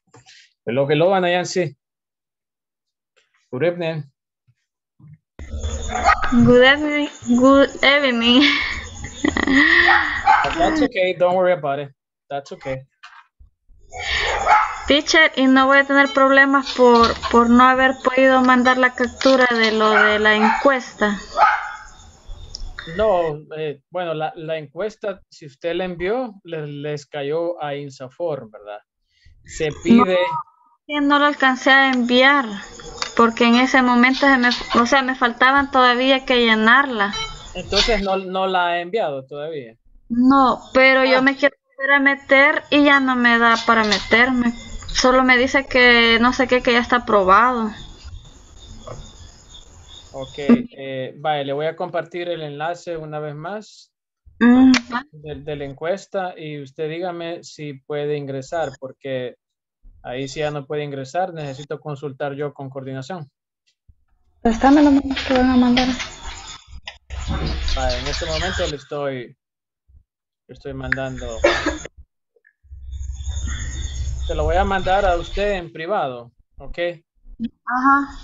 Hello, Anayansi. Good evening. Good evening. Good evening. That's okay. Don't worry about it. That's okay. Teacher, y no voy a tener problemas por no haber podido mandar la captura de lo de la encuesta. No, bueno, la encuesta, si usted la envió, les cayó a Insafor, ¿verdad? Se No, pide, que no lo alcancé a enviar, porque en ese momento me faltaban todavía que llenarla. entonces no la ha enviado todavía. No, pero yo Ah, me quiero volver a meter y ya no me da para meterme. Solo me dice que no sé qué, que ya está aprobado. ok. Vale, le voy a compartir el enlace una vez más Mm, de la encuesta y usted dígame si puede ingresar, porque ahí si ya no puede ingresar, necesito consultar yo con coordinación. Préstamelo, mamá, que van a mandar. Vale, en este momento le estoy mandando. Se lo voy a mandar a usted en privado, ¿ok? Ajá.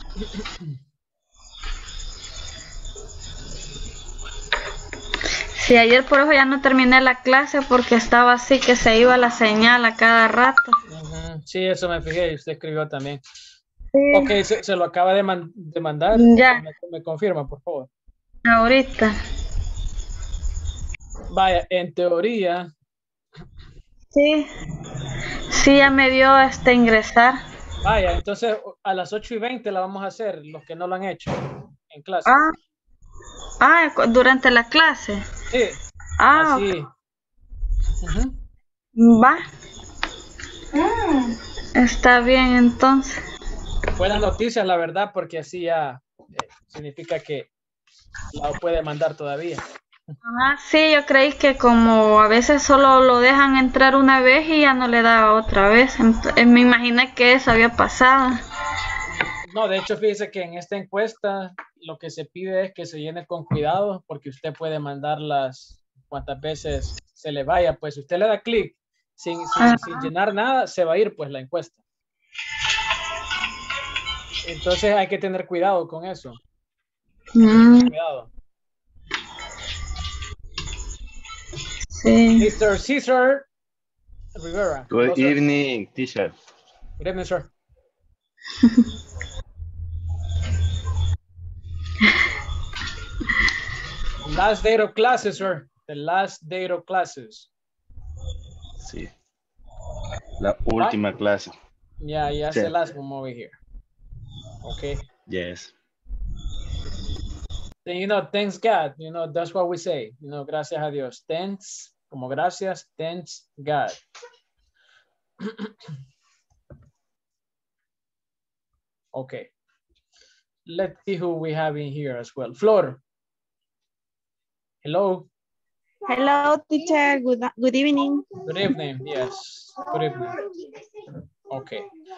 Sí, ayer por eso ya no terminé la clase porque estaba así que se iba la señal a cada rato. Ujú, sí, eso me fijé y usted escribió también. Ok, Sí. se lo acaba de mandar. Ya, Me confirma, por favor. ahorita. Vaya, en teoría, Sí, sí, ya me dio ingresar. vaya, entonces a las 8:20 la vamos a hacer, los que no lo han hecho en clase. Ah, durante la clase. Sí, Ah, ok. así. Ujú. Va. Está bien entonces. Buenas noticias, la verdad, porque así ya significa que la puede mandar todavía. Ajá, sí, yo creí que como a veces solo lo dejan entrar una vez y ya no le da otra vez. Me imaginé que eso había pasado. No, de hecho, fíjese que en esta encuesta lo que se pide es que se llene con cuidado porque usted puede mandarlas cuantas veces se le vaya. Pues si usted le da clic sin llenar nada, se va a ir pues la encuesta. Entonces hay que tener cuidado con eso. Hay que tener Mm, cuidado. sí. Mr. Cesar Rivera. Hello, Good sir. evening, teacher. Good evening, sir. Last date of classes, sir. The last date of classes. Sí, la Right? última clase. Yeah, it's Sí, the last one over here. Okay. yes. Then, thanks God, that's what we say, gracias a Dios. Thanks, como gracias, thanks God. Okay. Let's see who we have in here as well. Flor. Hello. Hello, teacher. Good evening. Good evening. Yes. Good evening. Okay.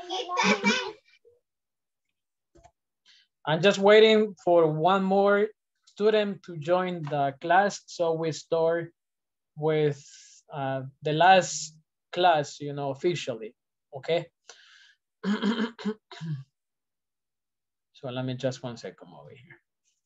I'm just waiting for one more student to join the class. So we start with the last class, officially. Okay. So let me just 1 second over here.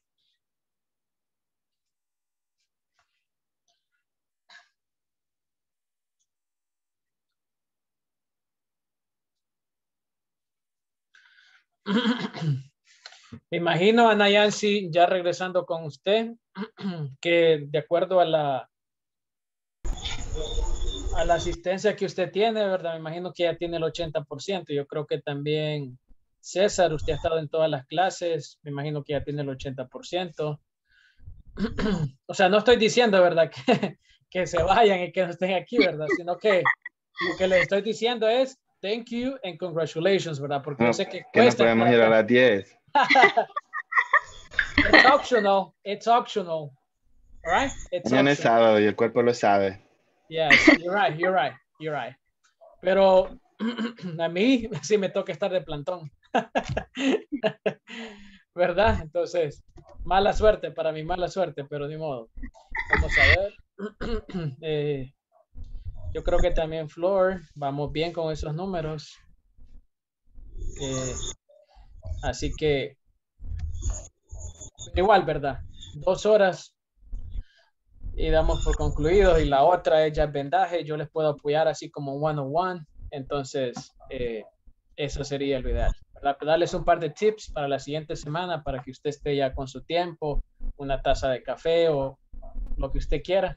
Me imagino, Ana Yancy, ya regresando con usted, que de acuerdo a la asistencia que usted tiene, ¿verdad? Me imagino que ya tiene el 80%. Yo creo que también César, usted ha estado en todas las clases, me imagino que ya tiene el 80%. O sea, no estoy diciendo, ¿verdad? Que se vayan y que no estén aquí, ¿verdad? Sino que lo que les estoy diciendo es thank you and congratulations, ¿verdad? Porque yo No, sé que que no cuesta podemos estar ir a acá. las 10. It's optional. It's optional. All right? It's Mañana es optional. sábado y el cuerpo lo sabe. Yes, you're right, you're right, you're right. Pero a mí sí me toca estar de plantón. ¿Verdad? Entonces, mala suerte para mí, mala suerte, pero ni modo. Vamos a ver. Yo creo que también Flor, vamos bien con esos números. Así que igual, ¿verdad? 2 horas y damos por concluido, y la otra es ya el vendaje. Yo les puedo apoyar así como one-on-one. Entonces, eso sería lo ideal, ¿verdad? Darles un par de tips para la siguiente semana para que usted esté ya con su tiempo, una taza de café o lo que usted quiera.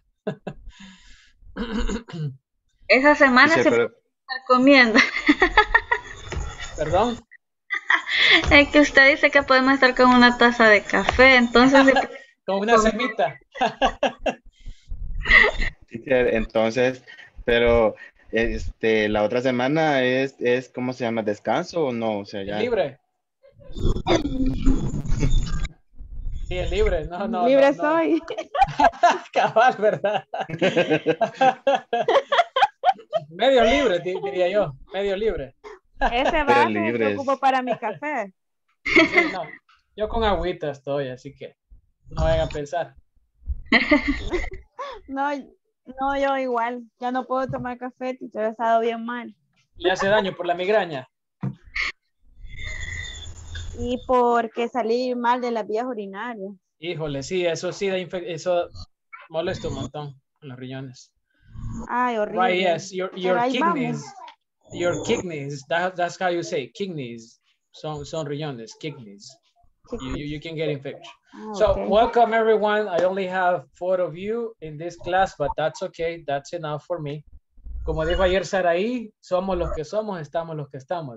Esa semana Teacher, se puede pero, estar comiendo. Perdón. Es que usted dice que podemos estar con una taza de café, entonces Con una semita. teacher, entonces, pero la otra semana es ¿cómo se llama? ¿Descanso o no? O sea, Es ya. libre. Sí, es libre. No, no, no, Libre no. soy. Cabal, ¿verdad? Medio libre, diría yo. Medio libre. Ese Pero vaso yo libres. ocupo para mi café. Sí, no. Yo con agüita estoy, así que no vayan a pensar. No, no, yo igual. Ya no puedo tomar café, teacher, he estado bien mal. Le hace daño por la migraña. Y porque salí mal de las vías urinarias. Híjole, sí, eso sí, eso molesta un montón en los riñones. Ay, horrible. Right, yes, Pero your ahí kidneys. vamos. Your kidneys, that's how you say kidneys. Son riñones, kidneys. You can get infection. So Okay. welcome everyone. I only have 4 of you in this class, but that's okay. That's enough for me. Como dijo ayer Saraí, somos los que somos, estamos los que estamos.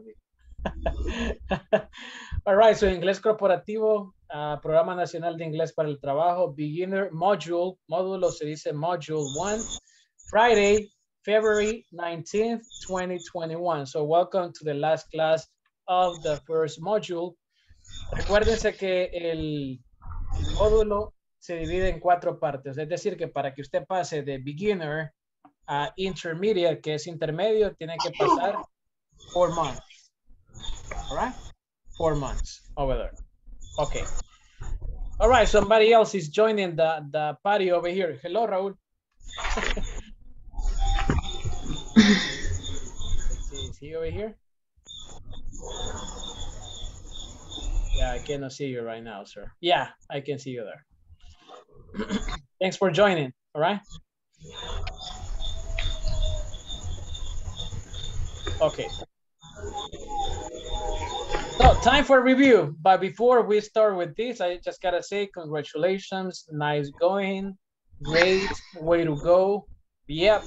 All right, so inglés corporativo, Programa Nacional de Inglés para el Trabajo, beginner module, módulo se dice module 1, Friday, February 19th, 2021. So welcome to the last class of the first module. Recuérdense que el módulo se divide en 4 partes, es decir, que para que usted pase de beginner a intermediate, que es intermedio, tiene que pasar 4 months. All right? 4 months over there. Okay. All right, somebody else is joining the party over here. Hello, Raúl. Is he over here? Yeah, I cannot see you right now, sir. Yeah, I can see you there. Thanks for joining, all right? Okay. So time for review, but before we start with this, I just gotta say congratulations, nice going, great, way to go. Yep.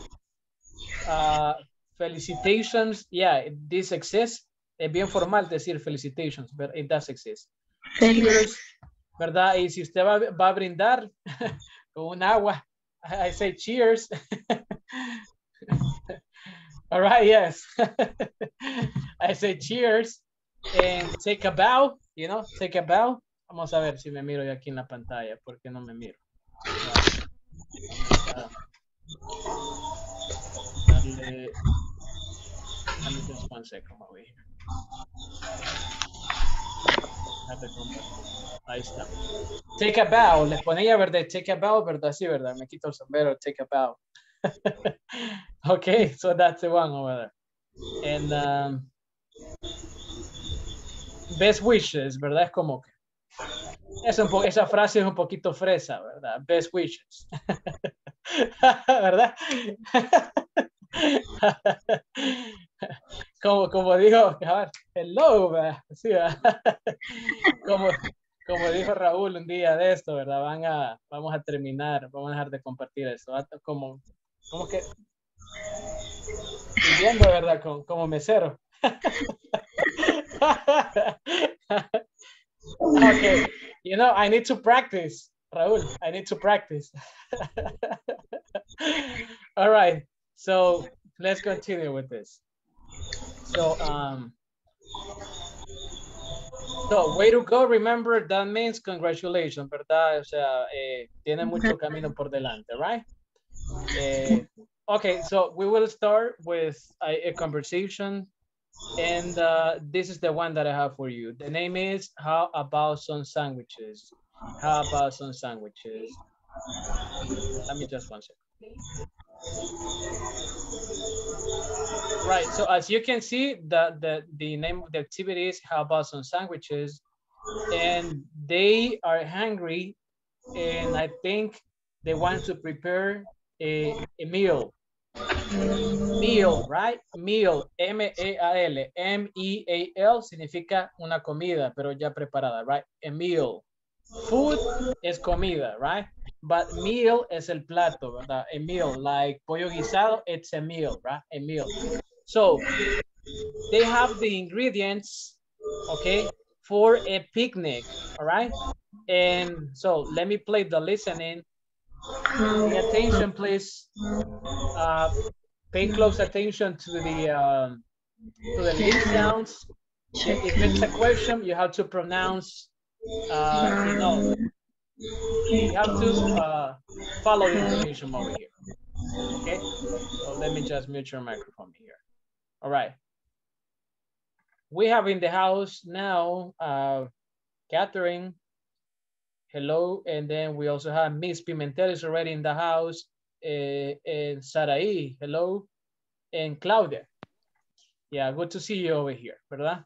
Felicitations, yeah, this exists. Es bien formal decir felicitations, but it does exist. Cheers, ¿verdad? Y si usted va a brindar con un agua, I say cheers. All right, yes. I say cheers and take a bow, you know, take a bow. Vamos a ver si me miro yo aquí en la pantalla, porque no me miro. Dale just 1 second over here. Ahí está. Take a bow. Les ponía, ¿verdad? Take a bow, ¿verdad? Sí, ¿verdad? Me quito el sombrero. Take a bow. Okay, so that's the one over there. And best wishes, ¿verdad? Es como que esa frase es un poquito fresa, ¿verdad? Best wishes. ¿Verdad? Como dijo, a ver, hello, sí, como dijo Raúl un día de esto, ¿verdad? Vamos a terminar, vamos a dejar de compartir eso, como que viviendo, ¿verdad? Como mesero. Okay, you know, I need to practice, Raúl, I need to practice. All right, so let's continue with this. So way to go, remember, that means congratulations, ¿verdad? O sea, tiene mucho camino por delante, right? Okay, so we will start with a conversation, and this is the one that I have for you. The name is, how about some sandwiches? How about some sandwiches? Let me just 1 second. Right, so as you can see, the name of the activity is how about some sandwiches, and they are hungry, and I think they want to prepare a meal. Meal, right? Meal, M-E-A-L, M-E-A-L significa una comida, pero ya preparada, right? A meal. Food es comida, right? But meal es el plato, ¿verdad? A meal, like pollo guisado, it's a meal, right? A meal. So, they have the ingredients, okay, for a picnic, all right? And so, let me play the listening. Pay attention, please. Pay close attention to the lip sounds. If it's a question, you have to pronounce, you know, you have to follow the information over here. Okay, so let me just mute your microphone here. All right. We have in the house now, Catherine. Hello, and then we also have Miss Pimentel is already in the house, and Sarai, hello, and Claudia. Yeah, good to see you over here, ¿verdad?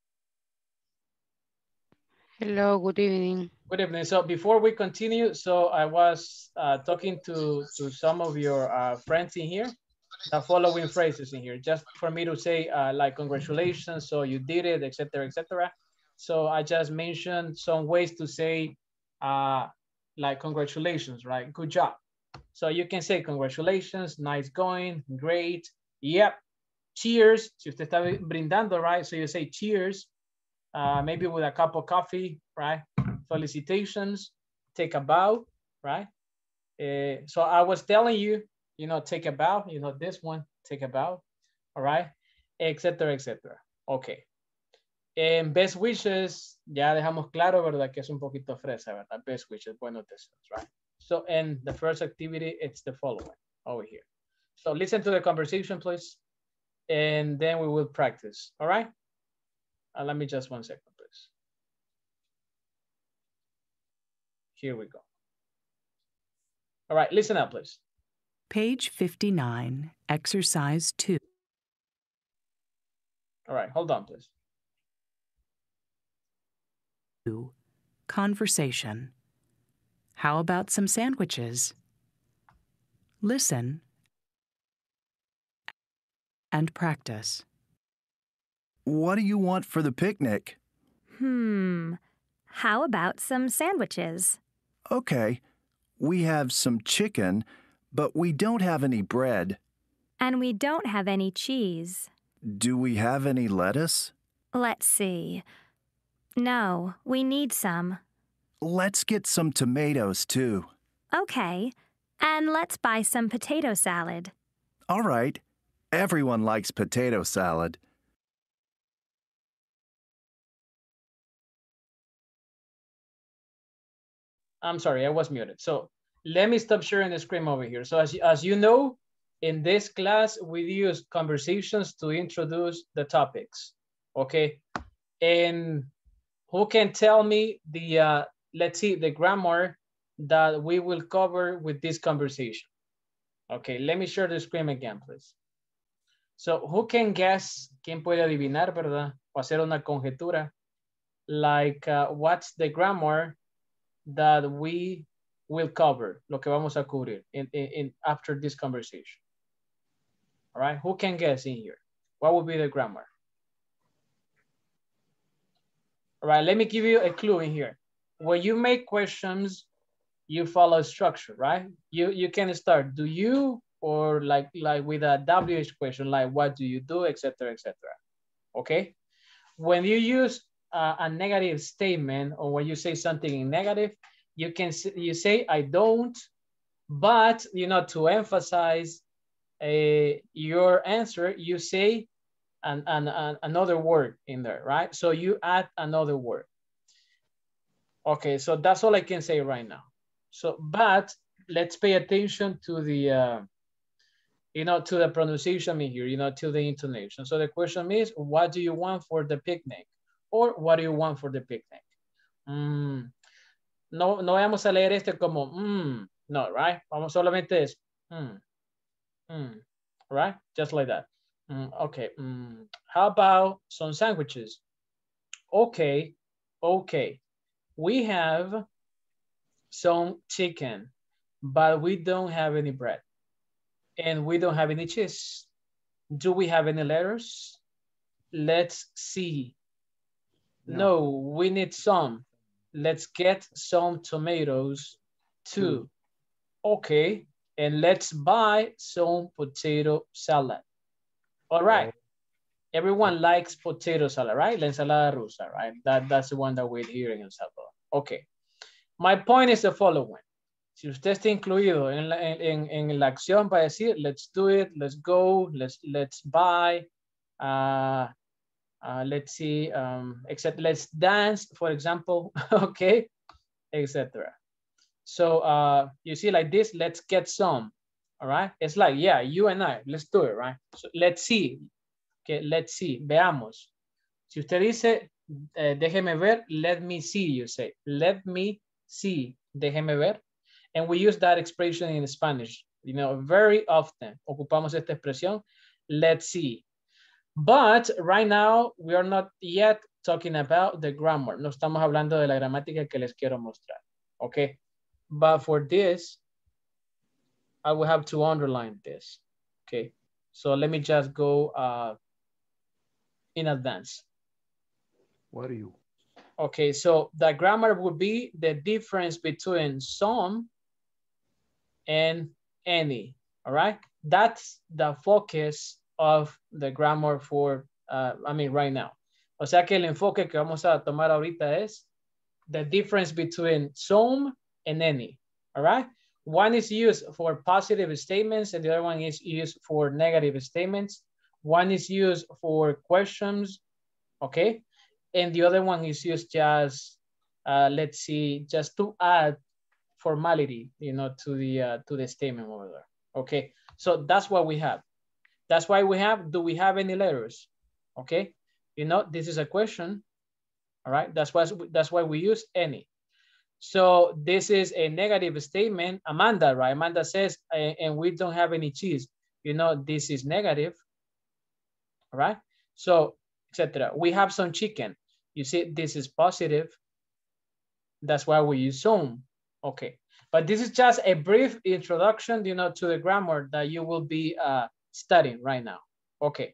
Hello, good evening. Good evening. So before we continue, so I was talking to some of your friends in here, the following phrases in here, just for me to say like congratulations, so you did it, etc., etc. So I just mentioned some ways to say like congratulations, right? Good job. So you can say congratulations, nice going, great, yep, cheers. Si usted está brindando, right? So you say cheers, maybe with a cup of coffee, right? Felicitations, take a bow, right? So I was telling you, you know, take a bow, you know, this one, take a bow, all right, etc., etc. Okay. En best wishes, ya dejamos claro, ¿verdad? Que es un poquito fresa, ¿verdad? Best wishes, buenos deseos, right? So, and the first activity, it's the following over here. So listen to the conversation, please, and then we will practice, all right? Let me just 1 second, please. Here we go. All right, listen up, please. Page 59, exercise 2. All right, hold on, please. Conversation. How about some sandwiches? Listen and practice. What do you want for the picnic? How about some sandwiches? Okay, we have some chicken, but we don't have any bread. And we don't have any cheese. Do we have any lettuce? Let's see. No, we need some. Let's get some tomatoes, too. Okay, and let's buy some potato salad. All right. Everyone likes potato salad. I'm sorry, I was muted. So let me stop sharing the screen over here. So as you know, in this class, we use conversations to introduce the topics, okay? And who can tell me the, let's see, the grammar that we will cover with this conversation? Okay, let me share the screen again, please. So who can guess, quién puede adivinar, ¿verdad? O hacer una conjetura, like what's the grammar that we will cover, lo que vamos a cubrir in after this conversation. All right, who can guess in here? What would be the grammar? All right, let me give you a clue in here. When you make questions, you follow structure, right? You can start, do you, or like with a WH question, like what do you do, etc., etc. Okay? When you use a negative statement, or when you say something in negative, you say I don't, but you know, to emphasize your answer, you say another word in there, right? So you add another word. Okay, so that's all I can say right now. So, but let's pay attention to the, you know, to the pronunciation in here, you know, to the intonation. So the question is, what do you want for the picnic? Or what do you want for the picnic? No vamos a leer este como, no, right? Vamos solamente es, Right? Just like that. Okay. How about some sandwiches? Okay. Okay. We have some chicken, but we don't have any bread. And we don't have any cheese. Do we have any letters? Let's see. No, we need some. Let's get some tomatoes too. Okay, and let's buy some potato salad. All right. Everyone likes potato salad, right? La ensalada rusa, right? That's the one that we're hearing in El Salvador. Okay. My point is the following. Si usted está incluido en la acción para decir, let's do it, let's go, let's buy, let's see, except let's dance, for example, okay, etc. So you see like this, let's get some, all right? It's like, yeah, you and I, let's do it, right? So let's see, okay, let's see, veamos. Si usted dice, déjeme ver, let me see, you say, let me see, déjeme ver. And we use that expression in Spanish, you know, very often. Ocupamos esta expresión, let's see. But right now, we are not yet talking about the grammar. No estamos hablando de la gramática que les quiero mostrar. Okay. But for this, I will have to underline this. Okay. So let me just go in advance. What are you? Okay. So the grammar would be the difference between some and any. All right. That's the focus of the grammar for, right now. O sea que el enfoque que vamos a tomar ahorita es the difference between some and any, all right? One is used for positive statements and the other one is used for negative statements. One is used for questions, okay? And the other one is used just, let's see, just to add formality, you know, to the statement over there, okay? So that's what we have. That's why we have, do we have any letters? Okay, you know, this is a question, all right? That's why we use any. So this is a negative statement. Amanda, right? Amanda says, and we don't have any cheese. You know, this is negative, all right? So, etc. We have some chicken. You see, this is positive. That's why we use some, okay. But this is just a brief introduction, you know, to the grammar that you will be studying right now. Okay.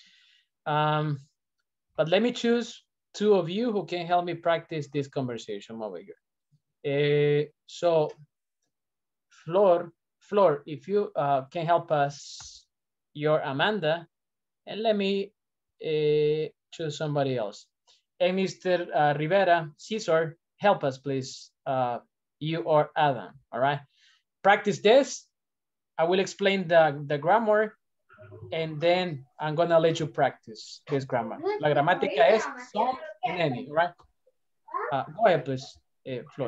But let me choose two of you who can help me practice this conversation over here. So Flor, if you can help us, you're Amanda, and let me choose somebody else. And Mr. Rivera, Cesar, help us, please. You or Adam, all right? Practice this. I will explain the grammar, and then I'm gonna let you practice this grammar. La gramática es some and any, right? Go ahead, please, Flor.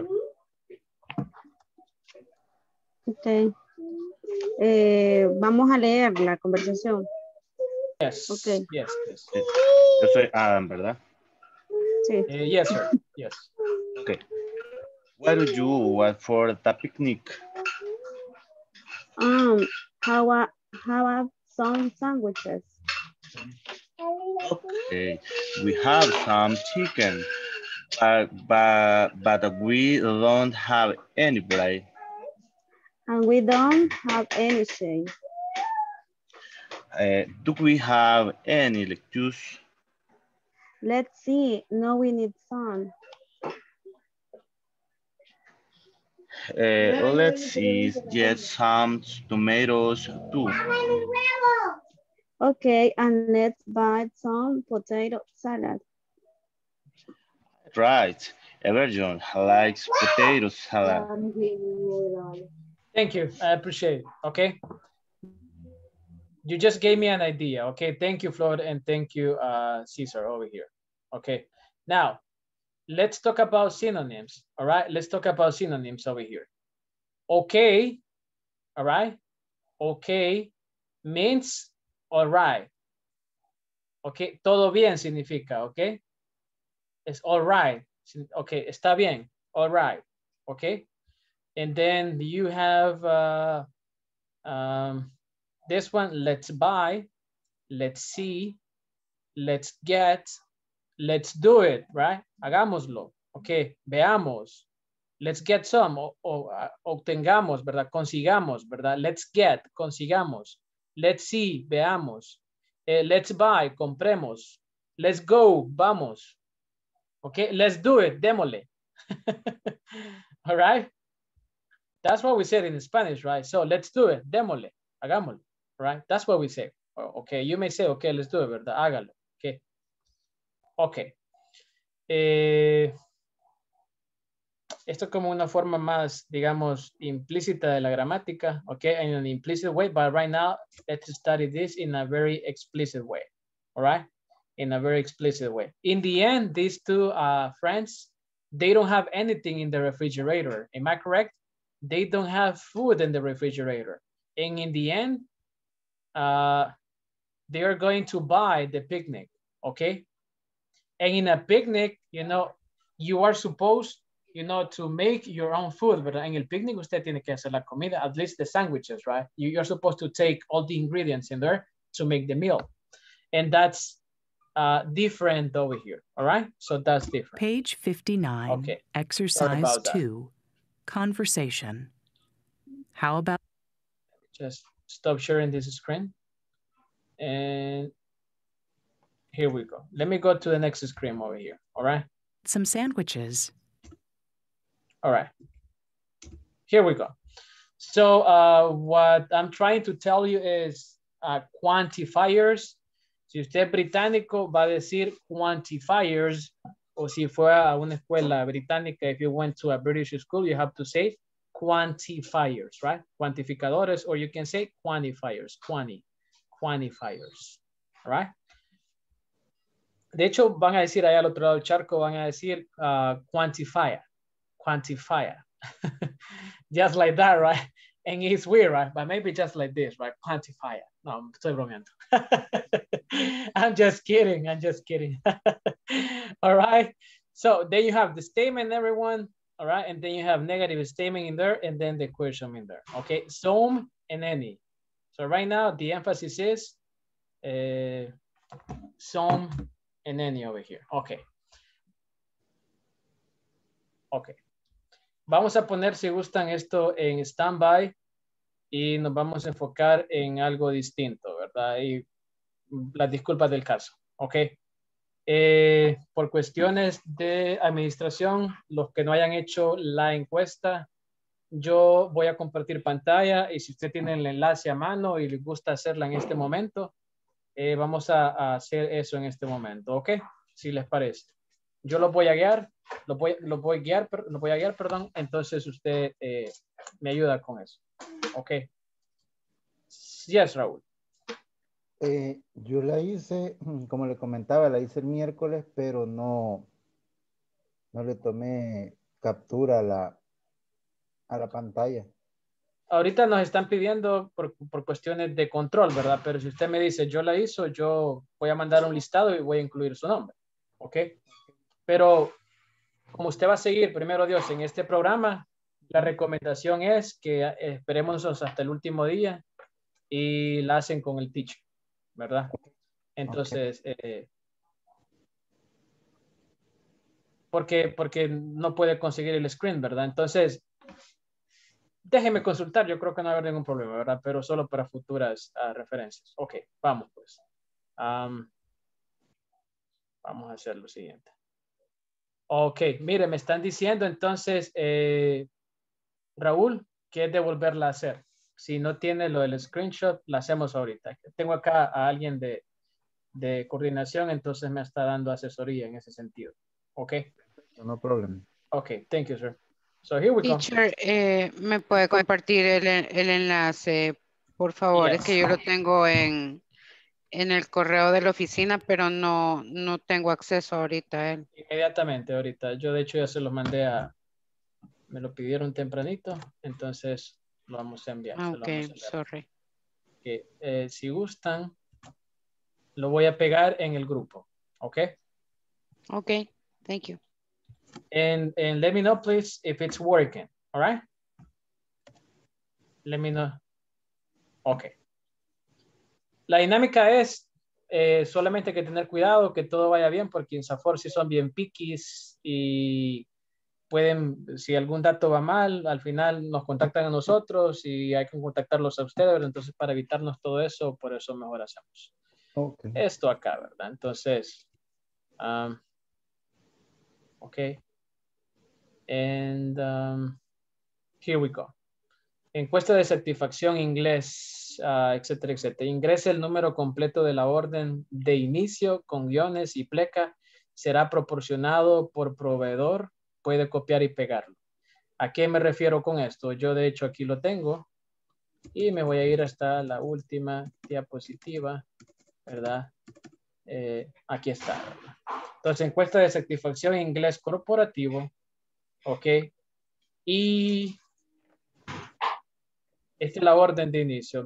Ok. Vamos a leer la conversación. Yes, okay. Yes, yes. Yo soy Adam, ¿verdad? Sí. Yes, sir, yes. Okay. What do you want for the picnic? How about some sandwiches? Okay, we have some chicken, but we don't have any bread. And we don't have any shade. Do we have any lettuce? Let's see. No, we need some. Let's get some tomatoes too. Okay, and let's buy some potato salad. Right, everyone likes potato salad. Thank you, I appreciate it, okay? You just gave me an idea, okay? Thank you, Flor, and thank you, Cesar, over here, okay? Now, let's talk about synonyms, all right? Let's talk about synonyms over here. Okay, all right? Okay means all right. Okay, todo bien significa, okay? It's all right. Okay, está bien, all right, okay? And then you have This one, let's buy, let's see, let's get, let's do it, right? Hagámoslo. Ok, veamos. Let's get some, obtengamos, ¿verdad? Consigamos, ¿verdad? Let's get, consigamos. Let's see, veamos. Let's buy, compremos. Let's go, vamos. Okay, let's do it, démosle. All right? That's what we said in Spanish, right? So let's do it, démosle, hagámoslo, right? That's what we say. Okay, you may say, okay, let's do it, ¿verdad? Hágalo, okay. Okay. Esto es como una forma más, digamos, implícita de la gramática, okay, in an implicit way, but right now, let's study this in a very explicit way, all right? In a very explicit way. In the end, these two friends, they don't have anything in the refrigerator. Am I correct? They don't have food in the refrigerator. And in the end, they are going to buy the picnic, okay? And in a picnic, you know, you are supposed, you know, to make your own food, but en el picnic usted tiene que hacer la comida, at least the sandwiches, right? You're supposed to take all the ingredients in there to make the meal. And that's different over here, all right? So that's different. Page 59, okay. Exercise 2, Conversation. How about... Just stop sharing this screen. And here we go. Let me go to the next screen over here, all right? Some sandwiches. All right. Here we go. So what I'm trying to tell you is quantifiers. Si usted es británico, va a decir quantifiers, o si fue a una escuela británica, if you went to a British school, you have to say quantifiers, right? Cuantificadores, or you can say quantifiers, quantifiers, right? De hecho, van a decir allá al otro lado del charco, van a decir quantifier. Just like that, right? And it's weird, right? But maybe just like this, right? Quantifier. No, estoy bromeando. I'm just kidding. All right. So then you have the statement, everyone. All right. And then you have negative statement in there and then the question in there. Okay. Some and any. So right now, the emphasis is some and any over here. Okay. Okay. Vamos a poner, si gustan, esto en standby y nos vamos a enfocar en algo distinto, ¿verdad? Y las disculpas del caso, ¿ok? Por cuestiones de administración, los que no hayan hecho la encuesta, yo voy a compartir pantalla y si usted tiene el enlace a mano y le gusta hacerla en este momento, vamos a hacer eso en este momento, ¿ok? Si les parece. Yo los voy a guiar. Lo voy a guiar, perdón. Entonces usted me ayuda con eso. Ok. Yes, Raúl. Yo la hice, como le comentaba, la hice el miércoles, pero no le tomé captura a la pantalla. Ahorita nos están pidiendo por cuestiones de control, ¿verdad? Pero si usted me dice, yo la hizo, yo voy a mandar un listado y voy a incluir su nombre. Ok. Pero como usted va a seguir, primero Dios, en este programa, la recomendación es que esperemos hasta el último día y la hacen con el teacher, ¿verdad? Entonces, porque no puede conseguir el screen, ¿verdad? Entonces, déjeme consultar, yo creo que no va a haber ningún problema, ¿verdad? Pero solo para futuras referencias. Ok, vamos pues. Vamos a hacer lo siguiente. Ok, mire, me están diciendo entonces, Raúl, que es de volverla a hacer. Si no tiene lo del screenshot, la hacemos ahorita. Tengo acá a alguien de coordinación, entonces me está dando asesoría en ese sentido. Ok. No problem. Ok, thank you, sir. So here we go. Teacher, ¿me puede compartir el enlace, por favor? Yes. Es que yo lo tengo en el correo de la oficina, pero no tengo acceso ahorita a él. Inmediatamente, ahorita. Yo de hecho ya se los mandé me lo pidieron tempranito, entonces lo vamos a enviar. Ok, sorry. Okay. Si gustan, lo voy a pegar en el grupo, ¿ok? Ok, thank you. And let me know, please, if it's working, all right? Let me know. Okay. La dinámica es solamente que tener cuidado, que todo vaya bien, porque en Safor sí son bien piquis y pueden, si algún dato va mal, al final nos contactan a nosotros y hay que contactarlos a ustedes, ¿verdad? Entonces, para evitarnos todo eso, por eso mejor hacemos esto acá, ¿verdad? Entonces, ok. And here we go. Encuesta de satisfacción inglés, etcétera, etcétera. Ingrese el número completo de la orden de inicio con guiones y pleca. Será proporcionado por proveedor. Puede copiar y pegarlo. ¿A qué me refiero con esto? Yo de hecho aquí lo tengo y me voy a ir hasta la última diapositiva, ¿verdad? Aquí está, ¿verdad? Entonces, encuesta de satisfacción en inglés corporativo, ¿ok? Y esta es la orden de inicio,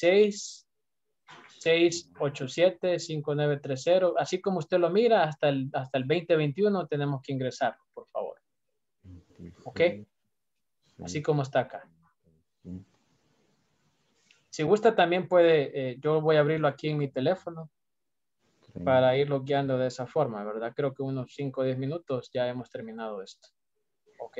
26-687-5930. Así como usted lo mira, hasta el 2021 tenemos que ingresar, por favor. ¿Ok? Así como está acá. Si gusta también puede, yo voy a abrirlo aquí en mi teléfono para irlo guiando de esa forma, ¿verdad? Creo que unos 5 o 10 minutos ya hemos terminado esto. Ok.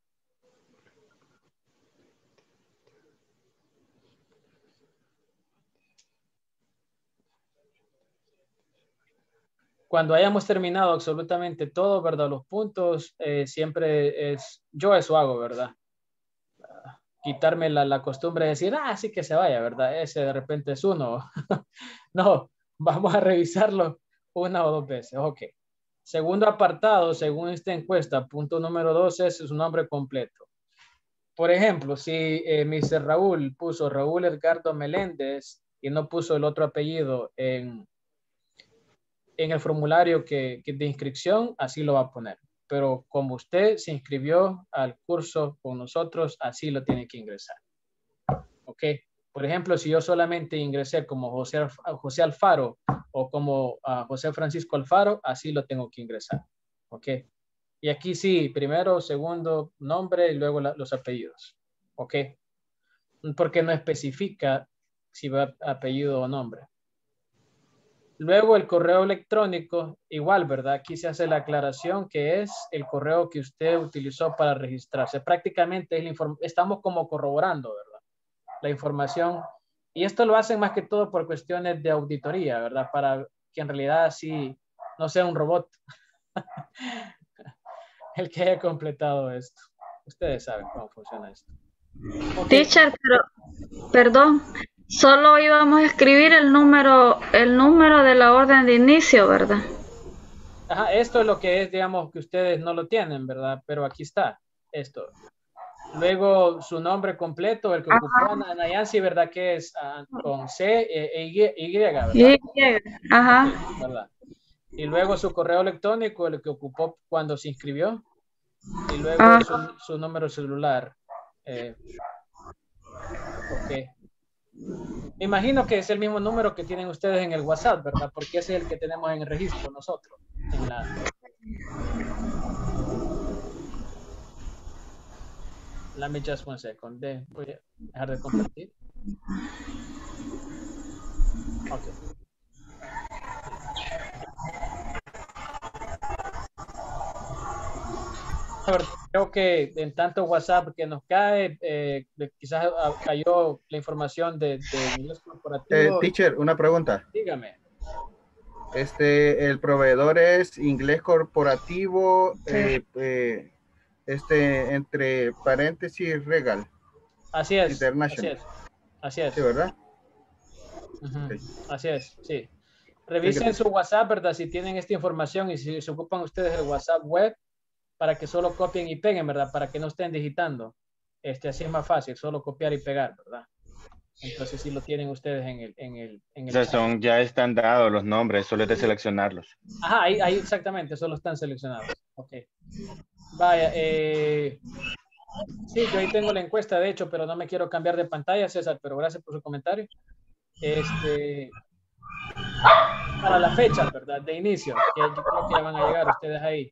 Cuando hayamos terminado absolutamente todo, ¿verdad? Los puntos, siempre es, yo eso hago, ¿verdad? Quitarme la costumbre de decir, sí que se vaya, ¿verdad? Ese de repente es uno. No, vamos a revisarlo una o dos veces. Ok. Segundo apartado, según esta encuesta, punto número 12 es su nombre completo. Por ejemplo, si Mr. Raúl puso Raúl Edgardo Meléndez y no puso el otro apellido en el formulario de inscripción, así lo va a poner. Pero como usted se inscribió al curso con nosotros, así lo tiene que ingresar. ¿Ok? Por ejemplo, si yo solamente ingresé como José Alfaro o como José Francisco Alfaro, así lo tengo que ingresar. ¿Ok? Y aquí sí, primero, segundo nombre y luego los apellidos. ¿Ok? Porque no especifica si va apellido o nombre. Luego el correo electrónico, igual, ¿verdad? Aquí se hace la aclaración que es el correo que usted utilizó para registrarse. Prácticamente es estamos como corroborando, ¿verdad? La información. Y esto lo hacen más que todo por cuestiones de auditoría, ¿verdad? Para que en realidad así no sea un robot el que haya completado esto. Ustedes saben cómo funciona esto. Okay. Teacher, pero, perdón, solo íbamos a escribir el número de la orden de inicio, ¿verdad? Ajá, esto es lo que es, digamos, que ustedes no lo tienen, ¿verdad? Pero aquí está, esto. Luego su nombre completo, el que ocupó Nayansi, ¿verdad? Que es con C e Y, ¿verdad? Y, ajá. Okay, ¿verdad? Y luego su correo electrónico, el que ocupó cuando se inscribió. Y luego su número celular. Ok. Me imagino que es el mismo número que tienen ustedes en el WhatsApp, ¿verdad? Porque ese es el que tenemos en el registro nosotros. Let me just one second. Voy a dejar de compartir. Ok. Creo que en tanto WhatsApp que nos cae, quizás cayó la información de inglés corporativo. Teacher, una pregunta. Dígame. El proveedor es inglés corporativo, Sí. Entre paréntesis Regal. Así es. International. Así es. Sí, ¿verdad? Okay. Así es, sí. Revisen su WhatsApp, ¿verdad? Si tienen esta información y si se ocupan ustedes el WhatsApp web, para que solo copien y peguen, ¿verdad? Para que no estén digitando. Así es más fácil, solo copiar y pegar, ¿verdad? Entonces, si lo tienen ustedes en el chat. Ya están dados los nombres, solo es de seleccionarlos. Ajá, ahí exactamente, solo están seleccionados. Ok. Vaya, sí, yo ahí tengo la encuesta, de hecho, pero no me quiero cambiar de pantalla, César, pero gracias por su comentario. Para la fecha, ¿verdad? De inicio, que yo creo que ya van a llegar ustedes ahí.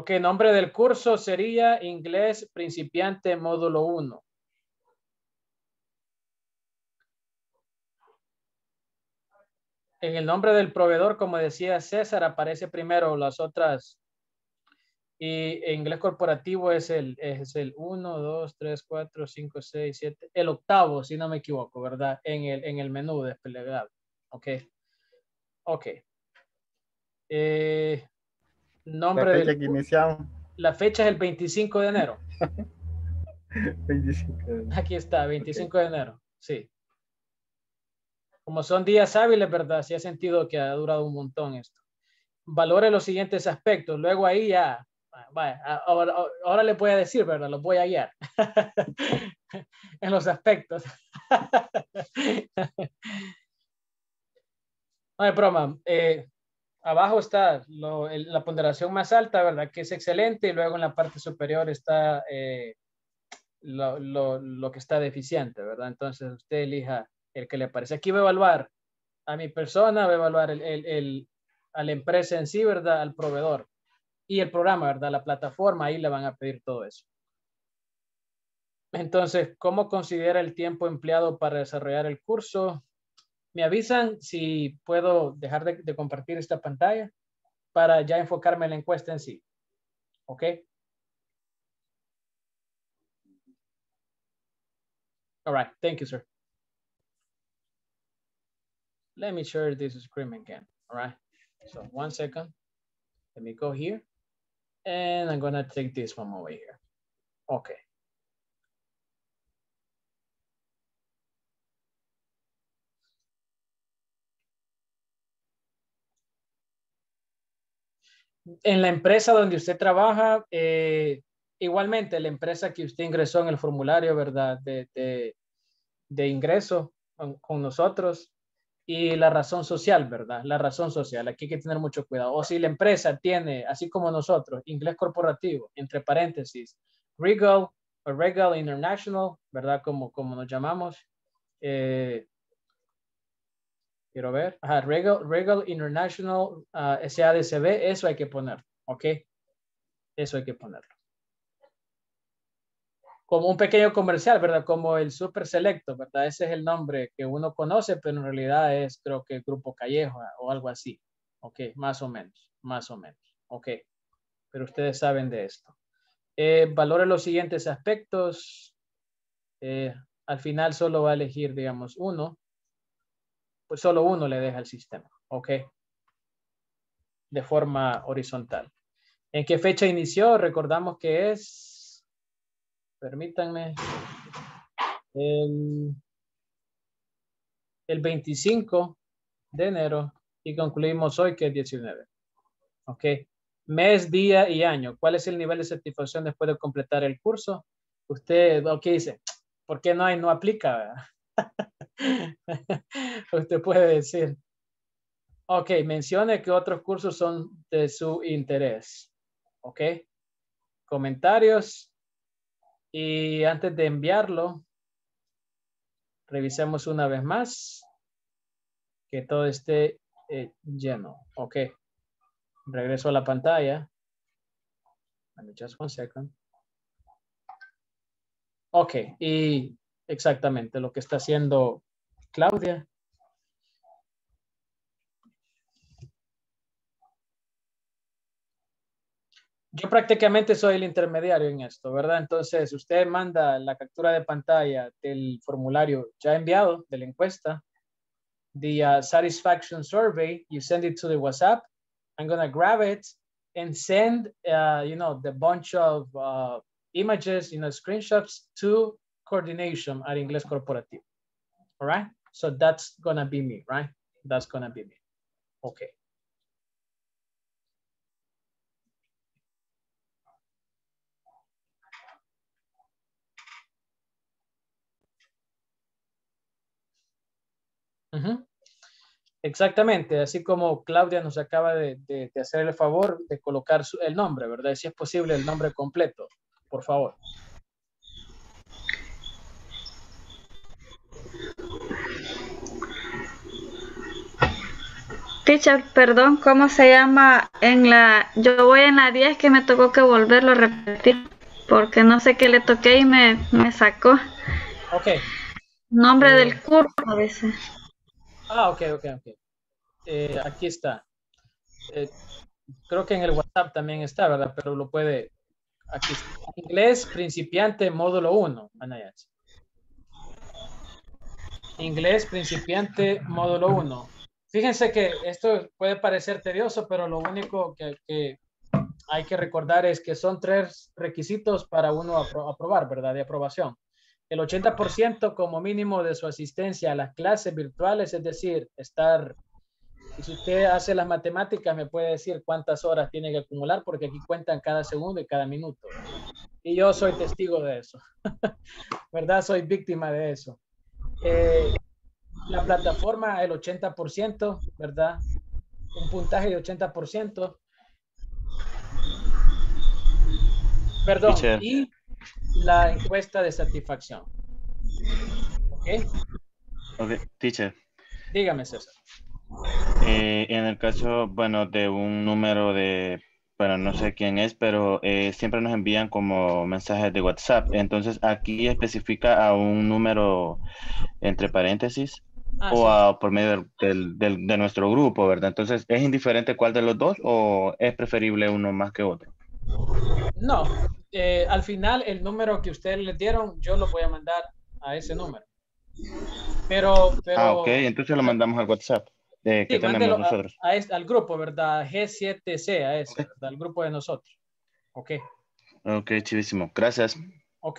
Ok, nombre del curso sería Inglés Principiante Módulo 1. En el nombre del proveedor, como decía César, aparece primero las otras. Y en inglés corporativo es el 1, 2, 3, 4, 5, 6, 7. El octavo, si no me equivoco, ¿verdad? En el menú desplegado. Ok. Ok. Nombre La fecha del... que iniciamos. La fecha es el 25 de enero. 25 de enero. Aquí está, 25 de enero. Sí. Como son días hábiles, ¿verdad? Sí ha sentido que ha durado un montón esto. Valore los siguientes aspectos. Luego ahí ya, vaya, ahora le voy a decir, ¿verdad? Los voy a guiar. En los aspectos. No hay broma. Abajo está la ponderación más alta, ¿verdad? Que es excelente. Y luego en la parte superior está lo que está deficiente, ¿verdad? Entonces usted elija el que le parece. Aquí voy a evaluar a mi persona, voy a evaluar a la empresa en sí, ¿verdad? Al proveedor y el programa, ¿verdad? La plataforma, ahí le van a pedir todo eso. Entonces, ¿cómo considera el tiempo empleado para desarrollar el curso? Me avisan si puedo dejar de compartir esta pantalla para ya enfocarme en la encuesta en sí. ¿Ok? All right. Thank you, sir. Let me share this screen again. All right. So 1 second. Let me go here. And I'm going to take this one over here. Okay. En la empresa donde usted trabaja, igualmente la empresa que usted ingresó en el formulario, ¿verdad? De ingreso con nosotros y la razón social, ¿verdad? La razón social, aquí hay que tener mucho cuidado. O si la empresa tiene, así como nosotros, inglés corporativo, entre paréntesis, Regal o Regal International, ¿verdad? Como nos llamamos. Quiero ver. Ajá, Regal International SADCB, eso hay que poner, ¿ok? Eso hay que ponerlo. Como un pequeño comercial, ¿verdad? Como el Super Selecto, ¿verdad? Ese es el nombre que uno conoce, pero en realidad es, creo que Grupo Callejo o algo así. ¿Ok? Más o menos, ¿ok? Pero ustedes saben de esto. Valore los siguientes aspectos. Al final solo va a elegir, digamos, uno. Pues solo uno le deja el sistema, ¿ok? De forma horizontal. ¿En qué fecha inició? Recordamos que es, permítanme, el 25 de enero y concluimos hoy que es 19. ¿Ok? Mes, día y año. ¿Cuál es el nivel de satisfacción después de completar el curso? Usted, ok, dice, ¿por qué no aplica? Usted puede decir, ok, mencione que otros cursos son de su interés. Ok. Comentarios. Y antes de enviarlo, revisemos una vez más que todo esté lleno. Ok. Regreso a la pantalla. Let me just 1 second. Ok. Y exactamente lo que está haciendo Claudia. Yo prácticamente soy el intermediario en esto, ¿verdad? Entonces, usted manda la captura de pantalla del formulario ya enviado de la encuesta, the satisfaction survey, you send it to the WhatsApp. I'm going to grab it and send, the bunch of images, screenshots to coordination at Inglés Corporativo. All right? So that's going to be me, right? That's going to be me. Okay. Exactamente, así como Claudia nos acaba de hacer el favor de colocar el nombre, ¿verdad? Si es posible el nombre completo, por favor. Teacher, perdón, ¿cómo se llama yo voy en la 10 que me tocó que volverlo a repetir porque no sé qué le toqué y me sacó. Ok. Nombre del curso a veces. Ok. Aquí está. Creo que en el WhatsApp también está, ¿verdad? Pero lo puede... Aquí está. Inglés principiante módulo 1, Anayas. Inglés principiante módulo 1. Fíjense que esto puede parecer tedioso, pero lo único que hay que recordar es que son 3 requisitos para uno aprobar, ¿verdad? De aprobación. El 80% como mínimo de su asistencia a las clases virtuales, es decir, y si usted hace las matemáticas, me puede decir cuántas horas tiene que acumular, porque aquí cuentan cada segundo y cada minuto. Y yo soy testigo de eso, ¿verdad? Soy víctima de eso. La plataforma, el 80%, ¿verdad? Un puntaje de 80%. Perdón, Teacher. y la encuesta de satisfacción. Ok, teacher. Dígame, César. En el caso, bueno, de un número bueno, no sé quién es, pero siempre nos envían como mensajes de WhatsApp. Entonces, aquí especifica a un número entre paréntesis o por medio de nuestro grupo, ¿verdad? Entonces, ¿es indiferente cuál de los dos o es preferible uno más que otro? No, al final el número que ustedes le dieron, yo lo voy a mandar a ese número. Pero ok, entonces lo mandamos al WhatsApp que tenemos nosotros. Al grupo, ¿verdad? G7C, a ese, okay. ¿Verdad? Al grupo de nosotros. Ok. Ok, chivísimo. Gracias. Ok.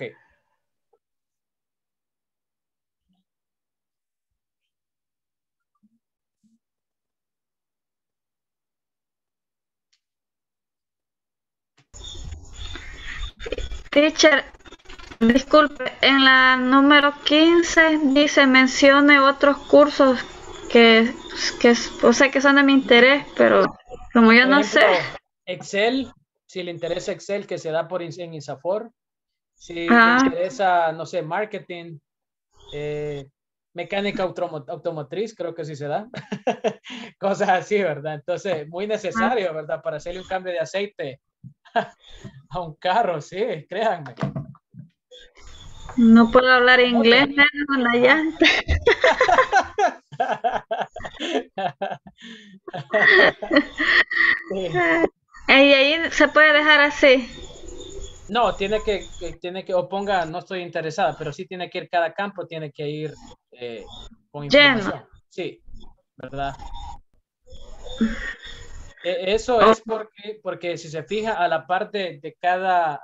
Teacher, disculpe, en la número 15 dice mencione otros cursos que o sea, que son de mi interés, pero como yo no sé. Excel, si le interesa Excel, que se da en INSAFOR. Si le interesa, no sé, marketing, mecánica automotriz, creo que sí se da. Cosas así, ¿verdad? Entonces, muy necesario, ¿verdad? Para hacerle un cambio de aceite a un carro, sí, créanme. No puedo hablar inglés con la llanta. Sí. Y ahí se puede dejar así. No, tiene que, o ponga, no estoy interesada, pero sí tiene que ir cada campo, tiene que ir con información. Sí, ¿verdad? Eso es porque si se fija a la parte de cada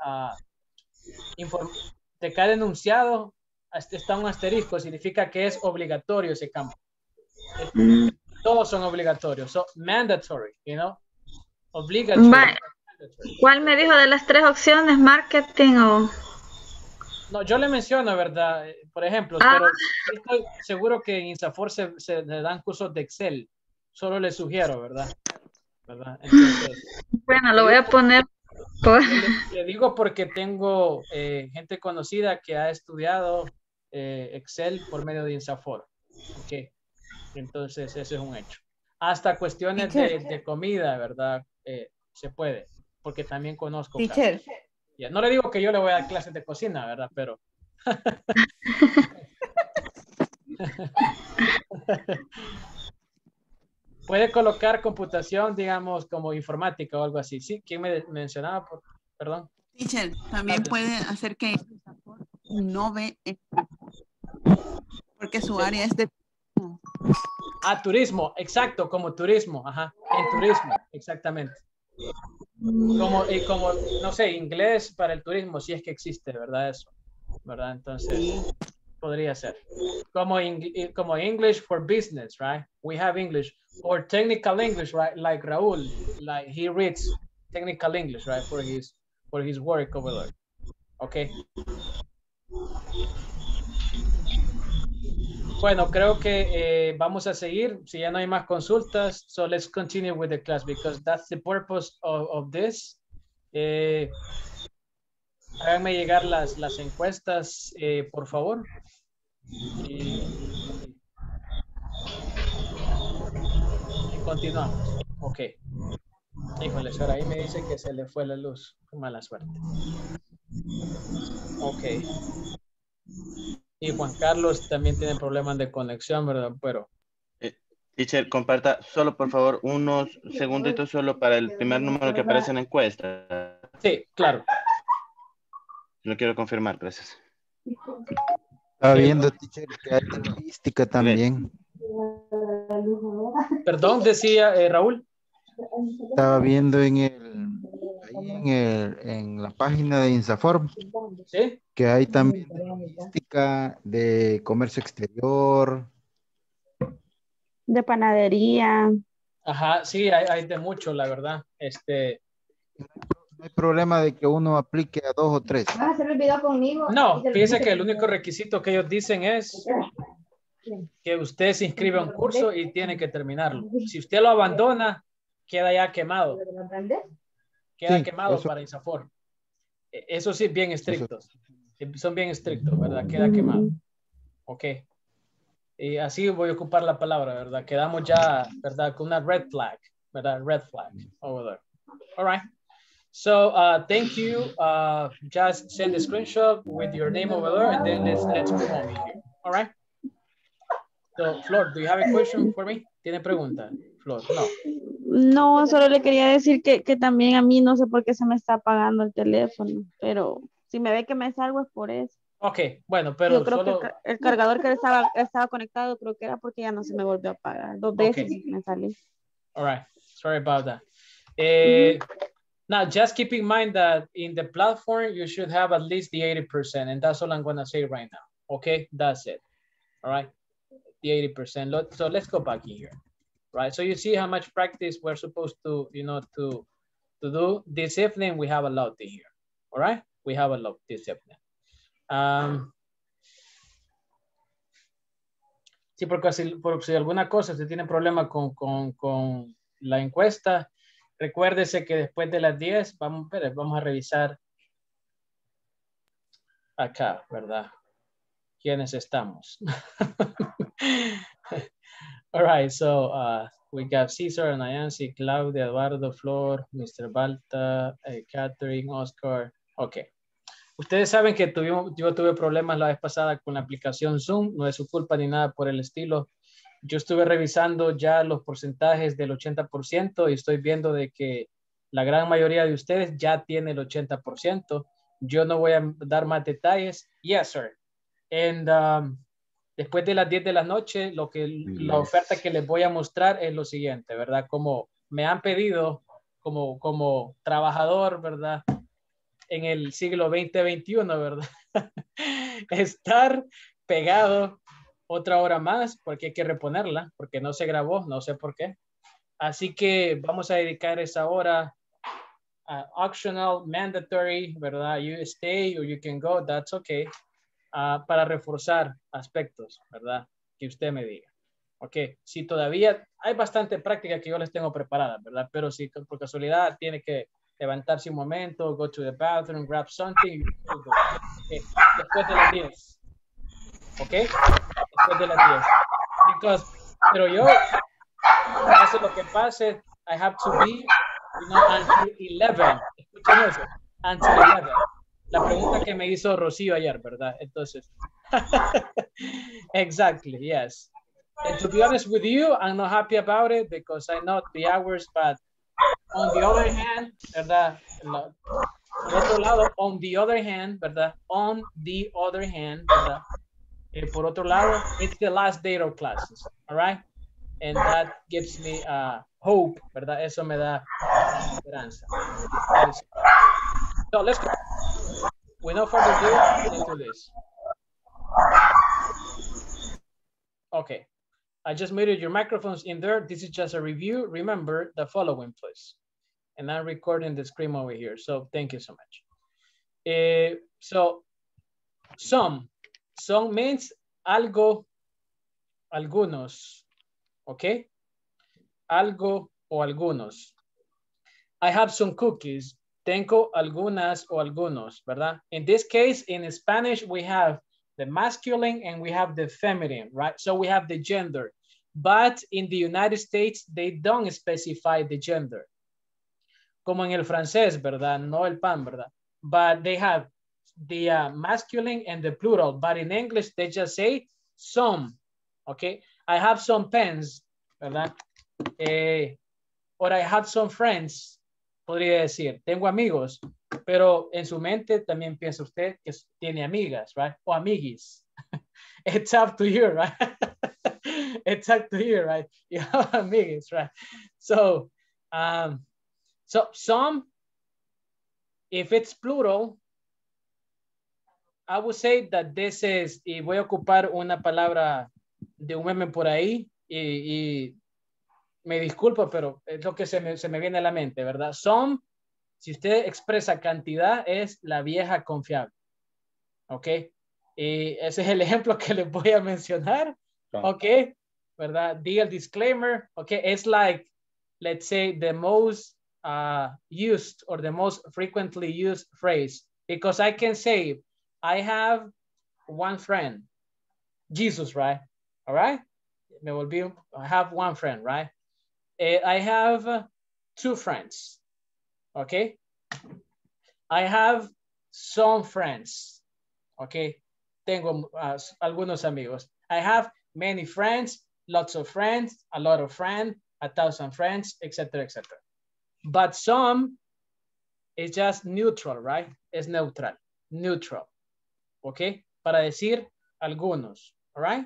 enunciado está un asterisco, significa que es obligatorio ese campo. Todos son obligatorios, son mandatory, you know, obligatory. ¿Cuál me dijo de las 3 opciones? ¿Marketing o...? No, yo le menciono, ¿verdad? Por ejemplo, pero estoy seguro que en INSAFOR se dan cursos de Excel. Solo le sugiero, ¿verdad? Entonces, bueno, lo voy a poner por... Le digo porque tengo gente conocida que ha estudiado Excel por medio de INSAFOR. Okay. Entonces, ese es un hecho. Hasta cuestiones de comida, ¿verdad? Se puede, porque también conozco. Teacher. No le digo que yo le voy a dar clases de cocina, ¿verdad? Pero... Puede colocar computación, digamos, como informática o algo así. ¿Sí? ¿Quién me mencionaba? Perdón. Teacher, también puede hacer que no ve, porque su área es de... turismo, exacto, como turismo, ajá, en turismo, exactamente. Como, no sé, inglés para el turismo, si es que existe, ¿verdad? Eso, ¿verdad? Entonces, podría ser. Como English for business, right? We have English. Or technical English, right? Like Raúl, like he reads technical English, right? For his work over there. Okay. Bueno, creo que vamos a seguir. Si ya no hay más consultas, so let's continue with the class because that's the purpose of this. Háganme llegar las encuestas, por favor. continuamos. Ok. Híjole, ahora ahí me dice que se le fue la luz. Qué mala suerte. Ok. Y Juan Carlos también tiene problemas de conexión, ¿verdad? Pero... Teacher, comparta solo por favor unos segunditos solo para el primer número que aparece en la encuesta. Sí, claro. Lo quiero confirmar, gracias. Estaba viendo, teacher, que hay de logística también. Perdón, decía Raúl. Estaba viendo en la página de Insaform, ¿sí? Que hay también de logística, de comercio exterior, de panadería. Ajá, sí, hay de mucho, la verdad. No hay problema de que uno aplique a 2 o 3. ¿Vas a hacer el video conmigo? No, fíjese que el único requisito que ellos dicen es que usted se inscribe a un curso y tiene que terminarlo. Si usted lo abandona, queda ya quemado. Queda Sí, quemado eso. para INSAFORP. Eso sí, bien estrictos. Son bien estrictos, ¿verdad? Queda quemado. Ok. Y así voy a ocupar la palabra, ¿verdad? Quedamos ya, ¿verdad? Con una red flag, ¿verdad? Red flag over there. All right. So, thank you. Just send a screenshot with your name over there, and then let's move on here. All right. So, Flor, do you have a question for me? ¿Tiene pregunta, Flor? No. No, solo le quería decir que también a mí no sé por qué se me está apagando el teléfono, pero si me ve que me salgo es por eso. Ok, bueno, pero yo creo solo... que el cargador que estaba conectado creo que era porque ya no se me volvió a apagar. 2 veces me salí. All right, sorry about that. Now, just keep in mind that in the platform, you should have at least the 80%, and that's all I'm going to say right now. Okay, that's it. All right, the 80%. So let's go back in here. Right, so you see how much practice we're supposed to, to do. This evening, we have a lot in here. All right, we have a lot this evening. Sí, porque si alguna cosa, si tiene problema con la encuesta, recuérdese que después de las 10 vamos a revisar acá, ¿verdad? ¿Quiénes estamos? All right, so we got Cesar, Nayansi, Claudia, Eduardo, Flor, Mr. Balta, Catherine, Oscar. Okay. Ustedes saben que yo tuve problemas la vez pasada con la aplicación Zoom, no es su culpa ni nada por el estilo. Yo estuve revisando ya los porcentajes del 80% y estoy viendo de que la gran mayoría de ustedes ya tiene el 80%. Yo no voy a dar más detalles. Yes, sir. And después de las 10 de la noche, la oferta que les voy a mostrar es lo siguiente, ¿verdad? Como me han pedido como trabajador, ¿verdad? En el siglo 2021, ¿verdad? Estar pegado otra hora más porque hay que reponerla, porque no se grabó, no sé por qué. Así que vamos a dedicar esa hora optional, mandatory, ¿verdad? You stay or you can go, that's okay. Para reforzar aspectos, ¿verdad? Que usted me diga. Ok, si todavía hay bastante práctica que yo les tengo preparada, ¿verdad? Pero si por casualidad tiene que levantarse un momento, go to the bathroom, grab something, okay. Después de las 10. ¿Ok? Después de las 10. Pero yo, pase lo que pase, I have to be, until 11. Escuchen eso, until 11. La pregunta que me hizo Rocío ayer, ¿verdad? Entonces, exactly, yes. And to be honest with you, I'm not happy about it because I know the hours, but on the other hand, ¿verdad? Por otro lado, on the other hand, ¿verdad? On the other hand, ¿verdad? Por otro lado, it's the last day of classes, all right? And that gives me hope, ¿verdad? Eso me da esperanza. So let's go. Without further ado, let's do this. Okay. I just muted your microphones in there. This is just a review. Remember the following, please. And I'm recording the screen over here. So thank you so much. So some means algo, algunos. Okay? Algo o algunos. I have some cookies. Tengo algunas o algunos, ¿verdad? In this case, in Spanish, we have the masculine and we have the feminine, right? So we have the gender. But in the United States, they don't specify the gender. Como en el francés, ¿verdad? No el pan, ¿verdad? But they have the masculine and the plural. But in English, they just say some. Okay? I have some pens, ¿verdad? Or I have some friends, podría decir. Tengo amigos. Pero en su mente también piensa usted que tiene amigas, right? O amiguis. It's up to you, right? It's up to you, right? You have amiguis, right? So some, if it's plural, I would say that this is, y voy a ocupar una palabra de un meme por ahí, y me disculpo, pero es lo que se me viene a la mente, ¿verdad? Some, si usted expresa cantidad, es la vieja confiable. ¿Ok? Y ese es el ejemplo que les voy a mencionar. ¿Ok? ¿Verdad? Deal disclaimer. ¿Ok? It's like, let's say, the most used or the most frequently used phrase. Because I can say, I have one friend. Jesus, right? All right? Me volví, I have one friend, right? I have two friends. Okay? I have some friends. Okay? Tengo algunos amigos. I have many friends, lots of friends, a lot of friends, 1,000 friends, etc., etc. But some is just neutral, right? Es neutral, neutral. Okay? Para decir algunos, all right?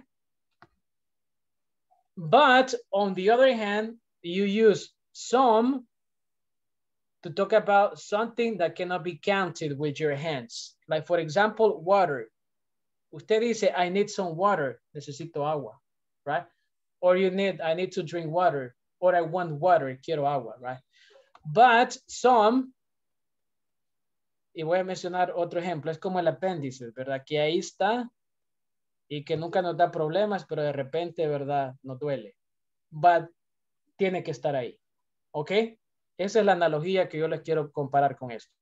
But on the other hand, you use some to talk about something that cannot be counted with your hands. Like, for example, water. Usted dice, I need some water. Necesito agua, right? Or I need to drink water. Or I want water. Quiero agua, right? But some, y voy a mencionar otro ejemplo, es como el apéndice, ¿verdad? Que ahí está y que nunca nos da problemas, pero de repente, ¿verdad? Nos duele. But tiene que estar ahí, ¿ok? Esa es la analogía que yo les quiero comparar con esto.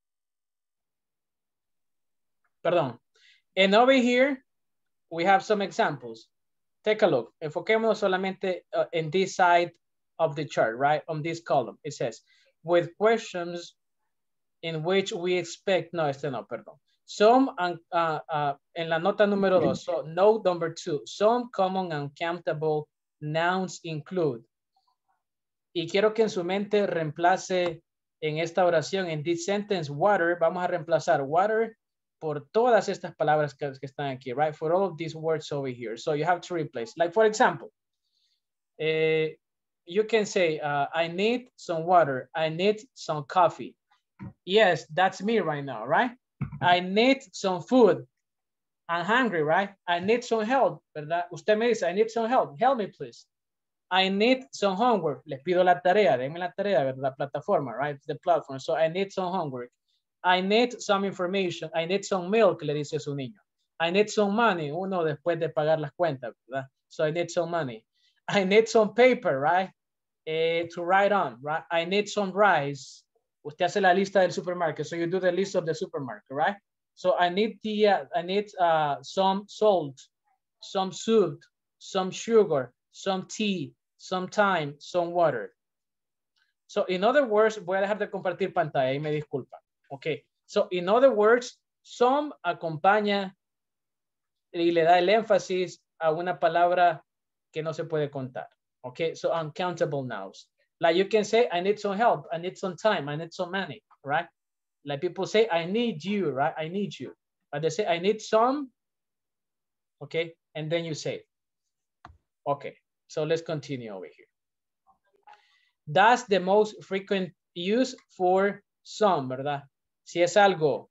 Perdón. And over here, we have some examples. Take a look. Enfoquémonos solamente in this side of the chart, right? On this column. It says, with questions in which we expect, no, este no, perdón. Some, en la nota número 2, so note number 2, some common and countable nouns include. Y quiero que en su mente reemplace en esta oración, en this sentence, water, vamos a reemplazar water por todas estas palabras que están aquí, right? For all of these words over here. So you have to replace. Like, for example, you can say, I need some water. I need some coffee. Yes, that's me right now, right? I need some food. I'm hungry, right? I need some help, ¿verdad? Usted me dice, I need some help. Help me, please. I need some homework. Les pido la tarea. Denme la tarea, ¿verdad? La plataforma, right? The platform. So I need some homework. I need some information. I need some milk, le dice a su niño. I need some money. Uno después de pagar las cuentas, ¿verdad? So I need some money. I need some paper, right? To write on, right? I need some rice. Usted hace la lista del supermarket. So you do the list of the supermarket, right? So I need some salt, some soup, some sugar, some tea, some time, some water. So in other words, voy a dejar de compartir pantalla y me disculpa. Okay. So in other words, some acompaña y le da el énfasis a una palabra que no se puede contar. Okay. So uncountable nouns. Like you can say, I need some help. I need some time. I need some money, right? Like people say, I need you, right? I need you. But they say, I need some. Okay. And then you say, okay. So let's continue over here. That's the most frequent use for some, ¿verdad? Si es algo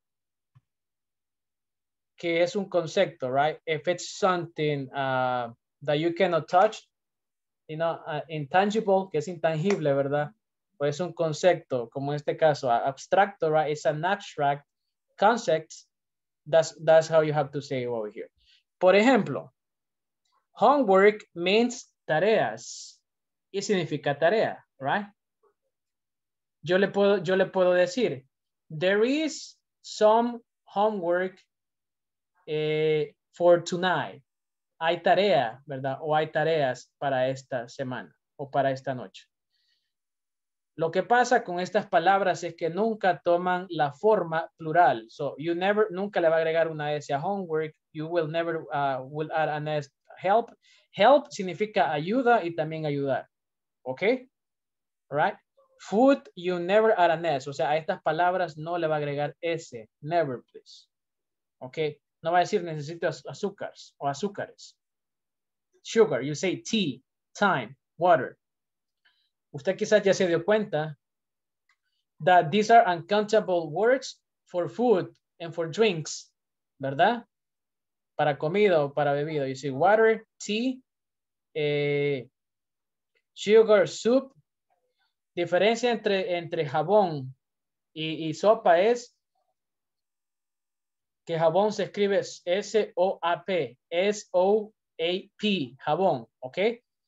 que es un concepto, right? If it's something that you cannot touch, you know, intangible, que es intangible, ¿verdad? O es un concepto, como en este caso, abstracto, right? It's an abstract concept. That's how you have to say it over here. Por ejemplo, homework means tareas. Y significa tarea, right? Yo le puedo decir, there is some homework for tonight. hay tarea, ¿verdad? O hay tareas para esta semana o para esta noche. Lo que pasa con estas palabras es que nunca toman la forma plural. So, you never, nunca le va a agregar una S a homework. You will never will add an S. Help. Help significa ayuda y también ayudar. ¿Ok? Right? Food, you never add an S. O sea, a estas palabras no le va a agregar S. Never, please. ¿Ok? No va a decir necesito azúcares o azúcares. Sugar, you say tea, time, water. Usted quizás ya se dio cuenta that these are uncountable words for food and for drinks, ¿verdad? Para comida o para bebida. You see water, tea, sugar, soup. Diferencia entre jabón y sopa es que jabón se escribe S-O-A-P, S-O-A-P, jabón, ¿ok?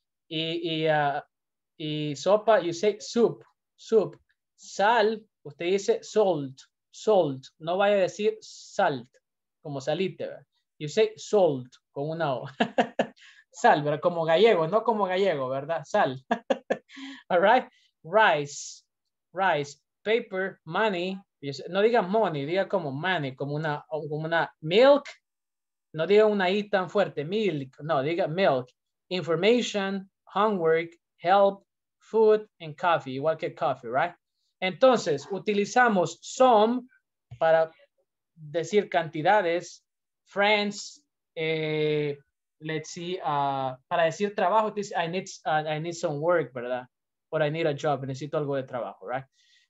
Y sopa, you say soup, soup. Sal, usted dice salt, salt. No vaya a decir salt, como salite, ¿verdad? You say salt, con una O. Sal, ¿verdad? Como gallego, no como gallego, ¿verdad? Sal. All right. Rice, rice. Paper, money. No diga money, diga como money, como una milk. No diga una I tan fuerte, milk. No, diga milk. Information, homework, help, food, and coffee. Igual que coffee, right? Entonces, utilizamos some para decir cantidades. Friends, let's see, para decir trabajo, I need some work, ¿verdad? Or I need a job, necesito algo de trabajo, right?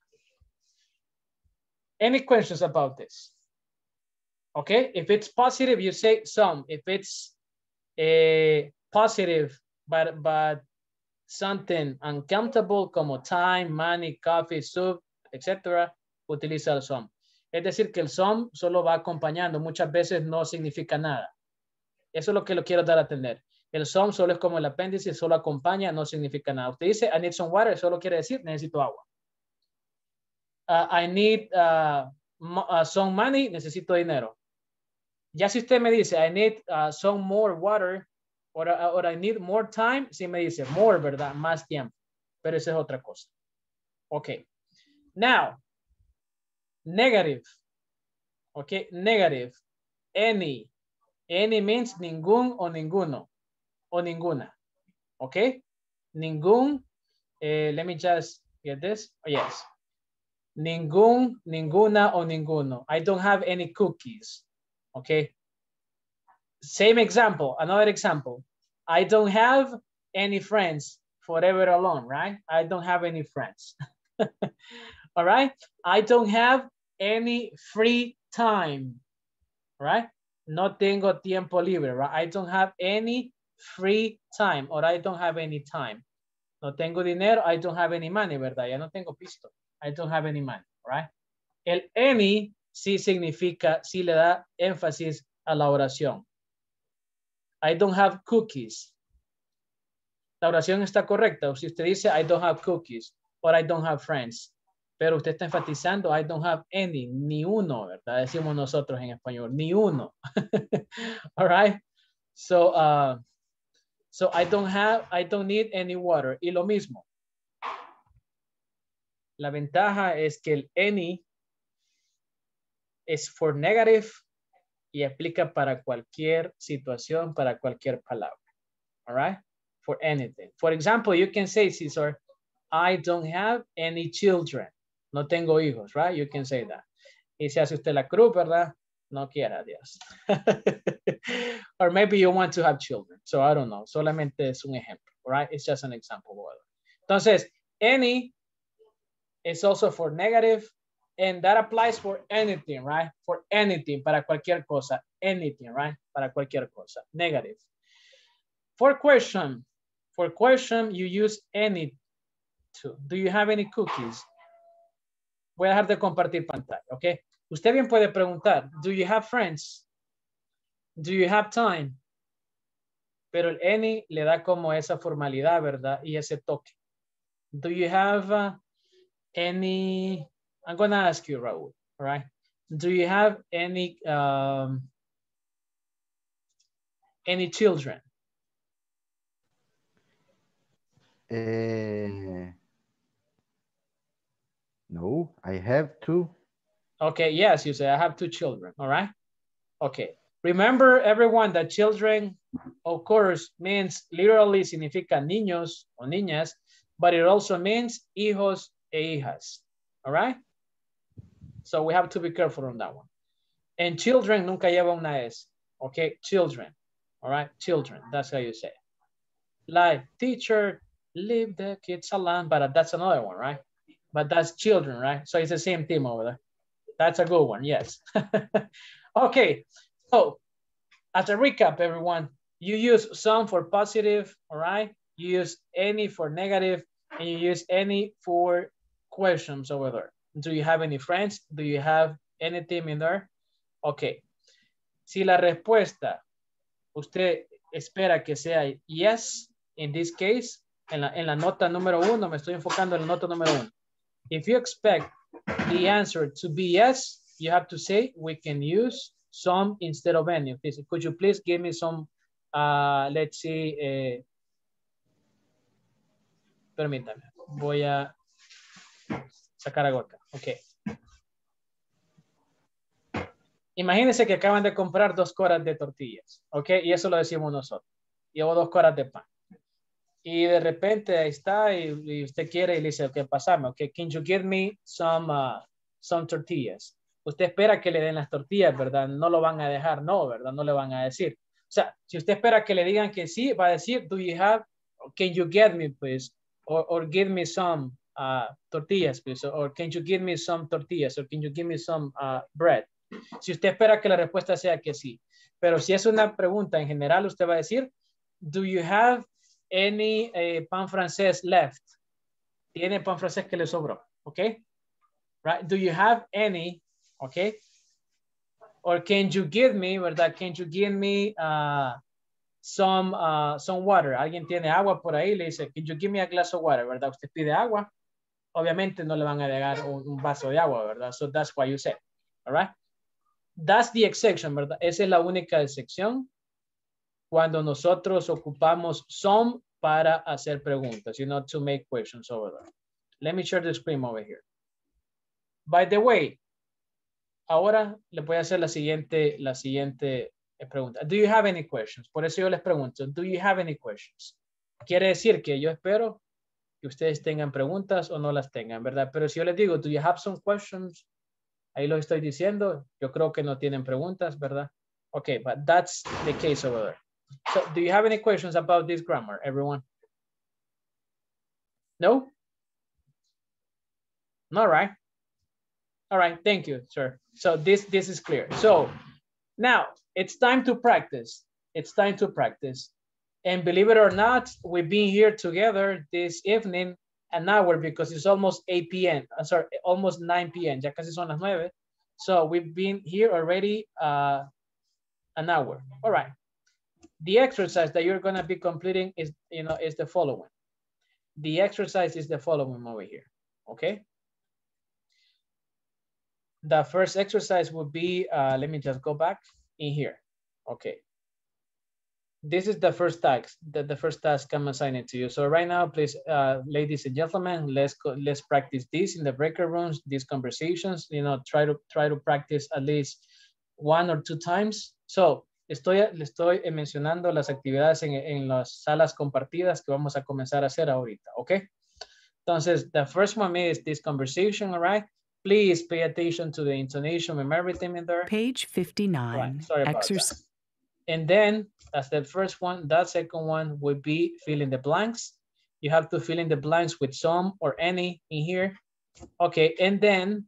Any questions about this? Okay, if it's positive, you say some. If it's positive, but something uncountable como time, money, coffee, soup, etc., utiliza el some. Es decir, que el some solo va acompañando. Muchas veces no significa nada. Eso es lo que lo quiero dar a entender. El some solo es como el apéndice, solo acompaña, no significa nada. Usted dice, I need some water, solo quiere decir, necesito agua. I need some money, necesito dinero. Ya si usted me dice, I need some more water, or I need more time, si me dice more, ¿verdad? Más tiempo. Pero esa es otra cosa. Ok. Now, negative. Ok, negative. Any. Any means ningún o ninguno. O ninguna. Ok. Ningún. Let me just get this. Oh, yes. Ningún, ninguna o ninguno. I don't have any cookies. Okay. Same example, another example. I don't have any friends, forever alone, right? I don't have any friends. All right. I don't have any free time, right? No tengo tiempo libre, right? I don't have any free time, or I don't have any time. No tengo dinero, I don't have any money, ¿verdad? Ya no tengo pisto. I don't have any money, right? El any sí significa, sí le da énfasis a la oración. I don't have cookies. La oración está correcta. O si usted dice, I don't have cookies, or I don't have friends. Pero usted está enfatizando, I don't have any, ni uno, ¿verdad? Decimos nosotros en español, ni uno. All right? So I don't need any water. Y lo mismo. La ventaja es que el any es for negative y aplica para cualquier situación, para cualquier palabra. All right? For anything. For example, you can say, Cesar, I don't have any children. No tengo hijos, right? You can say that. Y si hace usted la cruz, ¿verdad? No quiera, Dios. Or maybe you want to have children. So I don't know. Solamente es un ejemplo, right? It's just an example. Entonces, any is also for negative. And that applies for anything, right? For anything, para cualquier cosa. Anything, right? Para cualquier cosa. Negative. For question, you use any to. Do you have any cookies? Voy a dejar de compartir pantalla, ¿ok? Usted bien puede preguntar, do you have friends? Do you have time? Pero el any le da como esa formalidad, ¿verdad? Y ese toque. Do you have any... I'm going to ask you, Raúl, all right? Do you have any Any children? No, I have two. Okay, yes, you say I have two children, all right? Okay, remember everyone that children, of course, means literally significa niños o niñas, but it also means hijos e hijas, all right? So we have to be careful on that one. And children nunca lleva una S, okay? Children, all right? Children, that's how you say it. Like teacher, leave the kids alone, but that's another one, right? But that's children, right? So it's the same theme over there. That's a good one, yes. Okay, so as a recap, everyone, you use some for positive, all right? You use any for negative, and you use any for questions over there. Do you have any friends? Do you have any team in there? Okay. Si la respuesta usted espera que sea yes, in this case, en la nota número 1, me estoy enfocando en la nota número 1. If you expect the answer to be yes, you have to say we can use some instead of any. Could you please give me some, let's see, permítame, voy a sacar algo acá. Ok. Imagínense que acaban de comprar 2 coras de tortillas, ok, y eso lo decimos nosotros. Llevo 2 coras de pan. Y de repente ahí está y usted quiere y le dice, ok, pasame, ok, can you give me some tortillas? Usted espera que le den las tortillas, ¿verdad? No lo van a dejar, no, ¿verdad? No le van a decir. O sea, si usted espera que le digan que sí, va a decir, do you have, can you get me, please? Or give me some tortillas, please. Or can you give me some tortillas? Or can you give me some bread? Si usted espera que la respuesta sea que sí. Pero si es una pregunta en general, usted va a decir, do you have any pan francés left? ¿Tiene pan francés que le sobró? Okay. Right. Do you have any? Okay. Or can you give me, ¿verdad? Can you give me some water? Alguien tiene agua por ahí, le dice, can you give me a glass of water, ¿verdad? Usted pide agua. Obviamente no le van a dar un vaso de agua, ¿verdad? So that's why you say. All right. That's the exception, ¿verdad? Esa es la única excepción cuando nosotros ocupamos some para hacer preguntas, you know, to make questions over there. Let me share the screen over here. By the way, ahora le voy a hacer la siguiente pregunta. Do you have any questions? Por eso yo les pregunto, do you have any questions? Quiere decir que yo espero que ustedes tengan preguntas o no las tengan, ¿verdad? Pero si yo les digo, do you have some questions? Ahí lo estoy diciendo. Yo creo que no tienen preguntas, ¿verdad? Okay, but that's the case over there. So, do you have any questions about this grammar, everyone? No? All right. All right, thank you, sir. So this is clear. So now it's time to practice. It's time to practice. And believe it or not, we've been here together this evening an hour because it's almost 8 p.m. I'm sorry, almost 9 p.m. Ya casi son las 9. So we've been here already an hour. All right. The exercise that you're going to be completing is, is the following. The exercise is the following over here. Okay. The first exercise would be, let me just go back in here. Okay. This is the first task, the first task I'm assigning to you. So right now, please, ladies and gentlemen, let's practice this in the breaker rooms, these conversations, try to practice at least 1 or 2 times. So le estoy mencionando las actividades en las salas compartidas que vamos a comenzar a hacer ahorita, okay? Entonces, the first one is this conversation, all right? Please pay attention to the intonation and everything in there. Page 59. Right, sorry about that. And then, that's the first one. That second one would be fill in the blanks. You have to fill in the blanks with some or any in here. Okay, and then,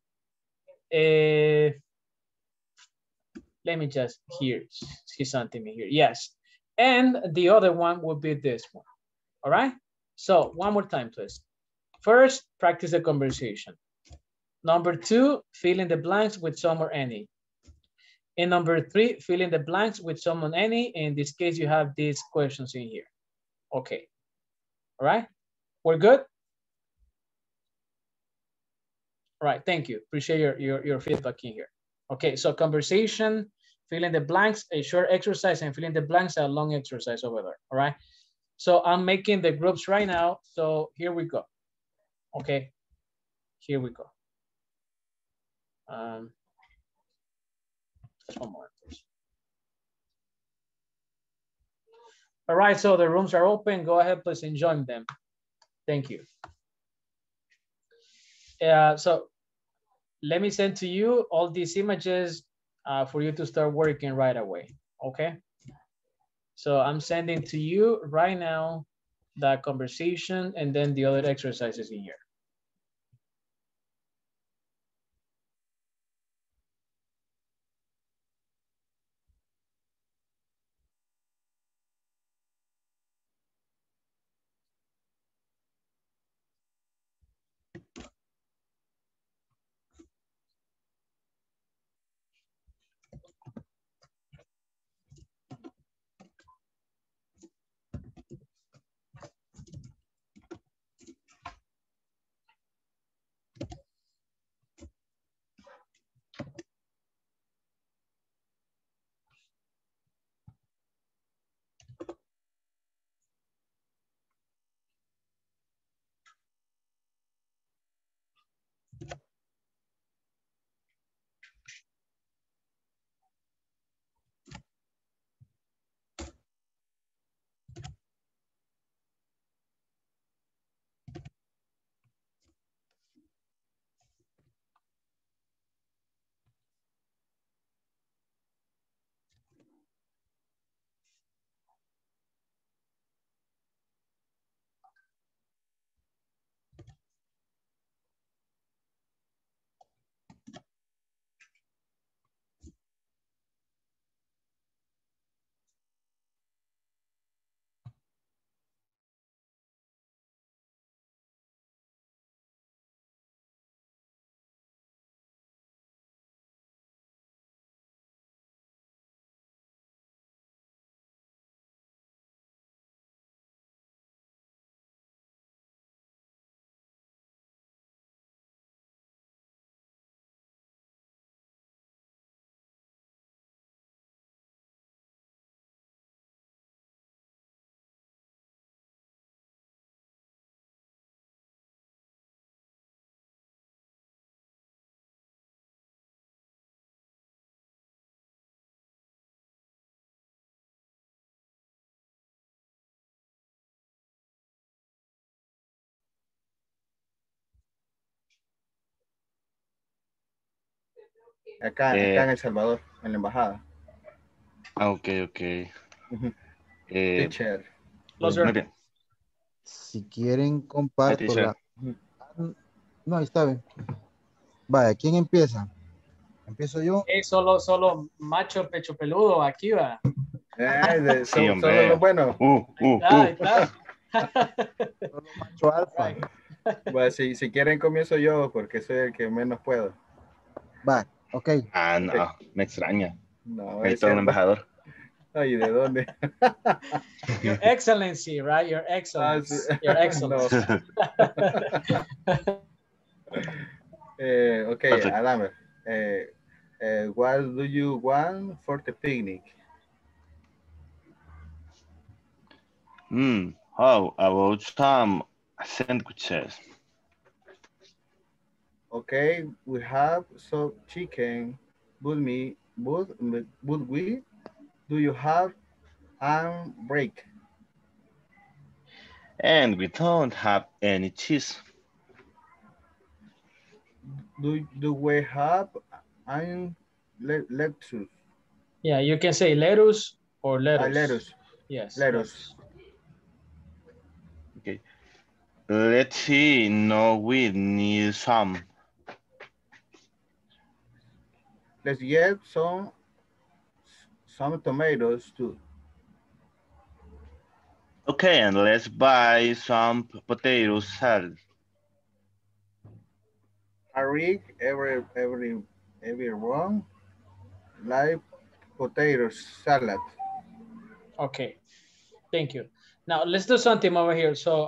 let me just see something in here. Yes, and the other one would be this one. All right, so one more time, please. First, practice the conversation. Number 2, fill in the blanks with some or any. And number 3, fill in the blanks with some or any. In this case, you have these questions in here. Okay. All right. We're good? All right. Thank you. Appreciate your feedback in here. Okay. So conversation, fill in the blanks, a short exercise, and fill in the blanks, a long exercise over there, all right? So I'm making the groups right now. So here we go. Okay, here we go. Just one more, please. All right, so the rooms are open. Go ahead, please, and join them. Thank you. So let me send to you all these images for you to start working right away, okay? So I'm sending to you right now that conversation and then the other exercises in here. Acá en El Salvador, en la embajada. Ok. Teacher. Muy bien. Si quieren, comparto la... No, está bien. Vaya, ¿quién empieza? ¿Empiezo yo? Solo macho pecho peludo, aquí va. Sí, solo hombre. lo bueno. Ahí está. Solo macho alfa. Bueno, si quieren comienzo yo, porque soy el que menos puedo. Va, ok. No, me extraña. No, Ahí es está un cierto. embajador. Ay, ¿de dónde? Your Excellency, right? Your Excellency. Sí. Your Excellency. Okay, Adam. What do you want for the picnic? How about some sandwiches? Okay, we have some chicken. Would we? Do you have break? And we don't have any cheese. Do we have lettuce? Yeah, you can say lettuce or lettuce. Lettuce. Yes. Lettuce. Okay. Let's see. No, we need some. Let's get some tomatoes too. Okay, and let's buy some potato salad. Eric, everyone like potato salad. Okay, thank you. Now let's do something over here. So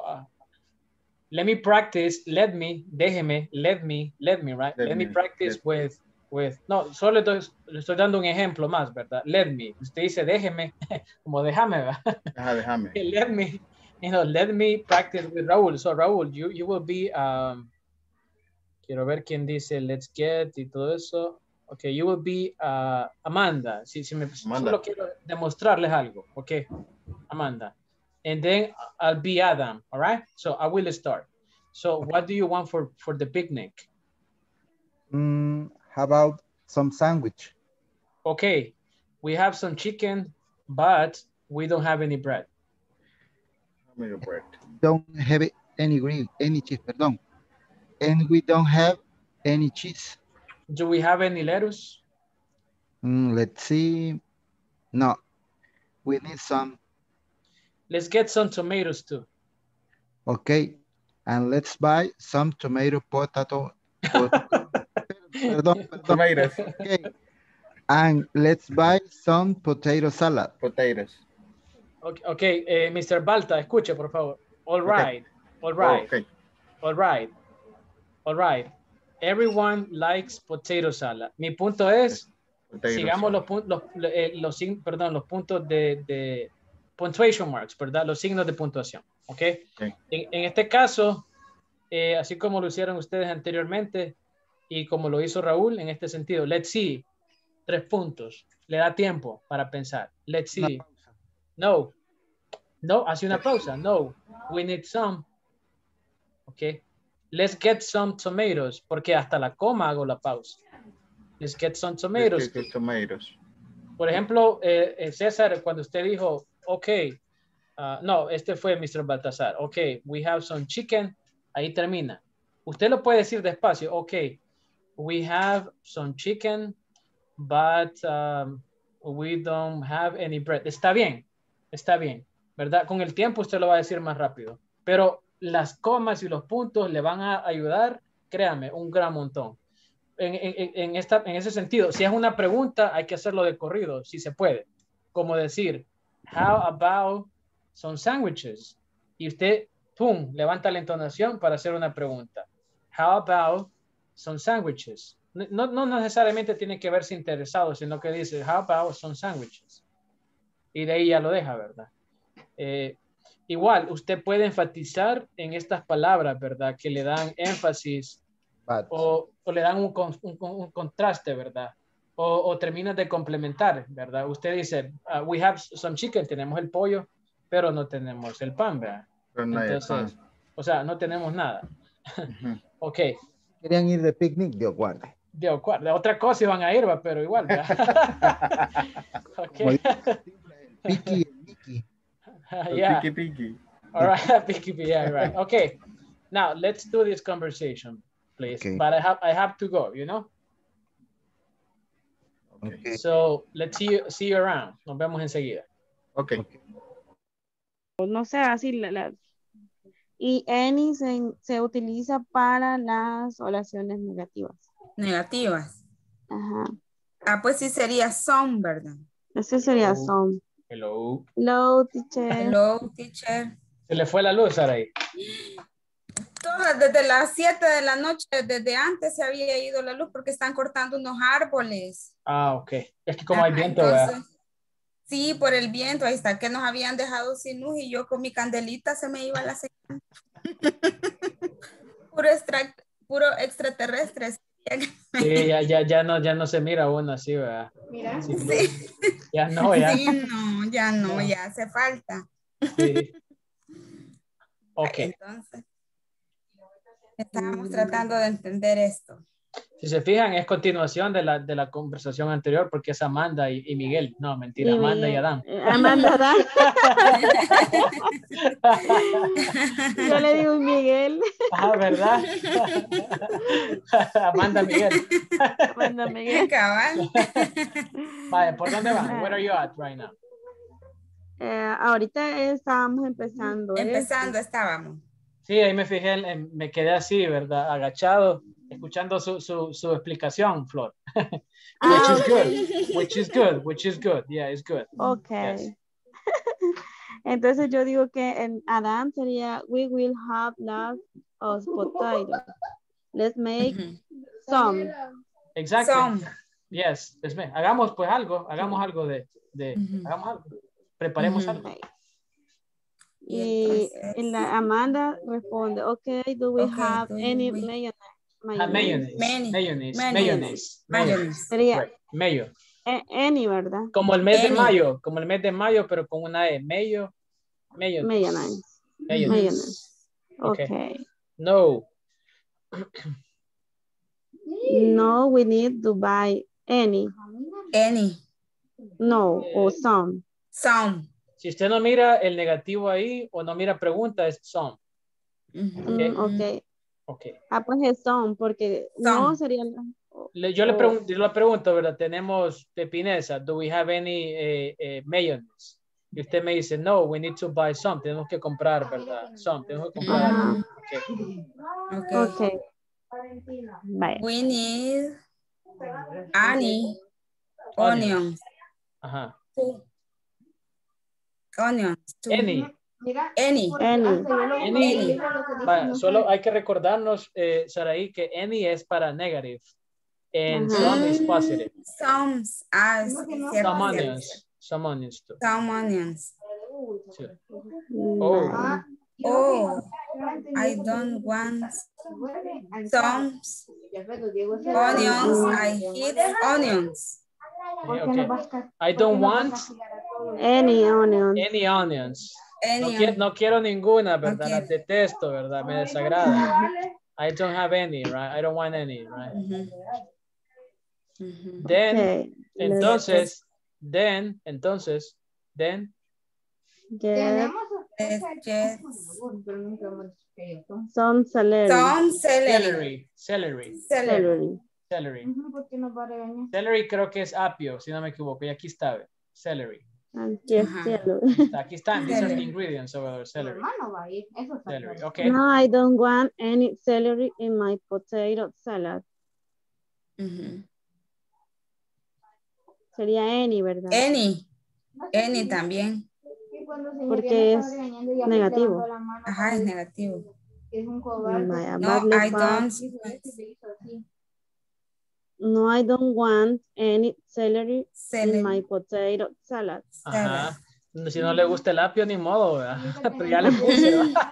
let me practice. Let me, right? Let me practice with with, no, solo le estoy dando un ejemplo más, ¿verdad? Let me. Usted dice déjeme, como déjame, ¿verdad? Déjame. Let me, let me practice with Raúl. So Raúl, you will be, quiero ver quién dice let's get y todo eso. Okay, you will be Amanda. Amanda. Solo quiero demostrarles algo. Okay, Amanda. And then I'll be Adam, all right? So I will start. So what do you want for the picnic? How about some sandwich? Okay, we have some chicken, but we don't have any bread. Don't have any cheese, perdón. And we don't have any cheese. Do we have any lettuce? Let's see. No, we need some. Let's get some tomatoes too. Okay, and let's buy some potato. Perdón. Tomatoes. Okay, and let's buy some potato salad. Potatoes. Okay, Mr. Balta, escuche, por favor. All right, all right, Okay. all right, all right. Everyone likes potato salad. Mi punto es, sigamos los puntos de punctuation marks, ¿verdad? Los signos de puntuación, ¿ok? En este caso, así como lo hicieron ustedes anteriormente y como lo hizo Raúl, en este sentido, let's see, 3 puntos. Le da tiempo para pensar. Let's see. No, hace una pausa. No, we need some. Ok. Let's get some tomatoes, porque hasta la coma hago la pausa. Let's get some tomatoes. Let's get tomatoes. Por ejemplo, César, cuando usted dijo, ok, no, este fue Mr. Baltasar. Ok, we have some chicken. Ahí termina. Usted lo puede decir despacio. Ok, we have some chicken, but we don't have any bread. Está bien, ¿verdad? Con el tiempo usted lo va a decir más rápido. Pero las comas y los puntos le van a ayudar, créame, un gran montón. En ese sentido, si es una pregunta, hay que hacerlo de corrido, si se puede. Como decir, how about some sandwiches? Y usted, pum, levanta la entonación para hacer una pregunta. How about some sandwiches? No necesariamente tiene que verse interesado, sino que dice, how about some sandwiches? Y de ahí ya lo deja, ¿verdad? Igual, usted puede enfatizar en estas palabras, ¿verdad? Que le dan énfasis o le dan un contraste, ¿verdad? O termina de complementar, ¿verdad? Usted dice, we have some chicken, tenemos el pollo, pero no tenemos el pan, ¿verdad? Entonces, o sea, no tenemos nada. Ok. Querían ir de picnic, Dios guarde. Dios guarde. Otra cosa iban a ir, pero igual, ¿verdad? Ok. Piqui, Mickey. Yeah. Piqui. All right, piqui, yeah, right. Okay. Now let's do this conversation, please. Okay. But I have to go, you know? Okay. So let's see you around. Nos vemos enseguida. Okay. No sé, así y any se utiliza para las oraciones negativas. Negativas. Ajá. Pues sí sería some, ¿verdad? Ese sería some. Hello. Hello, teacher. Hello, teacher. Se le fue la luz, Saray. Todas desde las 7 de la noche, desde antes se había ido la luz porque están cortando unos árboles. Ok. Es que como hay viento, ¿verdad? Sí, por el viento, ahí está, que nos habían dejado sin luz y yo con mi candelita se me iba la señal. puro extraterrestre. Sí, ya no se mira uno así, ¿verdad? Mira. Sí. Ya no, ya. Sí, no, ya hace falta. Sí. Ok. Entonces, estábamos tratando de entender esto. Si se fijan, es continuación de la conversación anterior, porque es Amanda y Miguel. No, mentira, y Amanda Miguel. y Adán. Amanda, Adán. Yo le digo Miguel. ¿Verdad? Amanda Miguel. Amanda Miguel. Cabal. Vale, ¿por dónde van? Where are you at right now? Ahorita estábamos empezando. Estábamos. Sí, ahí me fijé, me quedé así, ¿verdad? Agachado, escuchando su explicación, Flor. Which is good. Yeah, it's good. Okay. Yes. Entonces yo digo que en Adam sería, we will have lots of potatoes. Let's make some. Exacto. Some. Yes, hagamos pues algo, hagamos algo hagamos algo, preparemos algo. Y la Amanda responde, okay, do we have any mayonnaise? Mayonnaise. Sería Right. Mayo. any, ¿verdad? Como el mes de mayo, pero con una E. Mayonnaise. Okay. No. No, we need to buy any. Any. No, or some. Some. Si usted no mira el negativo ahí o no mira pregunta, es some. Okay. Pues es some, porque no sería... Yo le pregunto, ¿verdad? Tenemos pepinesa. Do we have any mayonnaise? Y usted me dice, no, we need to buy some. Tenemos que comprar, ¿verdad? Some. Tenemos que comprar. Okay. Bye. We need onions. Ajá. Onions. Any. Vale, solo hay que recordarnos, Saraí, que any es para negative. And some is positive. Some onions. Some onions too. Some onions. Sí. I don't want some onions. I hate onions. Okay. I don't want any onions. Any onions. No quiero ninguna, ¿verdad? Las detesto, ¿verdad? Me desagrada. I don't have any, right? I don't want any, right? Then, entonces, get some celery. Celery creo que es apio, si no me equivoco. Y aquí está, celery. Aquí están, these are the ingredients of celery. Celery, okay. No, I don't want any celery in my potato salad. Sería any, ¿verdad? Any también. Porque es negativo. Ajá, es negativo. No, I don't want any celery in my potato salad. Ajá. Si no le gusta el apio, ni modo, ¿verdad? Pero ya le puse, ¿verdad?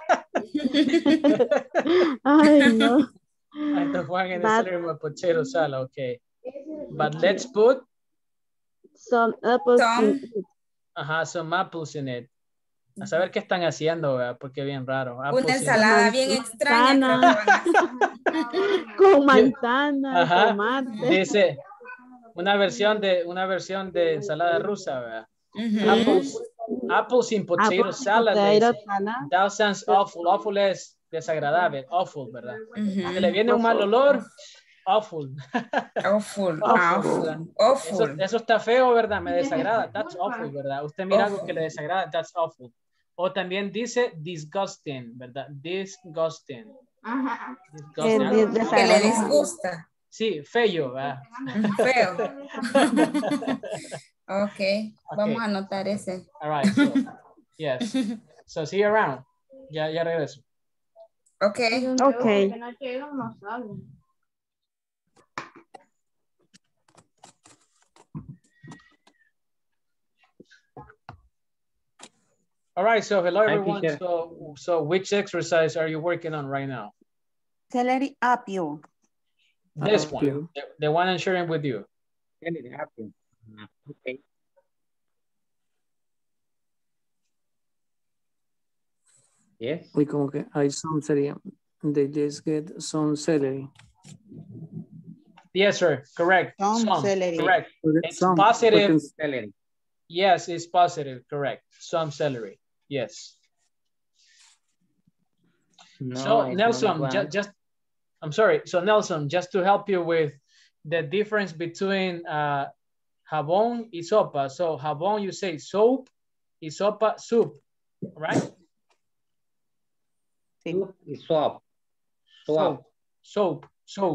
Ay, no. I don't want any celery in my potato salad, okay. But let's put some apples some apples in it. A saber qué están haciendo, ¿verdad? Porque es bien raro. Una ensalada bien extraña. Con manzana, tomate. Dice, una versión de ensalada rusa, ¿verdad? Apples in potato salad. That sounds awful. Awful es desagradable. Awful, ¿verdad? Se le viene un mal olor. Awful. Awful. Eso está feo, ¿verdad? Me desagrada. That's awful, ¿verdad? Usted mira algo que le desagrada. That's awful. O también dice disgusting, ¿verdad? Disgusting. Que le disgusta. Sí, feo, ¿verdad? Feo. Okay. Vamos a anotar ese. All right. So, yes. So see you around. Ya regreso. Okay. All right, so hello everyone. So which exercise are you working on right now? Celery apio. This one, the one I'm sharing with you. Celery apio. Okay. Yes. Uy, como que hay some sería. They just get some celery. Yes, sir. Correct. Some celery. Correct. It's some positive. Celery. Yes, it's positive. Correct. Some celery. Yes. No, so Nelson, I'm sorry. So Nelson, just to help you with the difference between jabón y sopa. So jabón, you say soap, y sopa, soup, right? Soup y soap. Soap.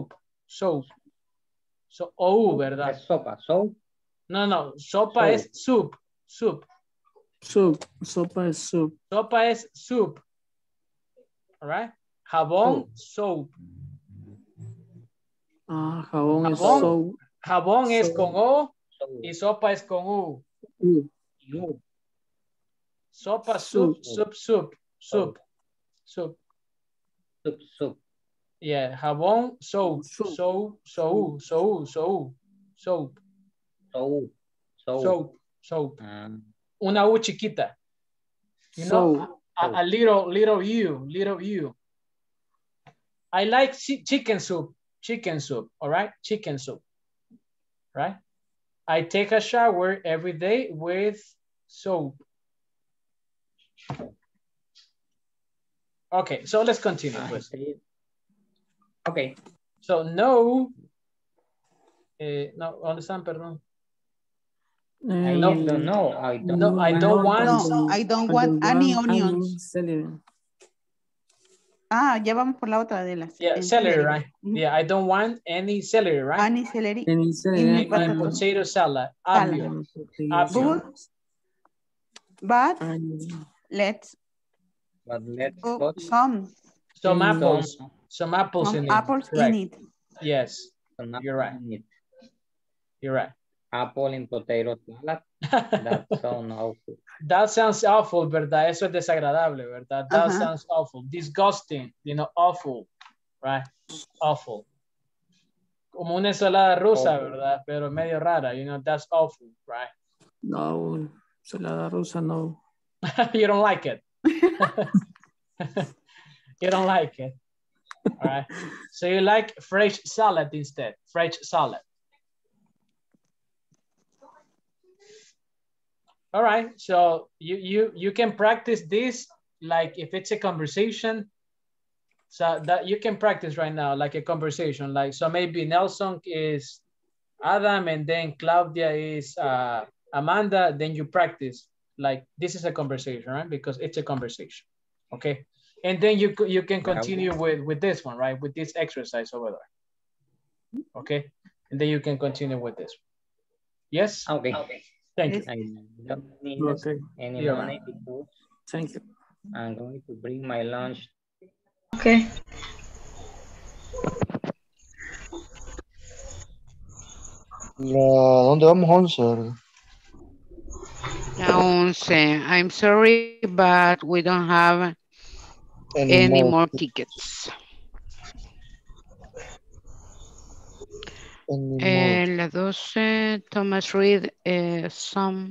So, ¿verdad? Es sopa, soap. No, sopa es soup. Sopa es soup. Sopa es soup. All right? Jabón, soap. Jabón es Jabón, soap. jabón es con O Soap. y sopa es con U. Soup. Sopa, soup, soup, soup, soup, soup. Soup. Soup. Yeah, jabón, soap, soap, soap, soap, soap, soap, Soap. Soap. soap, soap. Una U chiquita. You know, Soap. a little U. I like chicken soup, all right? Chicken soup, right? I take a shower every day with soap. Okay, so let's continue. Pues. Okay. So no, no, ¿dónde están? Perdón. I No. don't know. I don't No, I don't want. No, I don't want any onions. Celery. Ah, ya vamos por la otra de las. Yeah, celery, right? Yeah, I don't want any celery, right? Any celery. Any celery. In my potato salad. Obvious. Obvious. But let's put some apples. Some apples in it. Apples Correct. in it. Yes, you're right. You're right. Apple in potato salad. That sounds awful. That sounds awful, ¿verdad? Eso es desagradable, ¿verdad? That sounds awful. Disgusting, you know, awful, right? Awful. Como una ensalada rusa, ¿verdad? Pero medio rara, you know, that's awful, right? No, ensalada rusa, no. You don't like it. You don't like it. All right. So you like fresh salad instead, fresh salad. All right, so you can practice this like if it's a conversation. So that you can practice right now like a conversation. Like so maybe Nelson is Adam and then Claudia is Amanda. Then you practice like this is a conversation, right? Because it's a conversation. Okay, and then you can continue with this one, right? With this exercise over there. Okay, and then you can continue with this. Yes. Okay. Thank you. I don't need any You're money right. because Thank you. I'm going to bring my lunch. Okay. ¿Dónde vamos, 11? La 11. I'm sorry, but we don't have any more tickets. La 12, Thomas read some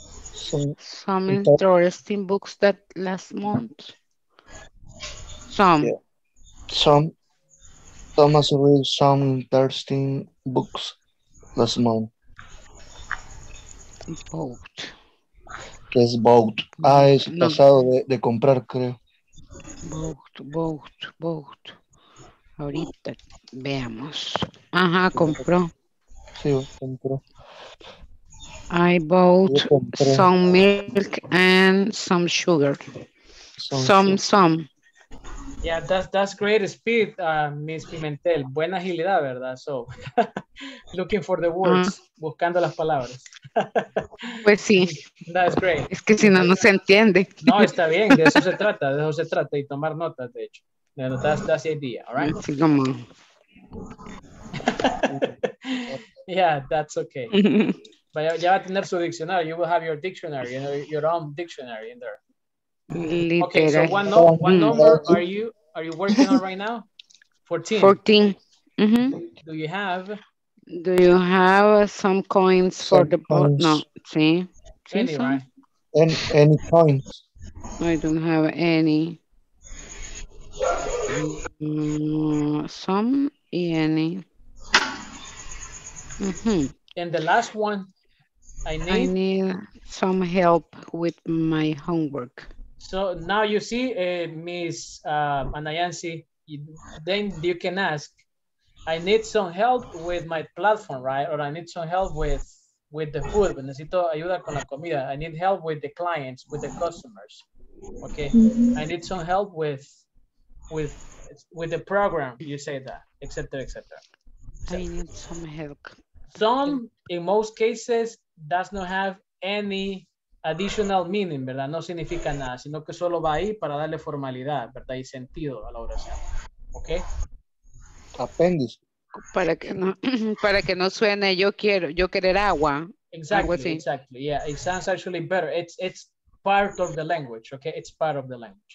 interesting books that last month. Some. Yeah. Some. Thomas read some interesting books last month. Both. ¿Qué es both? Ah, es pasado de comprar, creo. Both. Ahorita veamos. Ajá, compró. Sí, compró. I bought some milk and some sugar. Some. Yeah, that's great speed, Miss Pimentel. Buena agilidad, ¿verdad? So, looking for the words, buscando las palabras. Pues sí. That's great. Es que si no, no se entiende. No, está bien, de eso se trata, y tomar notas, de hecho. That's the idea, all right? Así como. Yeah, that's okay. Ya va a tener su diccionario. You will have your dictionary, your own dictionary in there. Literal. Okay, so what number are you working on right now? 14. 14. Do you have some coins for the boat? No, sí. Any, right? Any coins? I don't have any. Some y any. And the last one, I need some help with my homework. So now you see, Miss Anayansi, then you can ask, I need some help with my platform, right? Or I need some help with the food. Necesito ayuda con la comida. I need help with the clients, with the customers. Okay. I need some help with the program. You say that, etc., etc. I need some help. Some, in most cases, does not have any additional meaning, ¿verdad? No significa nada, sino que solo va ahí para darle formalidad, ¿verdad? Y sentido a la oración. ¿Ok? Apéndice. Para que no, para que no suene yo querer agua. Algo así. Exactly. Yeah, it sounds actually better. It's part of the language, okay? It's part of the language.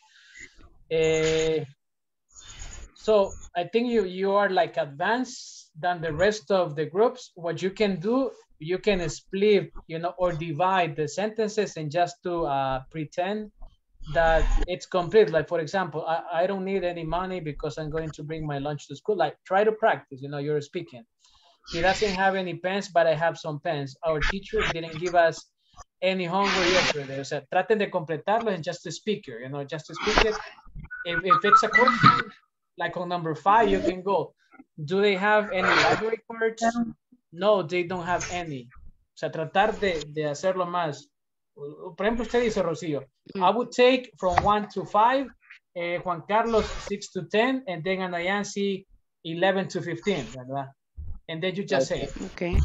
So I think you are like advanced than the rest of the groups. What you can do, you can split, you know, or divide the sentences and just to pretend that it's complete. Like, for example, I don't need any money because I'm going to bring my lunch to school. Like, try to practice, you know, you're speaking. He doesn't have any pens, but I have some pens. Our teacher didn't give us any homework yesterday. O sea, traten de completarlo and just to speak it, you know, just to speak it. If it's a question, like on number 5, you can go, do they have any library cards? No, they don't have any. O sea, tratar de hacerlo más. Por ejemplo, usted dice, Rocío, I would take from 1 to 5, Juan Carlos 6 to 10, and then Anayansi 11 to 15, ¿verdad? And then you just say it. Okay.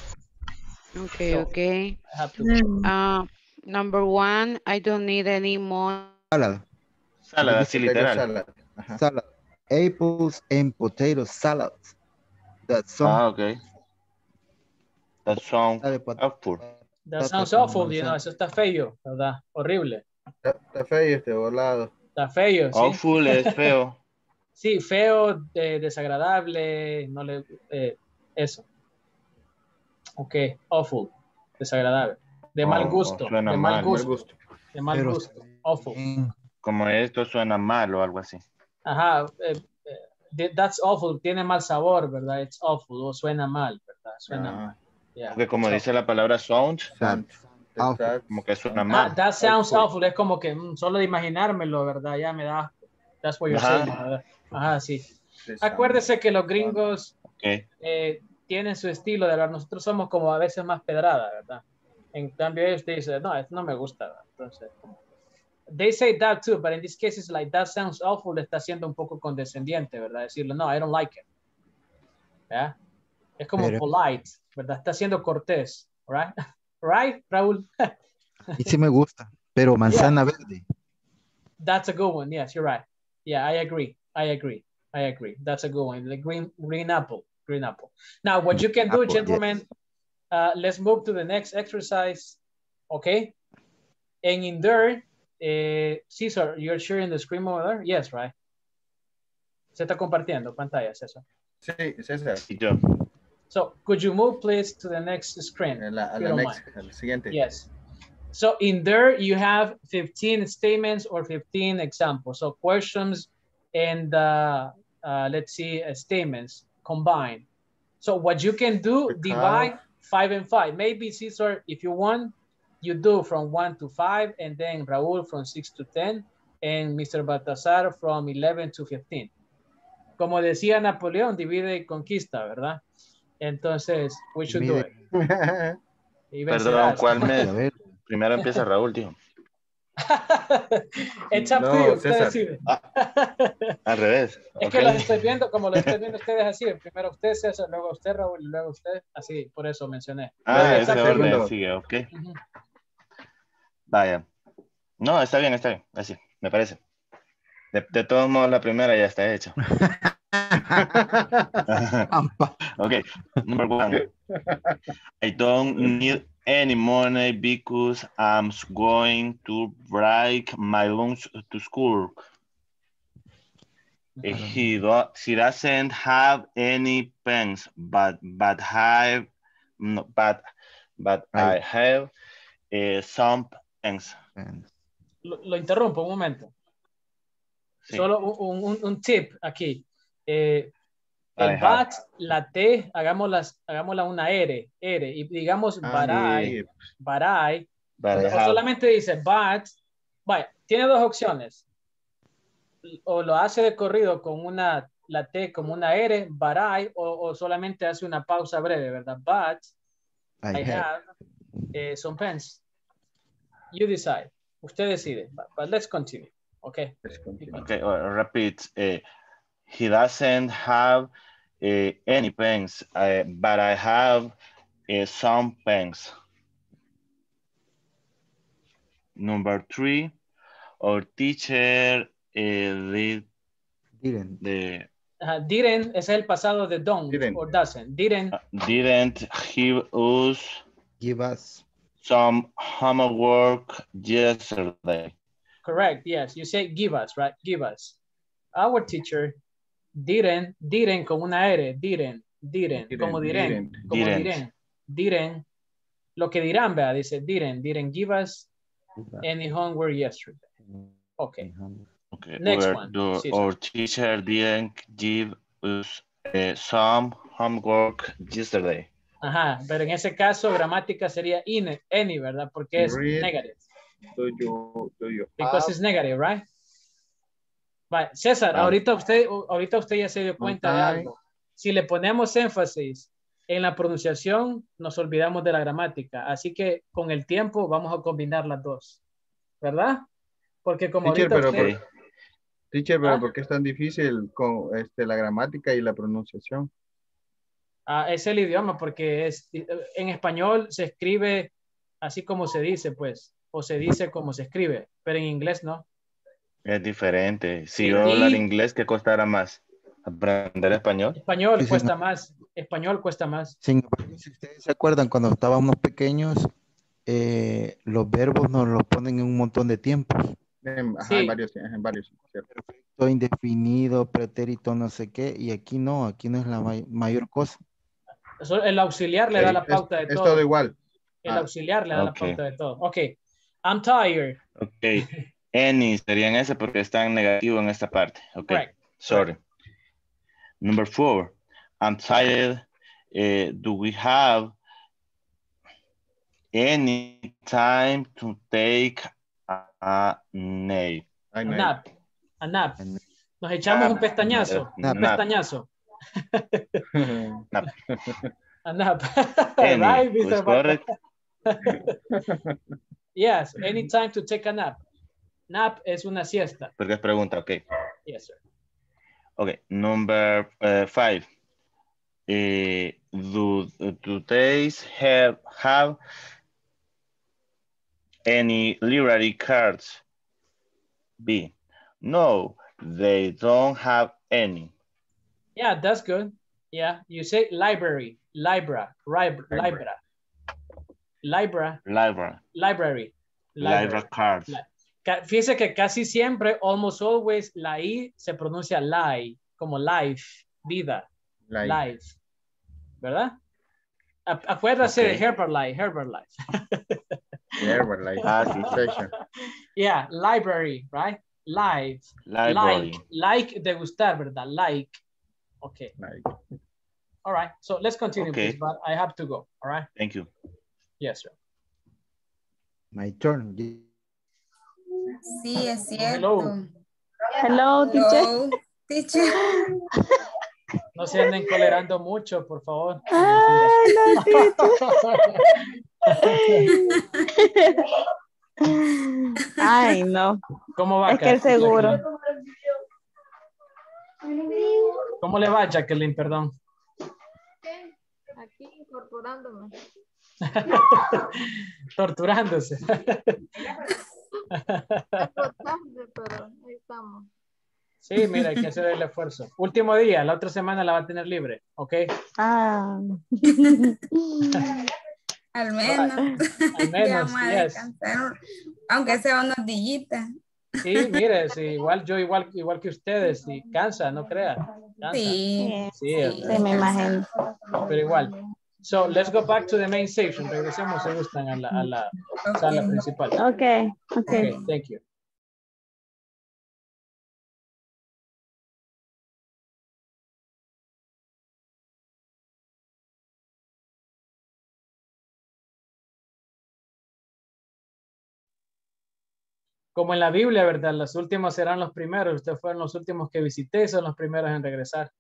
So, Okay. I have to Number 1, I don't need any more. Salad. Salad, así literal. Salad. Salad. Apples and potato salad. That's some. Okay. That sounds awful. That sounds awful, you know, eso está feo, ¿verdad? Horrible. Está feo este volado. Está feo, sí. Awful es feo. Sí, feo, desagradable, no le, eso. Ok, awful, desagradable. De mal gusto, de mal gusto. De mal gusto, awful. Como esto suena mal o algo así. Ajá, that's awful, tiene mal sabor, ¿verdad? It's awful, o suena mal, ¿verdad? Suena mal. Yeah. Porque como dice la palabra sound, como que suena mal. That sounds awful, es como que solo de imaginármelo, ¿verdad? Ya me da, that's what you're saying, ¿verdad? Ajá, sí. Acuérdese que los gringos tienen su estilo de hablar, nosotros somos como a veces más pedrada, ¿verdad? En cambio ellos te dicen, no, esto no me gusta, ¿verdad? Entonces, they say that too, but in this case it's like, that sounds awful, le está siendo un poco condescendiente, ¿verdad? Decirle, no, I don't like it. ¿Ya? Es como polite, ¿verdad? Está siendo cortés, right? Right, Raúl? Y sí me gusta, pero manzana verde. That's a good one, yes, you're right. Yeah, I agree. That's a good one. The green apple. Now, what you can do, gentlemen, let's move to the next exercise, okay? And in there, Cesar, you're sharing the screen over there? Yes, right? Se está compartiendo pantalla, Cesar. Sí, César. Y yo. So, could you move, please, to the next screen? El siguiente. Yes. So, in there, you have 15 statements or 15 examples. So, questions and, let's see, statements combined. So, what you can do, divide 5 and 5. Maybe, Cesar, if you want, you do from 1 to 5, and then Raúl from 6 to 10, and Mr. Baltasar from 11 to 15. Como decía Napoleón, divide y conquista, ¿verdad? Entonces, we should do it. Perdón, ¿cuál mes? Primero empieza Raúl, tío. It's up to you, usted decide. Al revés. Es que los estoy viendo, como lo estoy viendo ustedes así. Primero usted, César, luego usted, Raúl, y luego usted. Así, por eso mencioné. Ese orden sigue, ok. Vaya. No, está bien, así, me parece. De todos modos, la primera ya está hecha. Okay, number 1. I don't need any money because I'm going to bring my lunch to school. He doesn't have any pens, but I have some pens. Lo interrumpo un momento. Sí. Solo un tip aquí. El bat, la T, hagámosla una R, y digamos barai, o solamente dice bat. Vaya, tiene dos opciones. O lo hace de corrido con la T como una R, barai, o solamente hace una pausa breve, ¿verdad? But I have some pens. You decide. Usted decide. But let's continue. Okay. Okay, repeat. He doesn't have any pens, but I have some pens. Number 3, our teacher didn't Didn't, ese es el pasado de don't Didn't. or doesn't. Didn't. Didn't give us some homework yesterday. Correct, yes. You say give us, right? Give us. Our teacher didn't con una R, didn't, como dirán, como dirán, lo que dirán, vea, dice didn't give us any homework yesterday. Okay. Okay. Next one. Our teacher didn't give us some homework yesterday. Ajá, pero en ese caso gramática sería any, ¿verdad? Porque es negative. Do you Because it's negative, right? Vale, César, ahorita usted ya se dio cuenta de algo. Si le ponemos énfasis en la pronunciación, nos olvidamos de la gramática. Así que con el tiempo vamos a combinar las dos. ¿Verdad? Porque como Teacher, ahorita pero usted... pero ¿por qué es tan difícil con la gramática y la pronunciación? Es el idioma, porque en español se escribe así como se dice, pues, o se dice como se escribe, pero en inglés no. Es diferente. Si yo hablar inglés, ¿qué costará más? ¿Aprender español? Español cuesta más. Español cuesta más. Sin embargo, si ustedes se acuerdan, cuando estábamos pequeños, los verbos nos los ponen en un montón de tiempos. Ajá, en varios, ¿cierto? Perfecto, indefinido, pretérito, no sé qué, y aquí no es la mayor cosa. El auxiliar le da la pauta de todo. Es todo igual. El auxiliar le da la pauta de todo. Ok. I'm tired. Ok. Any sería en ese porque está en negativo en esta parte. Ok. Correct. Sorry. Number 4. I'm tired. Do we have any time to take a nap? A nap. Nos echamos un pestañazo. Un pestañazo. Nap. A nap. Any, Right, pues Mr. correct. Yes, any time to take a nap. Nap es una siesta. Porque es pregunta, ok. Yes, sir. Ok, number 5. Do they have any library cards? B. No, they don't have any. Yeah, that's good. Yeah, you say library, libra. Library cards. Fíjese que casi siempre, almost always, la I se pronuncia lie, como life, vida, life. ¿Verdad? Acuérdase de Herbalife. Herbalife. Yeah, library, right? Live. Library. Like de gustar, ¿verdad? Like. Okay. Like. All right. So let's continue, Okay. please, but I have to go. All right. Thank you. Yes, sir. My turn. Sí, es cierto. Hello, teacher. Teacher. No se anden colerando mucho, por favor. Ay, no, teacher. Ay, no. ¿Cómo va? Es que el seguro. ¿Cómo le va, Jacqueline? Perdón. Aquí incorporándome. Torturándose. Algo tarde, pero ahí estamos. Sí, mira, hay que hacer el esfuerzo. Último día, la otra semana la va a tener libre, ¿ok? Ah. Al menos. Al menos, yes. Aunque sea unos días. Sí, mire, sí, igual que ustedes, sí, cansa, no crea. Cansa. Sí, me imagino. Pero igual. So, let's go back to the main station. Regresemos, si gustan, a la sala principal. Okay. Thank you. Como en la Biblia, ¿verdad? Los últimos serán los primeros. Ustedes fueron los últimos que visité, son los primeros en regresar.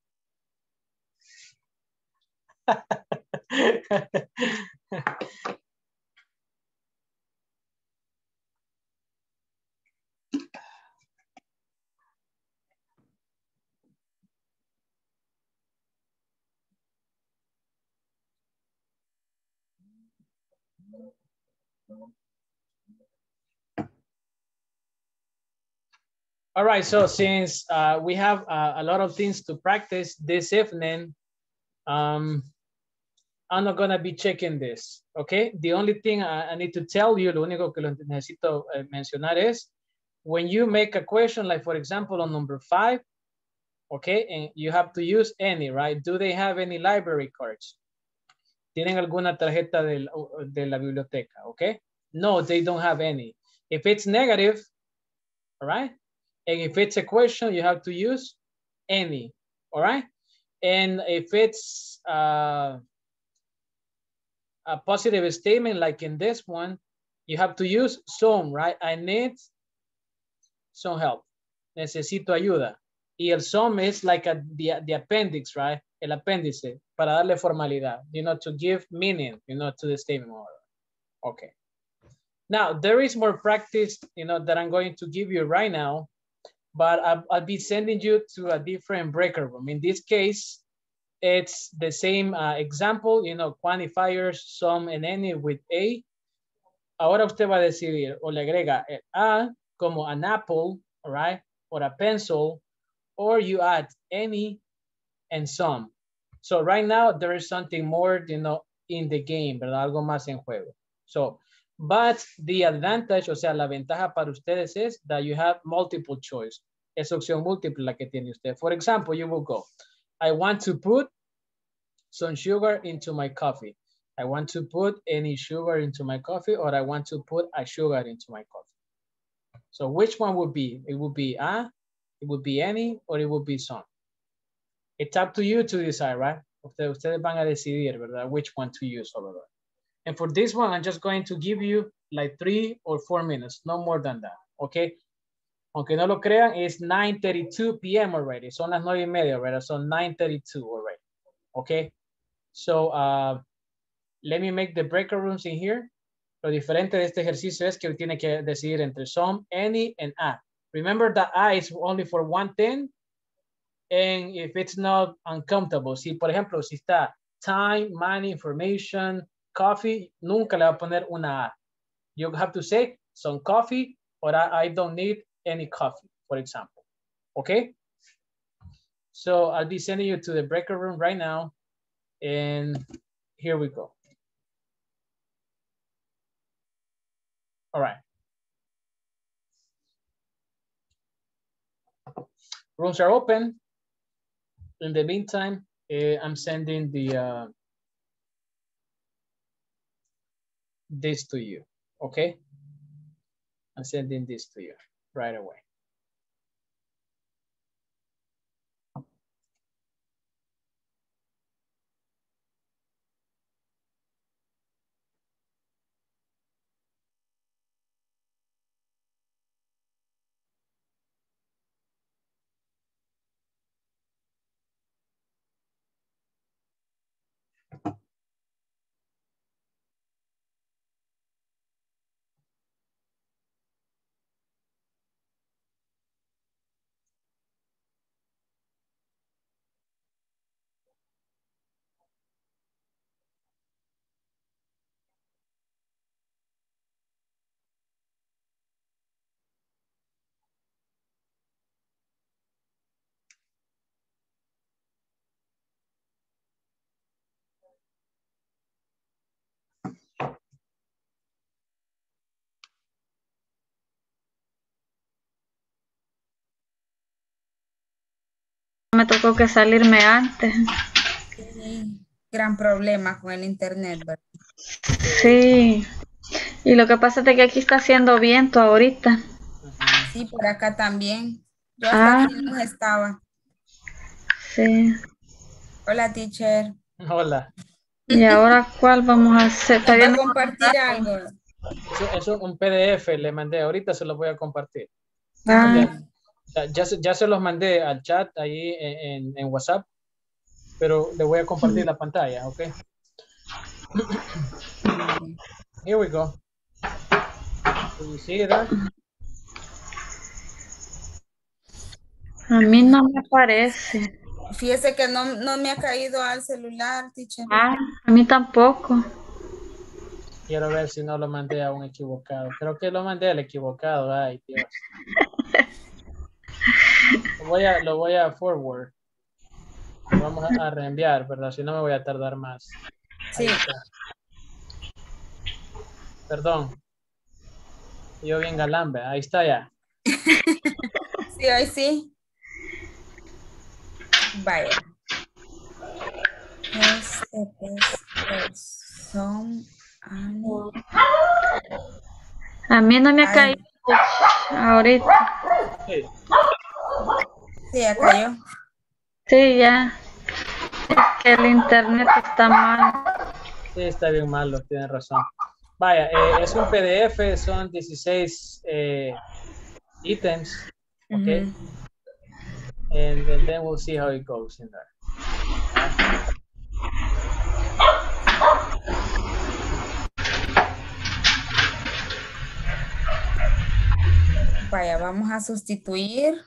All right, so since we have a lot of things to practice this evening, I'm not gonna be checking this, okay? The only thing I need to tell you, lo único que necesito mencionar es, when you make a question, like for example, on number 5, okay, and you have to use any, right? Do they have any library cards? ¿Tienen alguna tarjeta de la biblioteca, okay? No, they don't have any. If it's negative, all right? And if it's a question, you have to use any, all right? And if it's a positive statement, like in this one, you have to use some, right? I need some help. Necesito ayuda. Y el some is like the appendix, right? El apéndice, para darle formalidad, you know, to give meaning, you know, to the statement. Okay. Now, there is more practice, you know, that I'm going to give you right now, but I'll be sending you to a different breaker room. In this case, it's the same example, you know, quantifiers, some and any with a. Ahora usted va a decidir o le agrega el a como an apple, all right, or a pencil, or you add any and some. So right now there is something more, you know, in the game, ¿verdad? Algo más en juego. So, but the advantage, o sea, la ventaja para ustedes es that you have multiple choice. Es opción múltiple la que tiene usted. For example, you will go, I want to put some sugar into my coffee. I want to put any sugar into my coffee, or I want to put a sugar into my coffee. So which one would be? It would be a, it would be any, or it would be some. It's up to you to decide, right? Ustedes van a decidir, ¿verdad? Which one to use over there. And for this one, I'm just going to give you like 3 or 4 minutes, no more than that, okay? Aunque no lo crean, it's 9:32 p.m. already. Son las 9:30 already, so 9:32 already, okay? So let me make the breaker rooms in here. Lo diferente de este ejercicio es que tiene que decidir entre some, any, and a. Remember that a is only for one thing, and if it's not uncomfortable, si por ejemplo, si está time, money, information, coffee, nunca le va a poner una a. You have to say some coffee, or I don't need any coffee, for example, okay? So I'll be sending you to the breaker room right now, and here we go. All right. Rooms are open. In the meantime, I'm sending the this to you, okay? I'm sending this to you right away. Me tocó que salirme antes. Sí, gran problema con el internet, ¿verdad? Sí. Y lo que pasa es que aquí está haciendo viento ahorita. Sí, por acá también. Yo hasta aquí no estaba. Sí. Hola, teacher. Hola. ¿Y ahora cuál vamos a hacer? Voy a compartir algo. Eso es un PDF, le mandé. Ahorita se lo voy a compartir. Ya se los mandé al chat ahí en WhatsApp, pero le voy a compartir la pantalla, ¿ok? Here we go. Do you see that? A mí no me parece. Fíjese que no me ha caído al celular, teacher. A mí tampoco. Quiero ver si no lo mandé a un equivocado. Creo que lo mandé al equivocado. Ay, Dios. Lo voy a forward. Vamos a reenviar, ¿verdad? Si no me voy a tardar más. Sí. Perdón. Yo bien galán, ¿ve? Ahí está ya. Sí, ahí sí. Vaya. A mí no me ha caído ahorita. Sí. Sí, ya cayó. Sí, ya. Es que el internet está mal. Sí, está bien malo, tienen razón. Vaya, es un PDF, son 16 ítems. Okay. And then we'll see how it goes in there. Vaya, vamos a sustituir.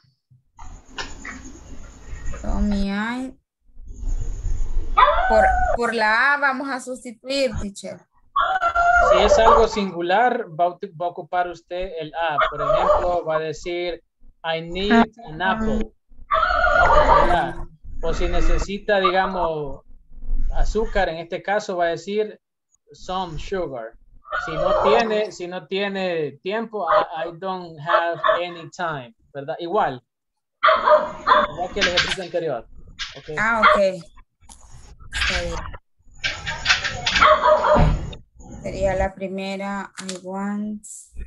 Por la A vamos a sustituir, teacher. Si es algo singular, va a ocupar usted el A. Por ejemplo, va a decir, I need an apple. O si necesita, digamos, azúcar, en este caso va a decir some sugar. Si no tiene tiempo, I don't have any time, ¿verdad? Igual. Igual que el ejercicio anterior. Okay. Ah, ok. Está bien. Sería la primera, I want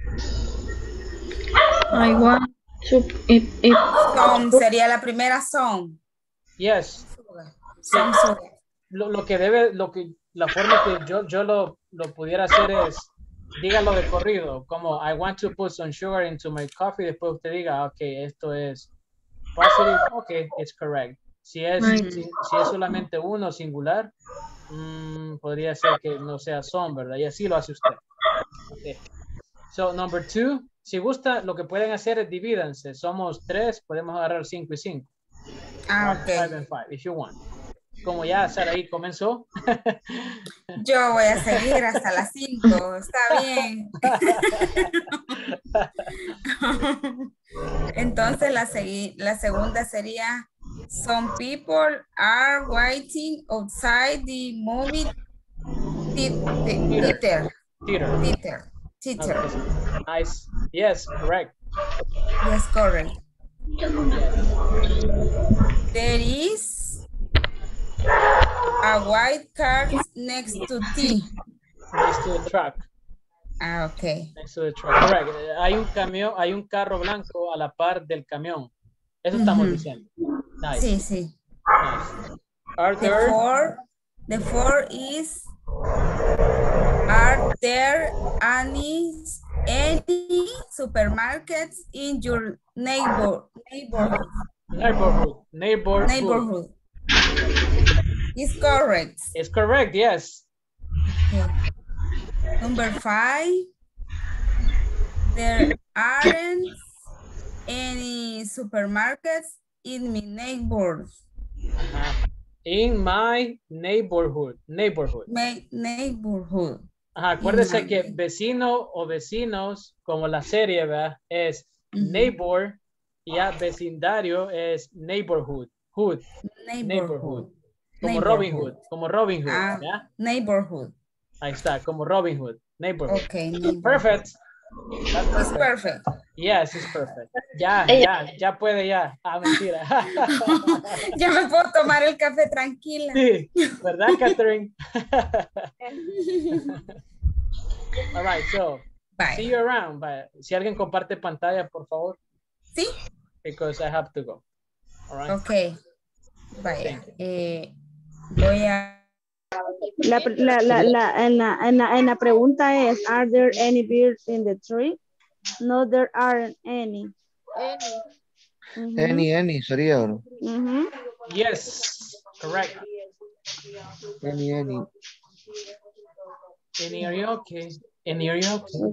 to some, sería la primera some. Yes. Some sugar. La forma que yo lo pudiera hacer es, dígalo de corrido, como I want to put some sugar into my coffee, después usted diga, ok, esto es positive, ok, it's correct. Si es solamente uno singular, podría ser que no sea some, ¿verdad? Y así lo hace usted. Okay. So, number 2, si gusta, lo que pueden hacer es divídanse. Somos 3, podemos agarrar 5 y 5. Ah, ok. 5 and 5, if you want. Como ya Saraí comenzó. Yo voy a seguir hasta las 5, está bien. Entonces la segunda sería, some people are waiting outside the movie theater. Okay. Nice. Yes, correct. Yes, correct. There is a white car next to T. Next to the truck. Ah, ok. Next to the truck. Correct. Hay un carro blanco a la par del camión. Eso estamos diciendo. Nice. Sí, sí. Nice. The four is, are there any supermarkets in your neighborhood? Is correct. It's correct, yes. Okay. Number 5, there aren't any supermarkets in my neighborhood. In my neighborhood. My neighborhood. Ajá, acuérdese que vecino o vecinos, como la serie, ¿verdad? Es neighbor, y ya vecindario es neighborhood. Neighborhood. Como Robin Hood. Ah, ¿ya? Neighborhood. Ahí está, como Robin Hood. Neighborhood. Okay, Perfect. It's perfect. Yes, it's perfect. Ya puede ya. Ah, mentira. Ya me puedo tomar el café tranquila. Sí, ¿verdad, Catherine? All right, so bye. See you around. Bye. Si alguien comparte pantalla, por favor. Sí. Because I have to go. All right. Okay. Vaya. Voy a. En la pregunta es, are there any birds in the tree? No, there aren't any. Any sería, ¿no? Yes, correct. Any. Any are you okay? Any are you okay?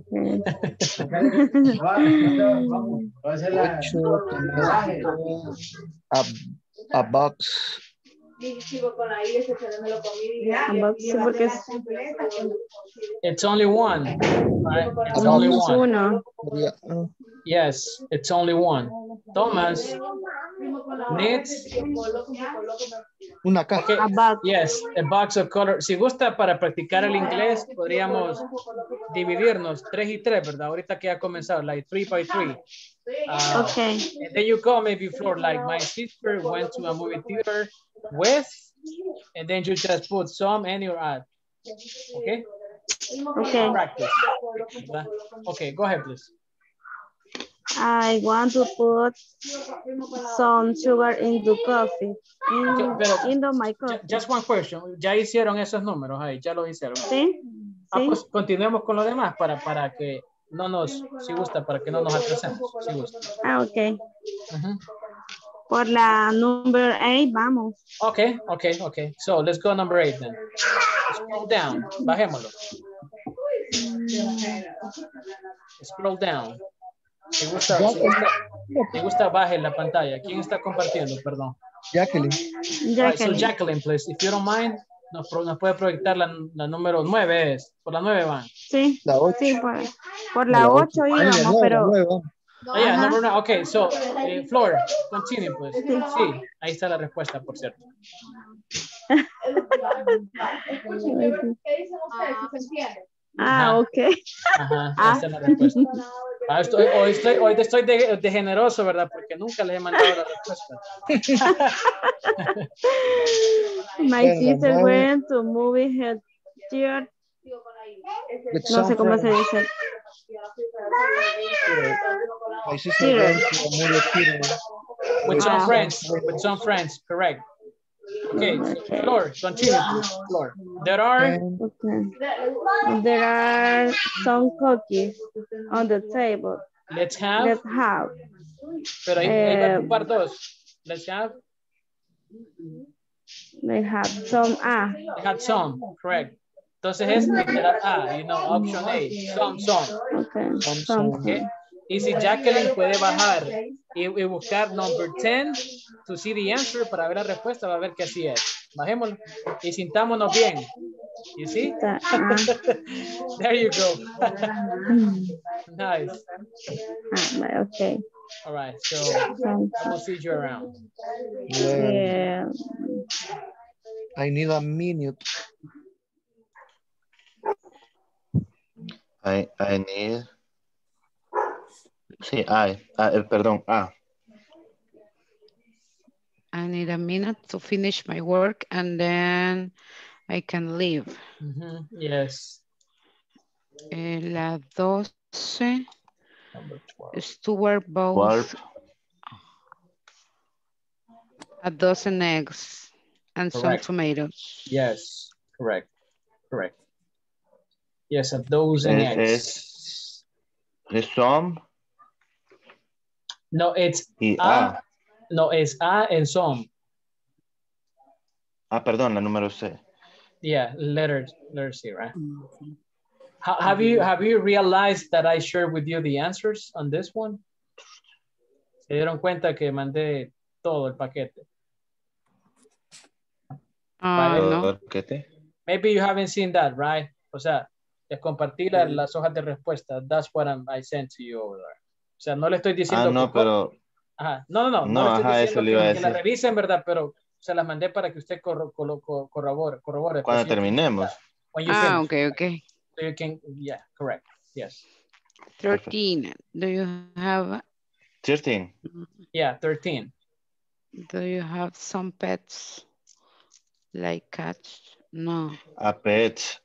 A box Sí, porque It's only one, right? It's only one. Yes, it's only one. Thomas needs una caja. Okay. Yes, a box of color. Si gusta para practicar el inglés, podríamos dividirnos 3 y 3, ¿verdad? Ahorita que ha comenzado, like 3 by 3. Okay. And then you call maybe Flor, like my sister went to a movie theater with, and then you just put some and your add. Okay? Okay. Practice. Okay, go ahead, please. I want to put some sugar into coffee. Into my coffee. Just one question. ¿Ya hicieron esos números ahí? ¿Ya los hicieron? Sí. Pues continuemos con lo demás para que no nos, si gusta, para que no nos atrasemos. Si gusta. Ok. Por la number 8, vamos. Okay. So, let's go number 8 then. Scroll down. Bajémoslo. Scroll down. Si gusta, baje la pantalla. ¿Quién está compartiendo? Perdón. Jacqueline. Right, so Jacqueline, please, if you don't mind, nos puede proyectar la número 9. Por la 9 van. Sí, la 8. Sí, por la 8 íbamos, pero... Yeah, number 9. Okay, so, Flor, continue, pues. Sí, ahí está la respuesta, por cierto. Ok. Ajá, ahí está la respuesta. Hoy estoy de generoso, ¿verdad? Porque nunca les he mandado la respuesta. My sister went to movie theater. No sé cómo se dice. My sister went to a movie theater. With some friends, correct. Okay, Flor, continue, Flor. There are some cookies on the table. Let's have. Pero ahí va a ocupar dos. Let's have. They have some. They had some, correct. Entonces es literal A, option A. Some. Okay. Y si Jacqueline puede bajar y buscar number 10 to see the answer para ver la respuesta, va a ver que así es. Bajémoslo y sintámonos bien. You see? There you go. Nice. Okay. All right, so we'll see you around. Yeah. I need a minute. I need... Sí, perdón, A. I need a minute to finish my work and then I can leave. Yes. La 12 is to work both a dozen eggs and some tomatoes. Yes, correct. Yes, a dozen eggs. ¿Es some? No, it's A. No, it's A and some. Perdón, la número C. Yeah, letter C, right? Have you realized that I shared with you the answers on this one? ¿Se dieron cuenta que mandé todo el paquete? No. Maybe you haven't seen that, right? O sea, les compartí las hojas de respuesta. That's what I sent to you over there. O sea, no le estoy diciendo no, pero... Ajá. No le estoy diciendo que la revisen, ¿verdad? Pero se las mandé para que usted corrobore. Cuando terminemos. Okay. So you can, yeah, correct. Yes. 13. Do you have... 13. Yeah, 13. Do you have some pets? Like cats? No. A pet.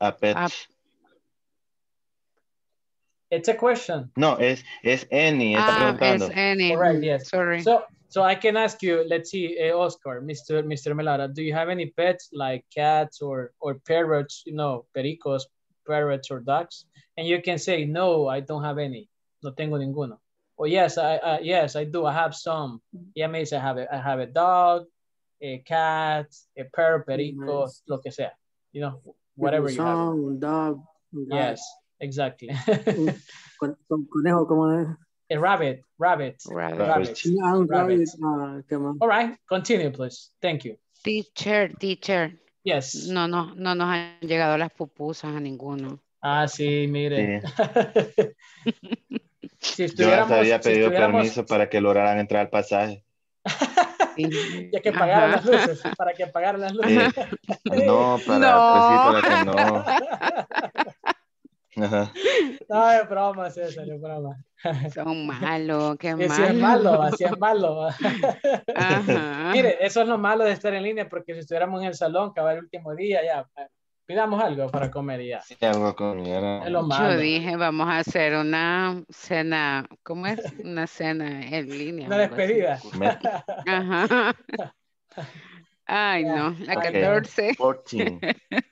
It's a question. No, es any. Está preguntando. Es any. Correct, yes. Sorry. So I can ask you, let's see, Oscar, Mr. Melara, do you have any pets like cats or parrots, pericos, parrots or ducks? And you can say, no, I don't have any. No tengo ninguno. Or yes, I do. I have some. Yeah, maybe I have a dog, a cat, a parrot, perico, lo que sea. Whatever you have. Dog. Yes, exactly. Conejo, ¿cómo es? A rabbit, rabbit, Rabbit. rabbit, Yeah, rabbit. come on. All right, continue, please. Thank you. Teacher. Yes. No nos han llegado las pupusas a ninguno. Ah, sí, mire. Si Yo hasta había pedido estuviéramos... permiso para que lograran entrar al pasaje. Ya que pagaran las luces, para que pagaran las luces. No, para que no. Ajá. No, es broma, César, es broma. Son malos, qué malo. Así es malo. Ajá. Mire, eso es lo malo de estar en línea, porque si estuviéramos en el salón, que va el último día, ya, pidamos algo para comer y ya. Sí, algo comieron. Es lo malo. Yo dije, vamos a hacer una cena, ¿cómo es? Una cena en línea. Una despedida. Ajá. Ay, no, la 14. 14.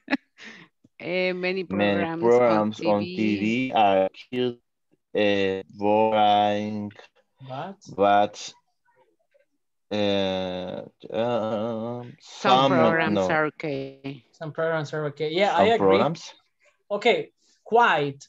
Many programs on TV are cute, boring, but some programs are okay. Some programs are okay. Yeah, some I agree. Programs? Okay, quite.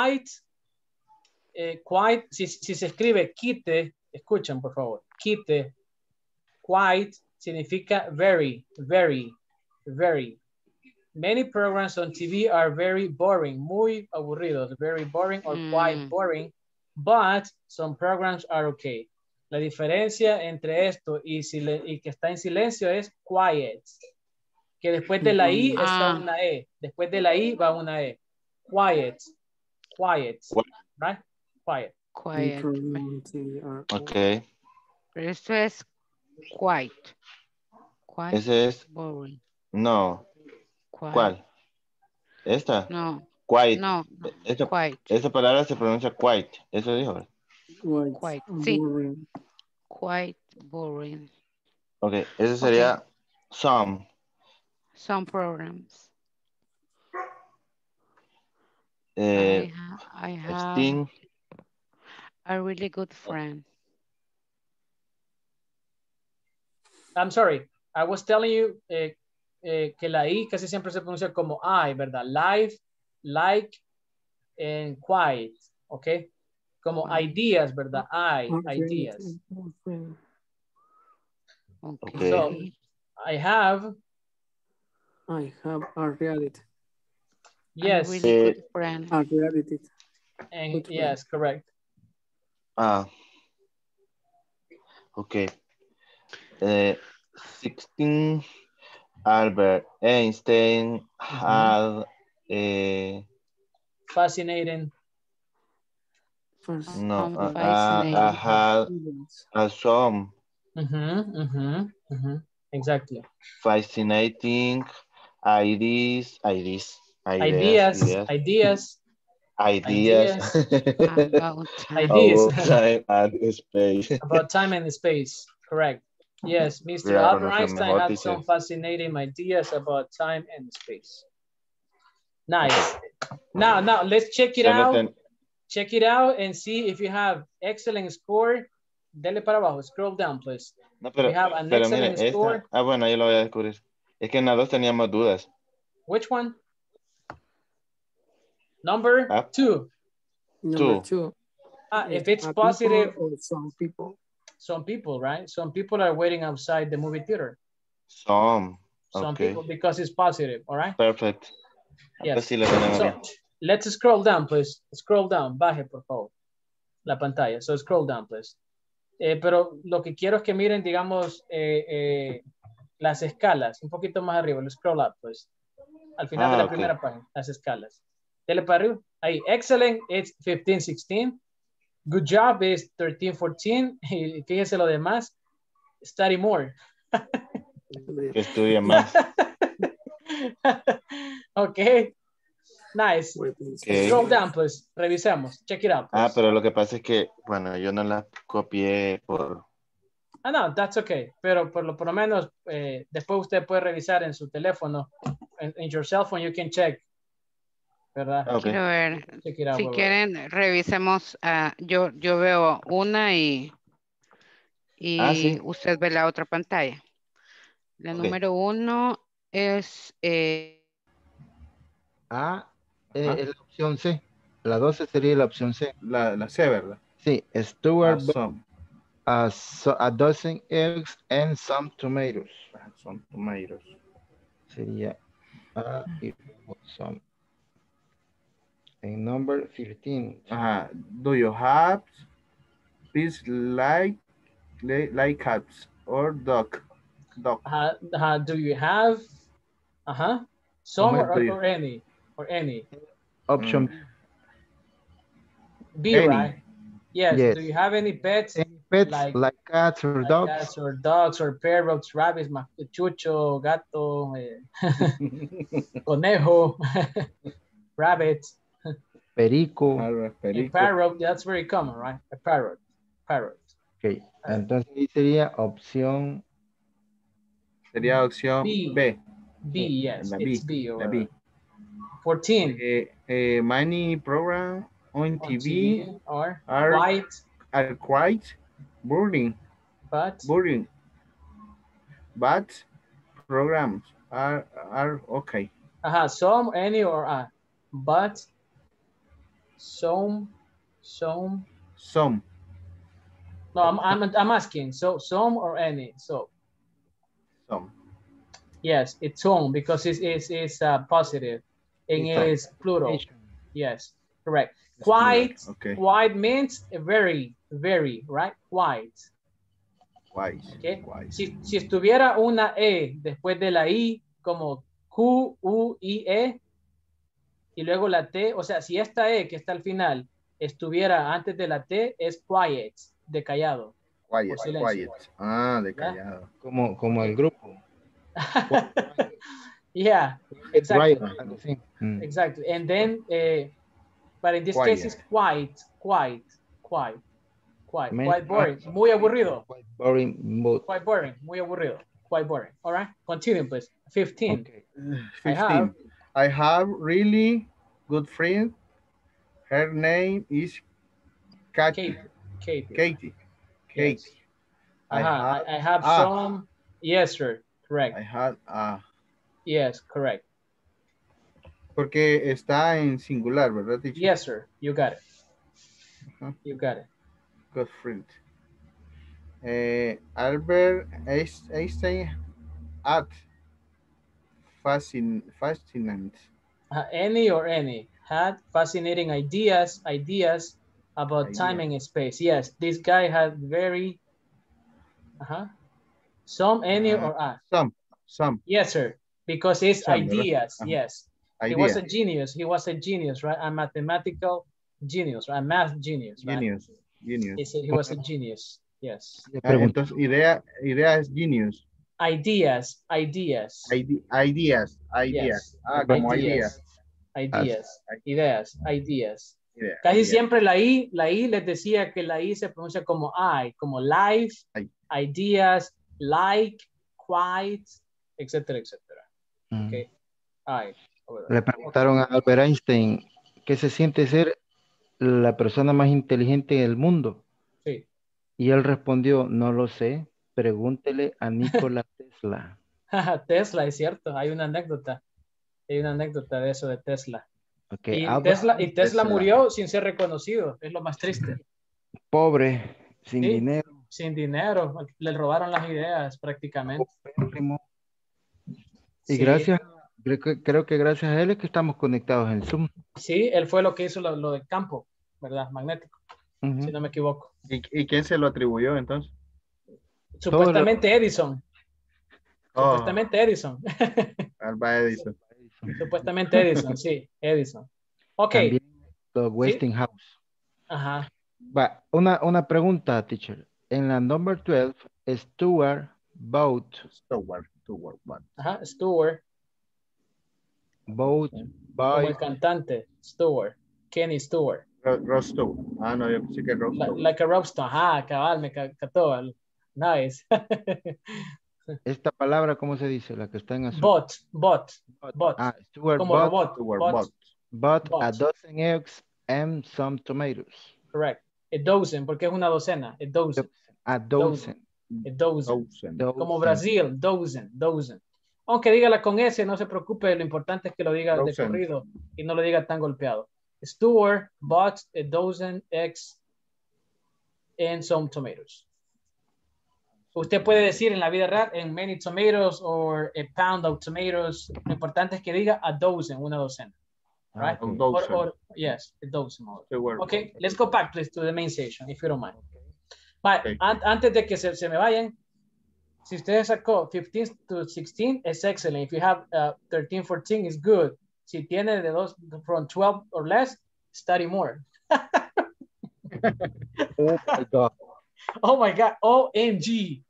Si se escribe quite, escuchen por favor. Quite, quite significa very, very, very. Many programs on TV are very boring, muy aburridos, very boring or quite boring, but some programs are okay. La diferencia entre esto y que está en silencio es quiet, que después de la I está una E, después de la I va una E. Quiet, right? Quiet. Okay. Pero esto es quiet. Ese es boring. No. Quiet. ¿Cuál? ¿Esta? No. Quiet. No. Quiet. Esta palabra se pronuncia quiet. Eso dijo. Quiet. Sí. Quite boring. Ok, eso sería some. Some programs. I have a really good friend. I'm sorry. I was telling you que la I casi siempre se pronuncia como I, ¿verdad? Live, like, and quiet, ¿ok? Como ideas, ¿verdad? Ideas. Okay. So, I have a reality. Yes. A really good friend. A reality. And yes, correct. Okay. 16 Albert Einstein had a fascinating. I had a some. Exactly. Fascinating ideas. About time and space. Correct. Yes, Mr. Albert Einstein had some fascinating ideas about time and space. Nice. Now let's check it out. Check it out and see if you have excellent score. Dele para abajo. Scroll down, please. No, pero, we have an pero excellent mire, score. Bueno, yo lo voy a descubrir. Es que en la 2 teníamos dudas. Which one? Number 2. Number 2. If it's positive. Some people, right? Some people are waiting outside the movie theater. Some people, because it's positive, all right? Perfect. Yes. So, let's scroll down, please. Scroll down. Baje, por favor, la pantalla. So, scroll down, please. Pero lo que quiero es que miren, digamos, las escalas. Un poquito más arriba. Scroll up, pues. Al final de la primera página, las escalas. Dele para arriba. Ahí. Excellent, it's 15, 16. Good job is 13, 14. Y fíjese lo demás. Study more. Que estudie más. Okay. Nice. Okay. Scroll down, please. Revisemos. Check it out, please. Pero lo que pasa es que, bueno, yo no la copié por... No, that's okay. Pero por lo menos, después usted puede revisar en su teléfono. En your cell phone, you can check. ¿Verdad? Okay. Quiero ver. Si quieren, revisemos. Yo veo una y sí. Usted ve la otra pantalla. La número 1 es... es la opción C. La 12 sería la opción C. La C, ¿verdad? Sí, Stuart bought Some. a dozen eggs and some tomatoes. Some tomatoes. Sería y some. En number 13. Do you have pets like cats or dog? Do you have some or any? Or any? Option B, any. right? Yes. Do you have any pets? Any pets like cats or dogs? Cats or dogs or parrots, rabbits, chucho, gato, conejo, rabbit. Perico. A parrot, that's very common, right? A parrot. Okay. Entonces ahí sería opción. Sería opción B. B, yes. It's B. La B. 14. Many programs on TV are quite boring. But programs are okay. Some, any, or but some. No, I'm asking. So some or any. So some. Yes, it's some because it's positive and it's plural. Yes, correct. Quite. Okay. Quite means very, right? Quite. Okay. Si estuviera una E después de la I, como Q, U, I, E, y luego la T, o sea, si esta E que está al final estuviera antes de la T, es quiet, de callado. Quiet. De callado. Como el grupo. Yeah, exactly. Right. Exactly. And then, but in this case, it's quite boring. Muy aburrido. Quite boring. Muy aburrido. Quite boring. All right. Continue, please. 15. Okay. 15. I have really good friend. Her name is Katie. Katie. Yes. I have some. Yes, sir. Correct. I had Yes, correct. Porque está en singular, ¿verdad, teacher? Yes, sir. You got it. You got it. Good friend. Albert Einstein at fascinant. Any or any had fascinating ideas about time and space. Yes, this guy had very some, any, or some. Yes, sir. Because it's some, ideas. Right? Yes. Idea. He was a genius. He was a genius, right? A mathematical genius, right? A math genius, right? Genius. He was a genius. Yes. Entonces, idea es genius. Ideas. Ideas. Yes. Como ideas. Ideas. Casi siempre la I les decía que la I se pronuncia como I, como life, ideas, like, quite, etcétera. Okay. Le preguntaron a Albert Einstein qué se siente ser la persona más inteligente del mundo. Sí. Y él respondió, no lo sé, pregúntele a Nikola Tesla. Tesla, es cierto, hay una anécdota de eso de Tesla. Okay. Y Tesla murió sin ser reconocido, es lo más triste. Pobre, sin dinero. Sin dinero, le robaron las ideas prácticamente. Y gracias, creo que gracias a él es que estamos conectados en Zoom. Sí, él fue lo que hizo lo del campo, ¿verdad? Magnético, si no me equivoco. ¿Y quién se lo atribuyó entonces? Supuestamente Edison. Supuestamente Edison. Alba Edison. Supuestamente Edison, sí, Edison. Ok. También Westinghouse. Ajá. Va, una pregunta, teacher. En la number 12, Stewart bought. Ajá, Stewart. Bought by. Como el cantante, Stewart. Kenny Stewart. Rob Stewart. No, yo pensé que Rob Stewart. Like a Rob Stewart. Ajá, cabal, me cató. Nice. Esta palabra, ¿cómo se dice? La que está en azul. Bot. Stewart como bought, robot. Bought a dozen eggs and some tomatoes. Correct. A dozen, porque es una docena. A dozen. A dozen. A dozen. Como Brasil, dozen. Aunque dígala con S, no se preocupe, lo importante es que lo diga de corrido y no lo diga tan golpeado. Stewart bought a dozen eggs and some tomatoes. Usted puede decir en la vida real, and many tomatoes or a pound of tomatoes. Lo importante es que diga a dozen, una docena. Right? A dozen. Or yes, a dozen. Word. Okay, let's go back please to the main session, if you don't mind. But Okay. antes de que se me vayan, si ustedes sacó 15 to 16, es excellent. If you have 13, 14, is good. Si tiene de dos, from 12 or less, study more. Oh my God. Oh my God, OMG.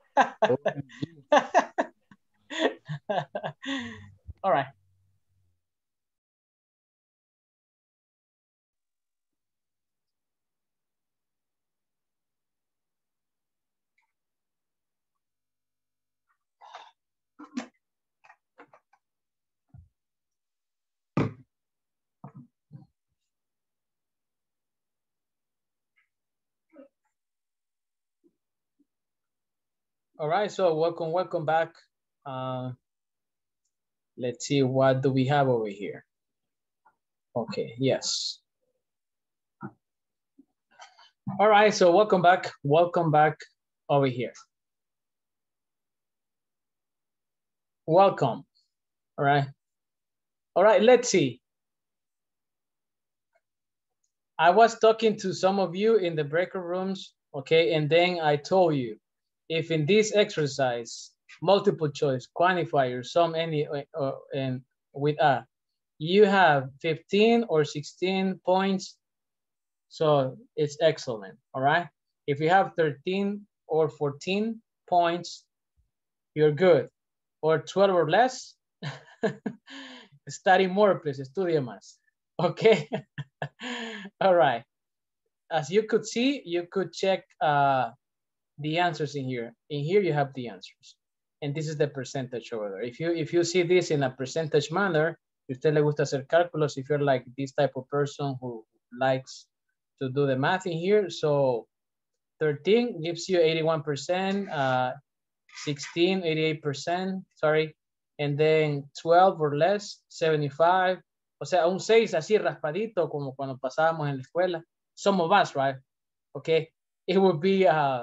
All right. All right, so welcome back. Let's see, what do we have over here? Okay, yes. All right, so welcome back over here. Welcome, all right, let's see. I was talking to some of you in the breakout rooms, okay, and then I told you, if in this exercise, multiple choice, quantifier, sum, any, and with a, you have 15 or 16 points, so it's excellent, all right? If you have 13 or 14 points, you're good. Or 12 or less, study more, please, estudia más, okay? All right. As you could see, you could check the answers in here. In here, you have the answers. And this is the percentage over there. If you see this in a percentage manner, if usted le gusta hacer cálculos, if you're like this type of person who likes to do the math in here, so 13 gives you 81%, 16, 88%, sorry, and then 12 or less, 75, o sea, un 6 así raspadito, como cuando pasábamos en la escuela. Some of us, right? Okay, it would be,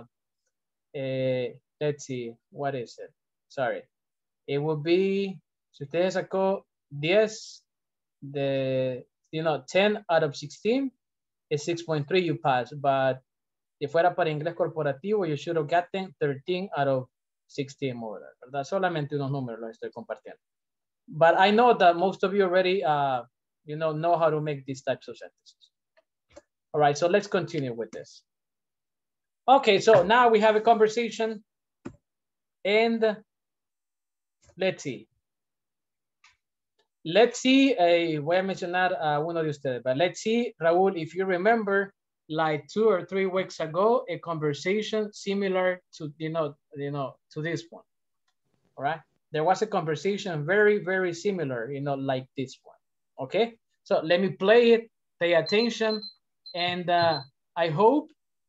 let's see, what is it? Sorry, it would be, si usted sacó 10, 10 out of 16, it's 6.3 you pass, but si fuera para inglés corporativo, you should have gotten 13 out of 16 more, ¿verdad? Solamente unos números los estoy compartiendo. But I know that most of you already, know how to make these types of sentences. All right, so let's continue with this. Okay, so now we have a conversation and let's see. Let's see, voy a mencionar a uno de ustedes, but let's see, Raúl, if you remember, like 2 or 3 weeks ago, a conversation similar to, to this one, all right? There was a conversation very, very similar, like this one, okay? So let me play it, pay attention, and I hope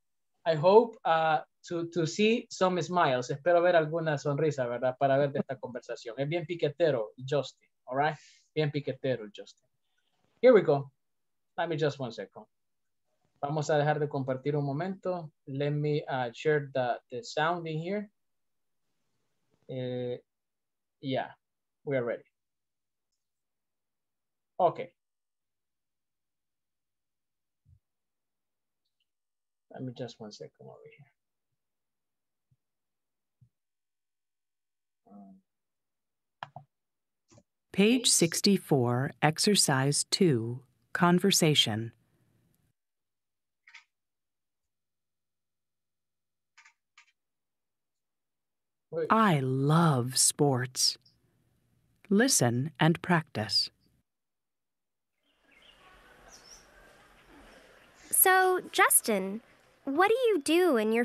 to see some smiles. Espero ver alguna sonrisa, ¿verdad? Para ver de esta conversación. Es bien piquetero, Justin, all right? Bien piquetero, Justin. Here we go. Let me just 1 second. Vamos a dejar de compartir un momento. Let me share the sound in here. Yeah, we are ready. Okay. Let me just 1 second over here. Page 64, Exercise 2, Conversation. I love sports. Listen and practice. So, Justin, what do you do in your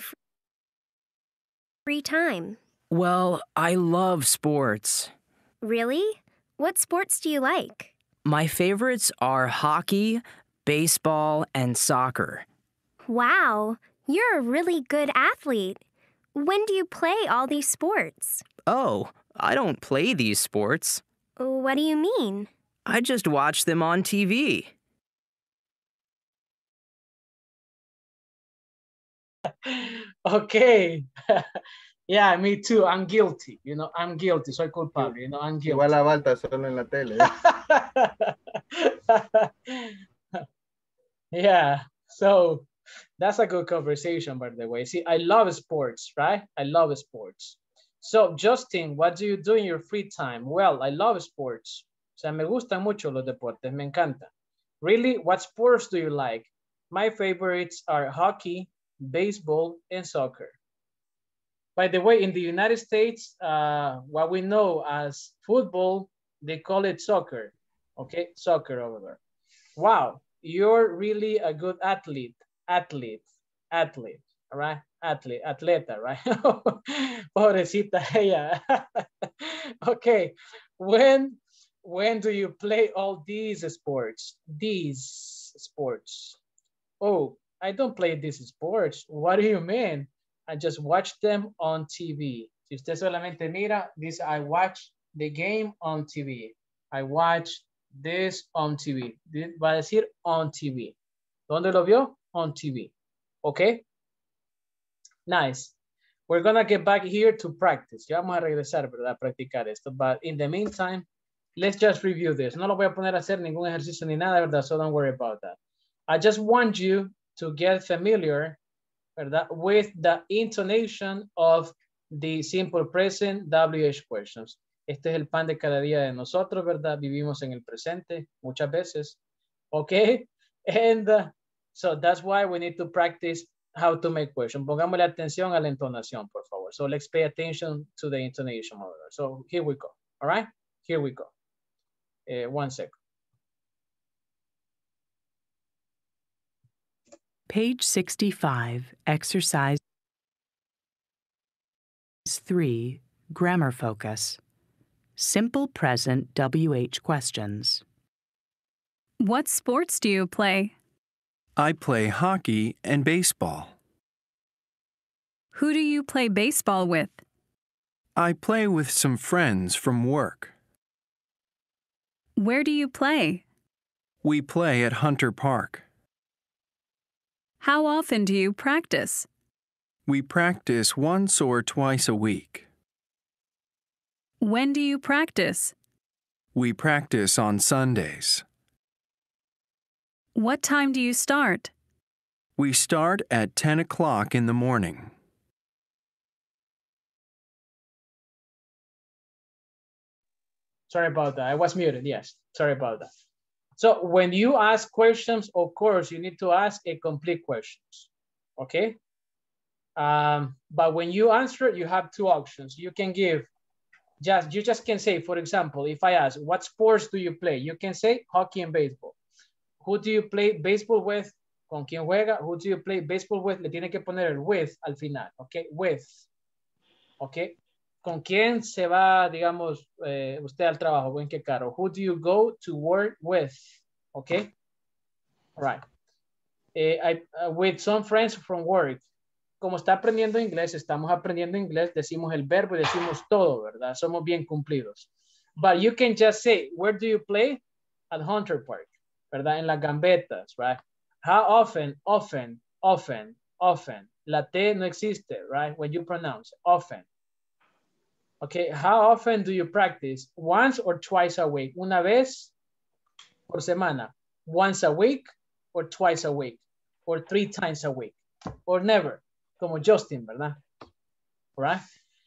free time? Well, I love sports. Really? What sports do you like? My favorites are hockey, baseball, and soccer. Wow, you're a really good athlete. When do you play all these sports? Oh, I don't play these sports. What do you mean? I just watch them on TV. Okay. Yeah, me too. I'm guilty. You know, I'm guilty. Soy culpable. You know, I'm guilty. Igual la Balta solo en la tele. Yeah. So that's a good conversation, by the way. See, I love sports, right? I love sports. So, Justin, what do you do in your free time? Well, I love sports. O sea, me gustan mucho los deportes. Me encanta. Really? What sports do you like? My favorites are hockey, baseball, and soccer. By the way, in the United States, what we know as football, they call it soccer. Okay, soccer over there. Wow, you're really a good athlete, all right? Atleta, right? Pobrecita ella. Okay, when do you play all these sports? These sports. Oh, I don't play these sports. What do you mean? I just watch them on TV. Si usted solamente mira, dice, I watch the game on TV. I watch this on TV. Va a decir on TV. ¿Dónde lo vio? On TV. Okay? Nice. We're gonna get back here to practice. Ya vamos a regresar, ¿verdad? A practicar esto. But in the meantime, let's just review this. No lo voy a poner a hacer ningún ejercicio ni nada, ¿verdad? So don't worry about that. I just want you to get familiar, ¿verdad? With the intonation of the simple present WH questions. Este es el pan de cada día de nosotros, ¿verdad? Vivimos en el presente muchas veces. Okay? And so that's why we need to practice how to make questions. Pongámosle atención a la entonación, por favor. So let's pay attention to the intonation. So here we go. All right? Here we go. 1 second. Page 65, exercise 3, grammar focus. Simple present WH questions. What sports do you play? I play hockey and baseball. Who do you play baseball with? I play with some friends from work. Where do you play? We play at Hunter Park. How often do you practice? We practice once or twice a week. When do you practice? We practice on Sundays. What time do you start? We start at 10 o'clock in the morning. Sorry about that. I was muted. Yes. Sorry about that. So when you ask questions, of course, you need to ask a complete questions. Okay. But when you answer, you have two options. You can give you just can say, for example, if I ask, what sports do you play? You can say hockey and baseball. Who do you play baseball with? ¿Con quién juega? Who do you play baseball with? Le tiene que poner el with al final. Okay. With. Okay. ¿Con quién se va, digamos, usted al trabajo? ¿En qué carro? Who do you go to work with? Okay. All right. With some friends from work. Como está aprendiendo inglés, estamos aprendiendo inglés, decimos el verbo y decimos todo, ¿verdad? Somos bien cumplidos. But you can just say, where do you play? At Hunter Park, ¿verdad? En las gambetas, right? How often, often, often, often. La T no existe, right? When you pronounce often. Okay, how often do you practice? Once or twice a week? Una vez por semana. Once a week or twice a week? Or 3 times a week? Or never? Como Justin, ¿verdad? All right.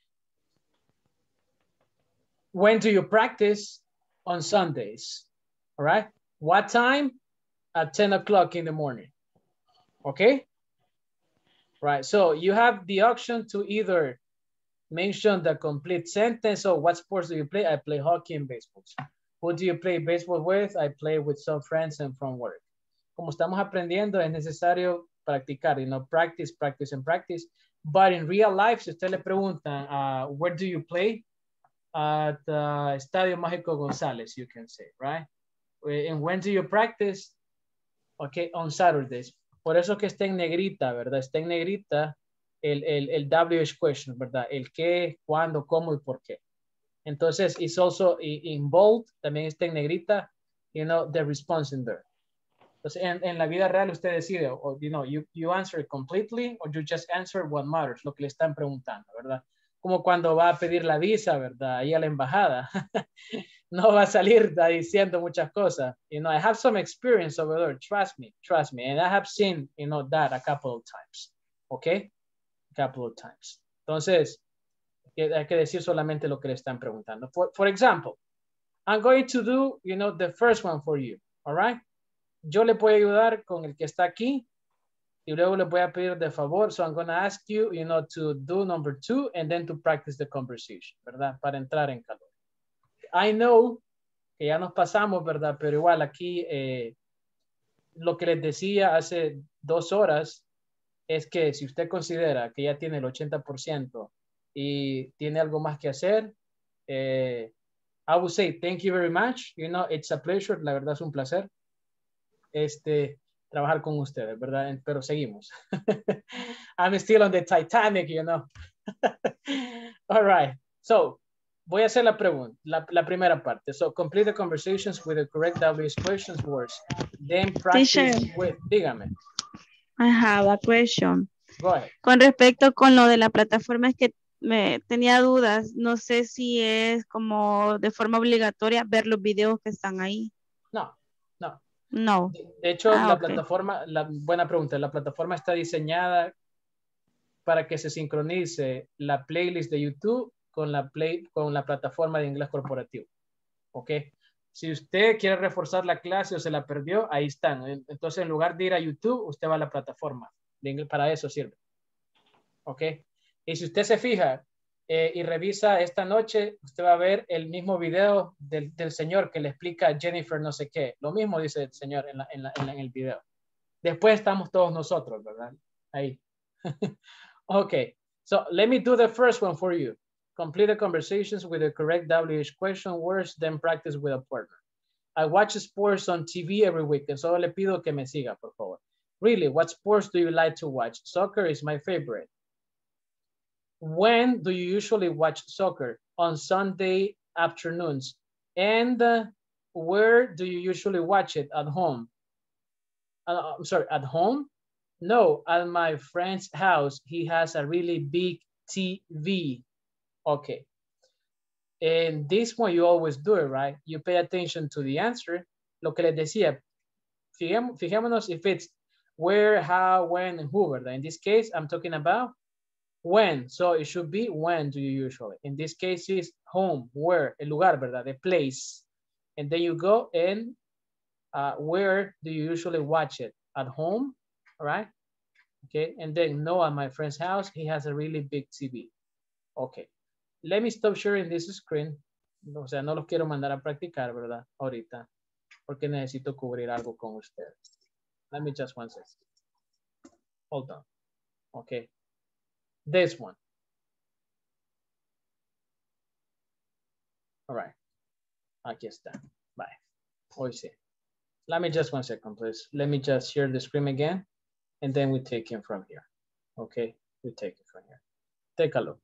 When do you practice? On Sundays. All right. What time? At 10 o'clock in the morning. Okay. Right. So you have the option to either mention the complete sentence. So what sports do you play? I play hockey and baseball. Who do you play baseball with? I play with some friends and from work. Como estamos aprendiendo, es necesario practicar, you know, practice, practice, and practice. But in real life, si usted le pregunta, where do you play? At Estadio Mágico González, you can say, right? And when do you practice? Okay, on Saturdays. Por eso que está en negrita, ¿verdad? Está en negrita el WH question, ¿verdad? El qué, cuándo, cómo y por qué. Entonces, it's also in bold, también está en negrita, you know, the response in there. Entonces, en la vida real usted decide, o, you know, you answer completely or you just answer what matters, lo que le están preguntando, ¿verdad? Como cuando va a pedir la visa, ¿verdad? Ahí a la embajada. No va a salir diciendo muchas cosas. You know, I have some experience over there, trust me. And I have seen, you know, that a couple of times. Okay? A couple of times. Entonces, hay que decir solamente lo que le están preguntando. For example, I'm going to do, you know, the first one for you. All right? Yo le puedo ayudar con el que está aquí y luego le voy a pedir de favor. So I'm going to ask you, you know, to do number 2 and then to practice the conversation, ¿verdad? Para entrar en calor. I know que ya nos pasamos, ¿verdad? Pero igual aquí lo que les decía hace 2 horas es que si usted considera que ya tiene el 80% y tiene algo más que hacer, I would say thank you very much. You know, it's a pleasure. La verdad es un placer trabajar con ustedes, ¿verdad? Pero seguimos. I'm still on the Titanic, you know. All right. So, voy a hacer la pregunta, la primera parte. So, complete the conversations with the correct WH questions words. Then practice with, dígame. I have a question. Go ahead. Con respecto con lo de la plataforma, es que me tenía dudas. No sé si es como de forma obligatoria ver los videos que están ahí. No. No. De hecho, la okay. plataforma, buena pregunta, la plataforma está diseñada para que se sincronice la playlist de YouTube con la plataforma de inglés corporativo. ¿Ok? Si usted quiere reforzar la clase o se la perdió, ahí están. Entonces, en lugar de ir a YouTube, usted va a la plataforma de inglés, para eso sirve. ¿Ok? Y si usted se fija y revisa esta noche, usted va a ver el mismo video del señor que le explica a Jennifer no sé qué. Lo mismo dice el señor en el video. Después estamos todos nosotros, ¿verdad? Ahí. Okay. So, let me do the first one for you. Complete the conversations with the correct WH question words, then practice with a partner. I watch sports on TV every weekend. Solo le pido que me siga, por favor. Really, what sports do you like to watch? Soccer is my favorite. When do you usually watch soccer? On Sunday afternoons. And where do you usually watch it? At home? I'm sorry, at home? No, at my friend's house. He has a really big TV. Okay. And this one you always do it, right? You pay attention to the answer. Lo que les decía, fijémonos if it's where, how, when, and who, ¿verdad? In this case, I'm talking about when. So it should be when do you usually. In this case, it's home, where, el lugar, ¿verdad? The place. And then you go and where do you usually watch it? At home, all right? Okay, and then no, at my friend's house, he has a really big TV. Okay. Let me stop sharing this screen. O sea, no los quiero mandar a practicar, ¿verdad? Ahorita. Porque necesito cubrir algo con ustedes. Let me just one second. Hold on. Okay. This one. All right. Aquí está. Bye. Hoy sí. Let me just one second, please. Let me just share the screen again. And then we take it from here. Okay. We take it from here. Take a look.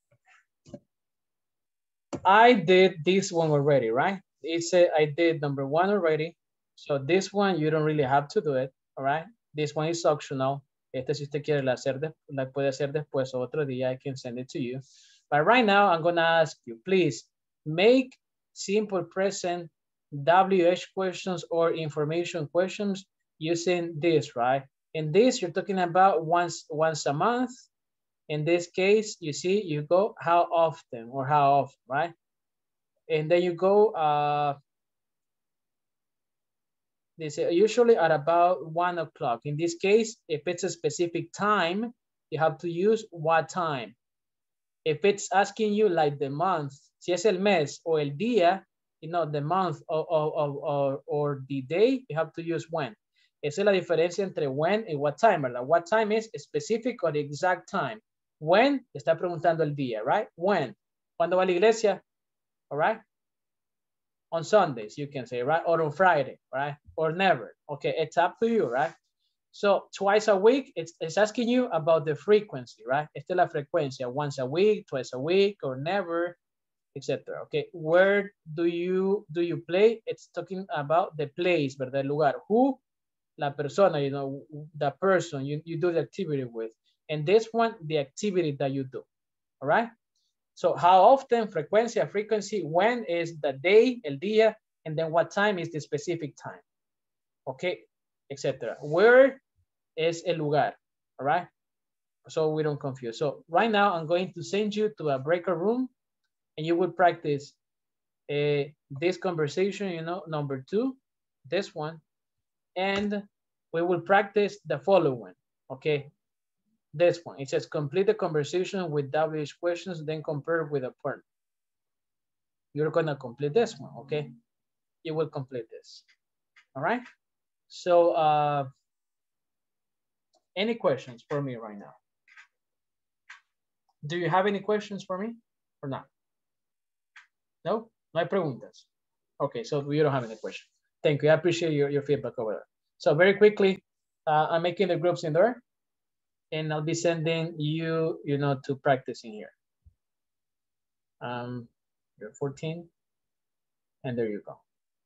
I did this one already, right? It said I did number 1 already. So this one, you don't really have to do it, all right? This one is optional. Si usted quiere la puede hacer después o otro día, I can send it to you. But right now, I'm gonna ask you, please make simple present WH questions or information questions using this, right? In this, you're talking about once a month. In this case, you see, you go how often, right? And then you go, they say usually at about 1 o'clock. In this case, if it's a specific time, you have to use what time. If it's asking you like the month, si es el mes o el día, you know, the month or the day, you have to use when. Esa es la diferencia entre when y what time, ¿verdad? What time is specific or the exact time. When, está preguntando el día, right? When. ¿Cuándo va a la iglesia? All right? On Sundays, you can say, right? Or on Friday, right? Or never. Okay, it's up to you, right? So twice a week, it's asking you about the frequency, right? Esta es la frecuencia, once a week, twice a week, or never, etc. Okay, where do you play? It's talking about the place, ¿verdad? El lugar. Who la persona, you know, the person you do the activity with. And this one, the activity that you do, all right? So how often, frecuencia, frequency, when is the day, el día, and then what time is the specific time, okay, etc. Where is el lugar, all right? So we don't confuse. So right now I'm going to send you to a breaker room and you will practice this conversation, you know, number 2, this one, and we will practice the following, okay? This one, it says complete the conversation with WH questions, then compare with a partner. You're gonna complete this one, okay? You will complete this, all right? So any questions for me right now? Do you have any questions for me or not? No? No hay preguntas. Okay, so we don't have any questions. Thank you, I appreciate your feedback over there. So very quickly, I'm making the groups in there and I'll be sending you, you know, to practice in here. You're 14 and there you go.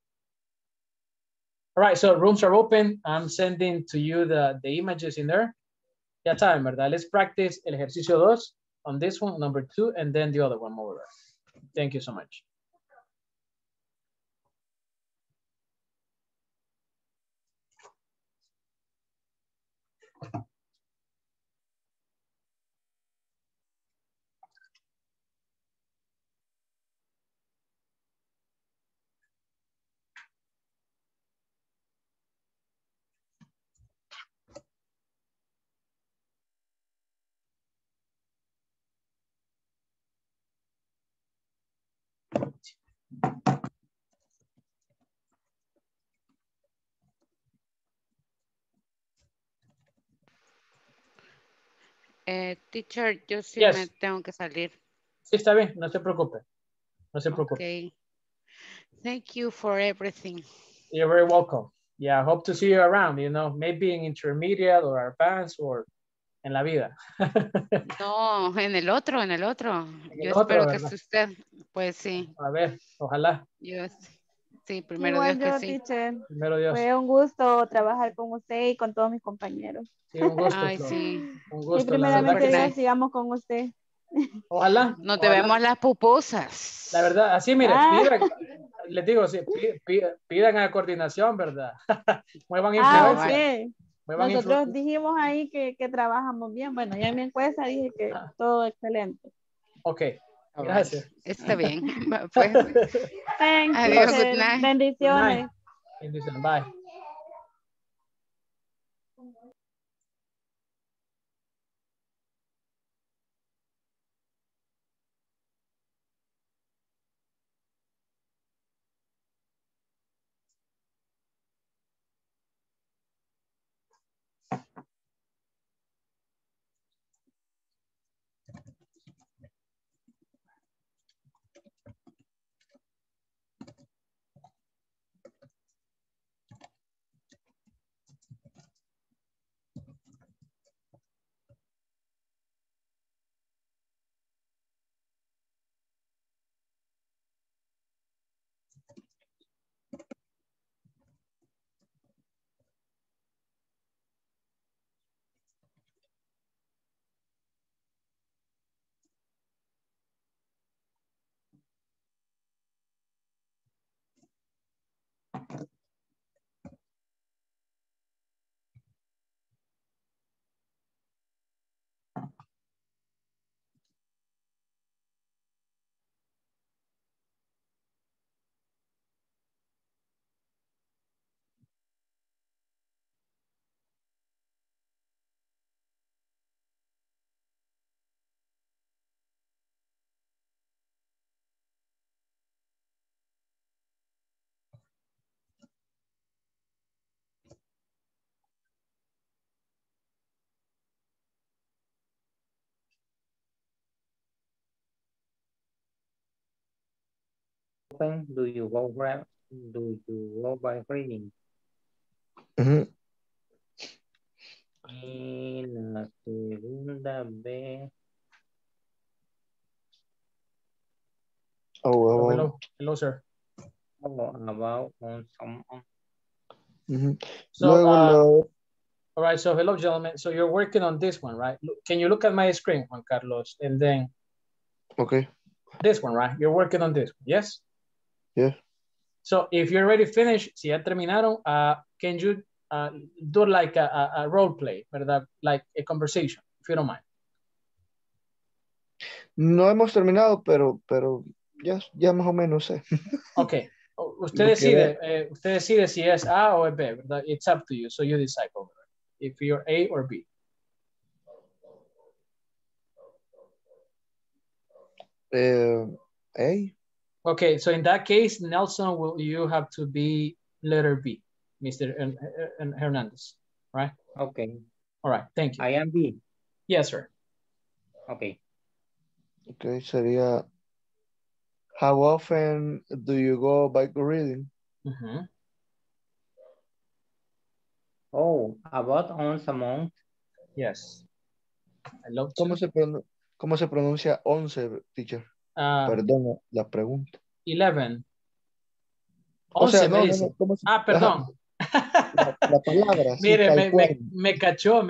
All right, so rooms are open. I'm sending to you the images in there. Ya saben, ¿verdad? Let's practice el ejercicio 2 on this one, number 2, and then the other one over there. Thank you so much. Teacher, yo sí Yes. me tengo que salir. Sí, está bien, no se preocupe. No se preocupe. Okay. Thank you for everything. You're very welcome. Yeah, I hope to see you around, you know, maybe in intermediate or advanced or en la vida. No, en el otro, en el otro. En el Yo otro, espero que ¿verdad? usted, pues sí. A ver, ojalá. Yo, sí, primero Igual Dios que yo, sí. teacher. Primero Dios. Fue un gusto trabajar con usted y con todos mis compañeros. Sí, un gusto, Ay, Flor. sí. Un Y gusto, la verdad primeramente que Dios, sí. sigamos con usted. Ojalá. Nos ojalá. debemos las pupusas. La verdad, así mire, Ah. pidan, les digo, sí, pidan a coordinación, ¿verdad? Muevan Ah, influencia. ok. Muevan Nosotros dijimos ahí que trabajamos bien. Bueno, ya en mi encuesta dije que todo excelente. Ok, All gracias. right. Está bien. Pues, Thanks, adiós, teacher. good night. Bendiciones. Bendiciones, bye. Do you go by reading? Y la segunda vez. Hello, hello, sir. About on someone. So, all right, so hello, gentlemen. So you're working on this one, right? Can you look at my screen, Juan Carlos? And then Okay. this one, right? You're working on this one, yes? Yeah. So if you're already finished, si ya terminaron, can you do like a role play, ¿verdad? Like a conversation, if you don't mind. No hemos terminado, pero ya más o menos sé. Okay. Usted decide si es A o es B, ¿verdad? It's up to you, so you decide over if you're A or B. A. Okay, so in that case, Nelson, you have to be letter B, Mr. Hernandez, right? Okay. All right, thank you. I am B. Yes, sir. Okay. Okay, sería, how often do you go bike riding? Oh, about once a month. Yes. I love ¿Cómo se pronuncia 11, teacher? Perdón, la pregunta. 11. O sea, 11 me dice. ¿cómo se... Perdón. La palabra. Mire, sí, me cachó.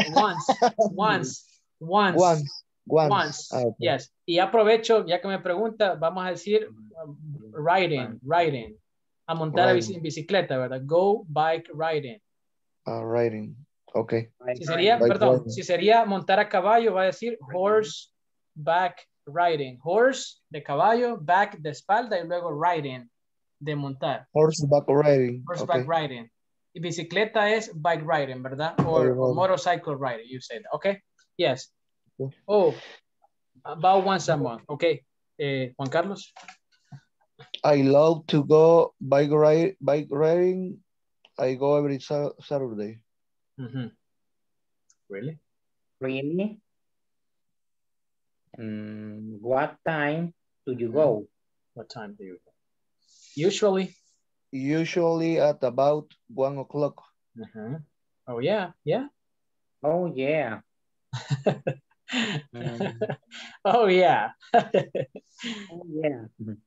Once. Okay. Yes. Y aprovecho, ya que me pregunta, vamos a decir riding. A montar en bicicleta, ¿verdad? Go bike riding. Riding. Ok. Si sería montar a caballo, va a decir horse back riding. Horse de caballo, back de espalda y luego riding de montar. Horseback riding. Horseback riding. Y bicicleta es bike riding, ¿verdad? Or motorcycle riding, you say that. Okay? Yes. Oh, about once a month. Okay. Juan Carlos? I love to go bike riding. I go every Saturday. Really? Really? What time do you go? What time do you go? Usually at about 1 o'clock. Oh, yeah. Oh, yeah. Oh, yeah. Oh, yeah.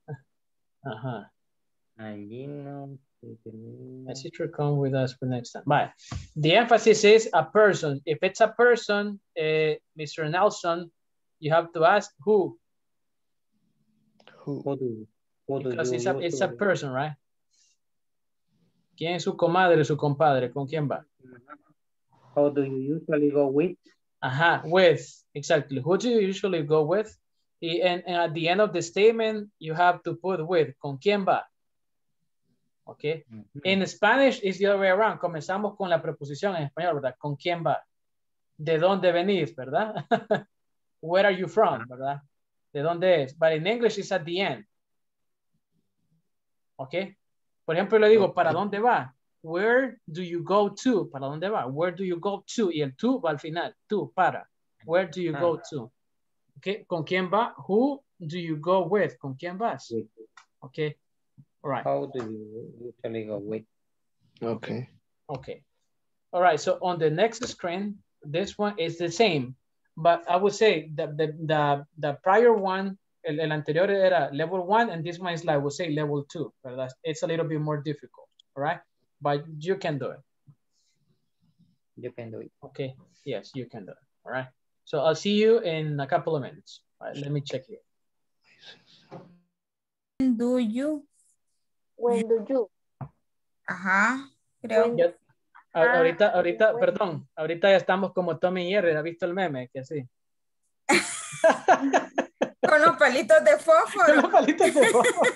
And you know, as it will come with us for next time. But the emphasis is a person. If it's a person, Mr. Nelson, you have to ask who. Because it's a person, right? ¿Quién es su comadre, su compadre? ¿Con quién va? How do you usually go with? With, exactly. Who do you usually go with? And at the end of the statement, you have to put with. ¿Con quién va? Okay. En Spanish is the other way around. Comenzamos con la preposición en español, ¿verdad? ¿Con quién va? ¿De dónde venís, verdad? Where are you from, verdad? ¿De dónde es? But in English it's at the end. Okay. Por ejemplo, le digo, ¿para dónde va? Where do you go to? ¿Para dónde va? Where do you go to? Y el to va al final. To, para. Where do you go to? Okay. ¿Con quién va? Who do you go with? ¿Con quién vas? Okay. All right. How do you usually go with? Okay. All right. So on the next screen, this one is the same, but I would say the prior one, el anterior era level 1, and this one is like, I would say level 2. But it's a little bit more difficult. All right. But you can do it. You can do it. Okay. Yes, you can do it. All right. So I'll see you in a couple of minutes. All right. Let me check here. Do you? When do you? Creo. Ahorita, perdón, ahorita ya estamos como Tommy y Jerry, ¿ha visto el meme? Que así. Con los palitos de fósforo. Con los palitos de fósforo.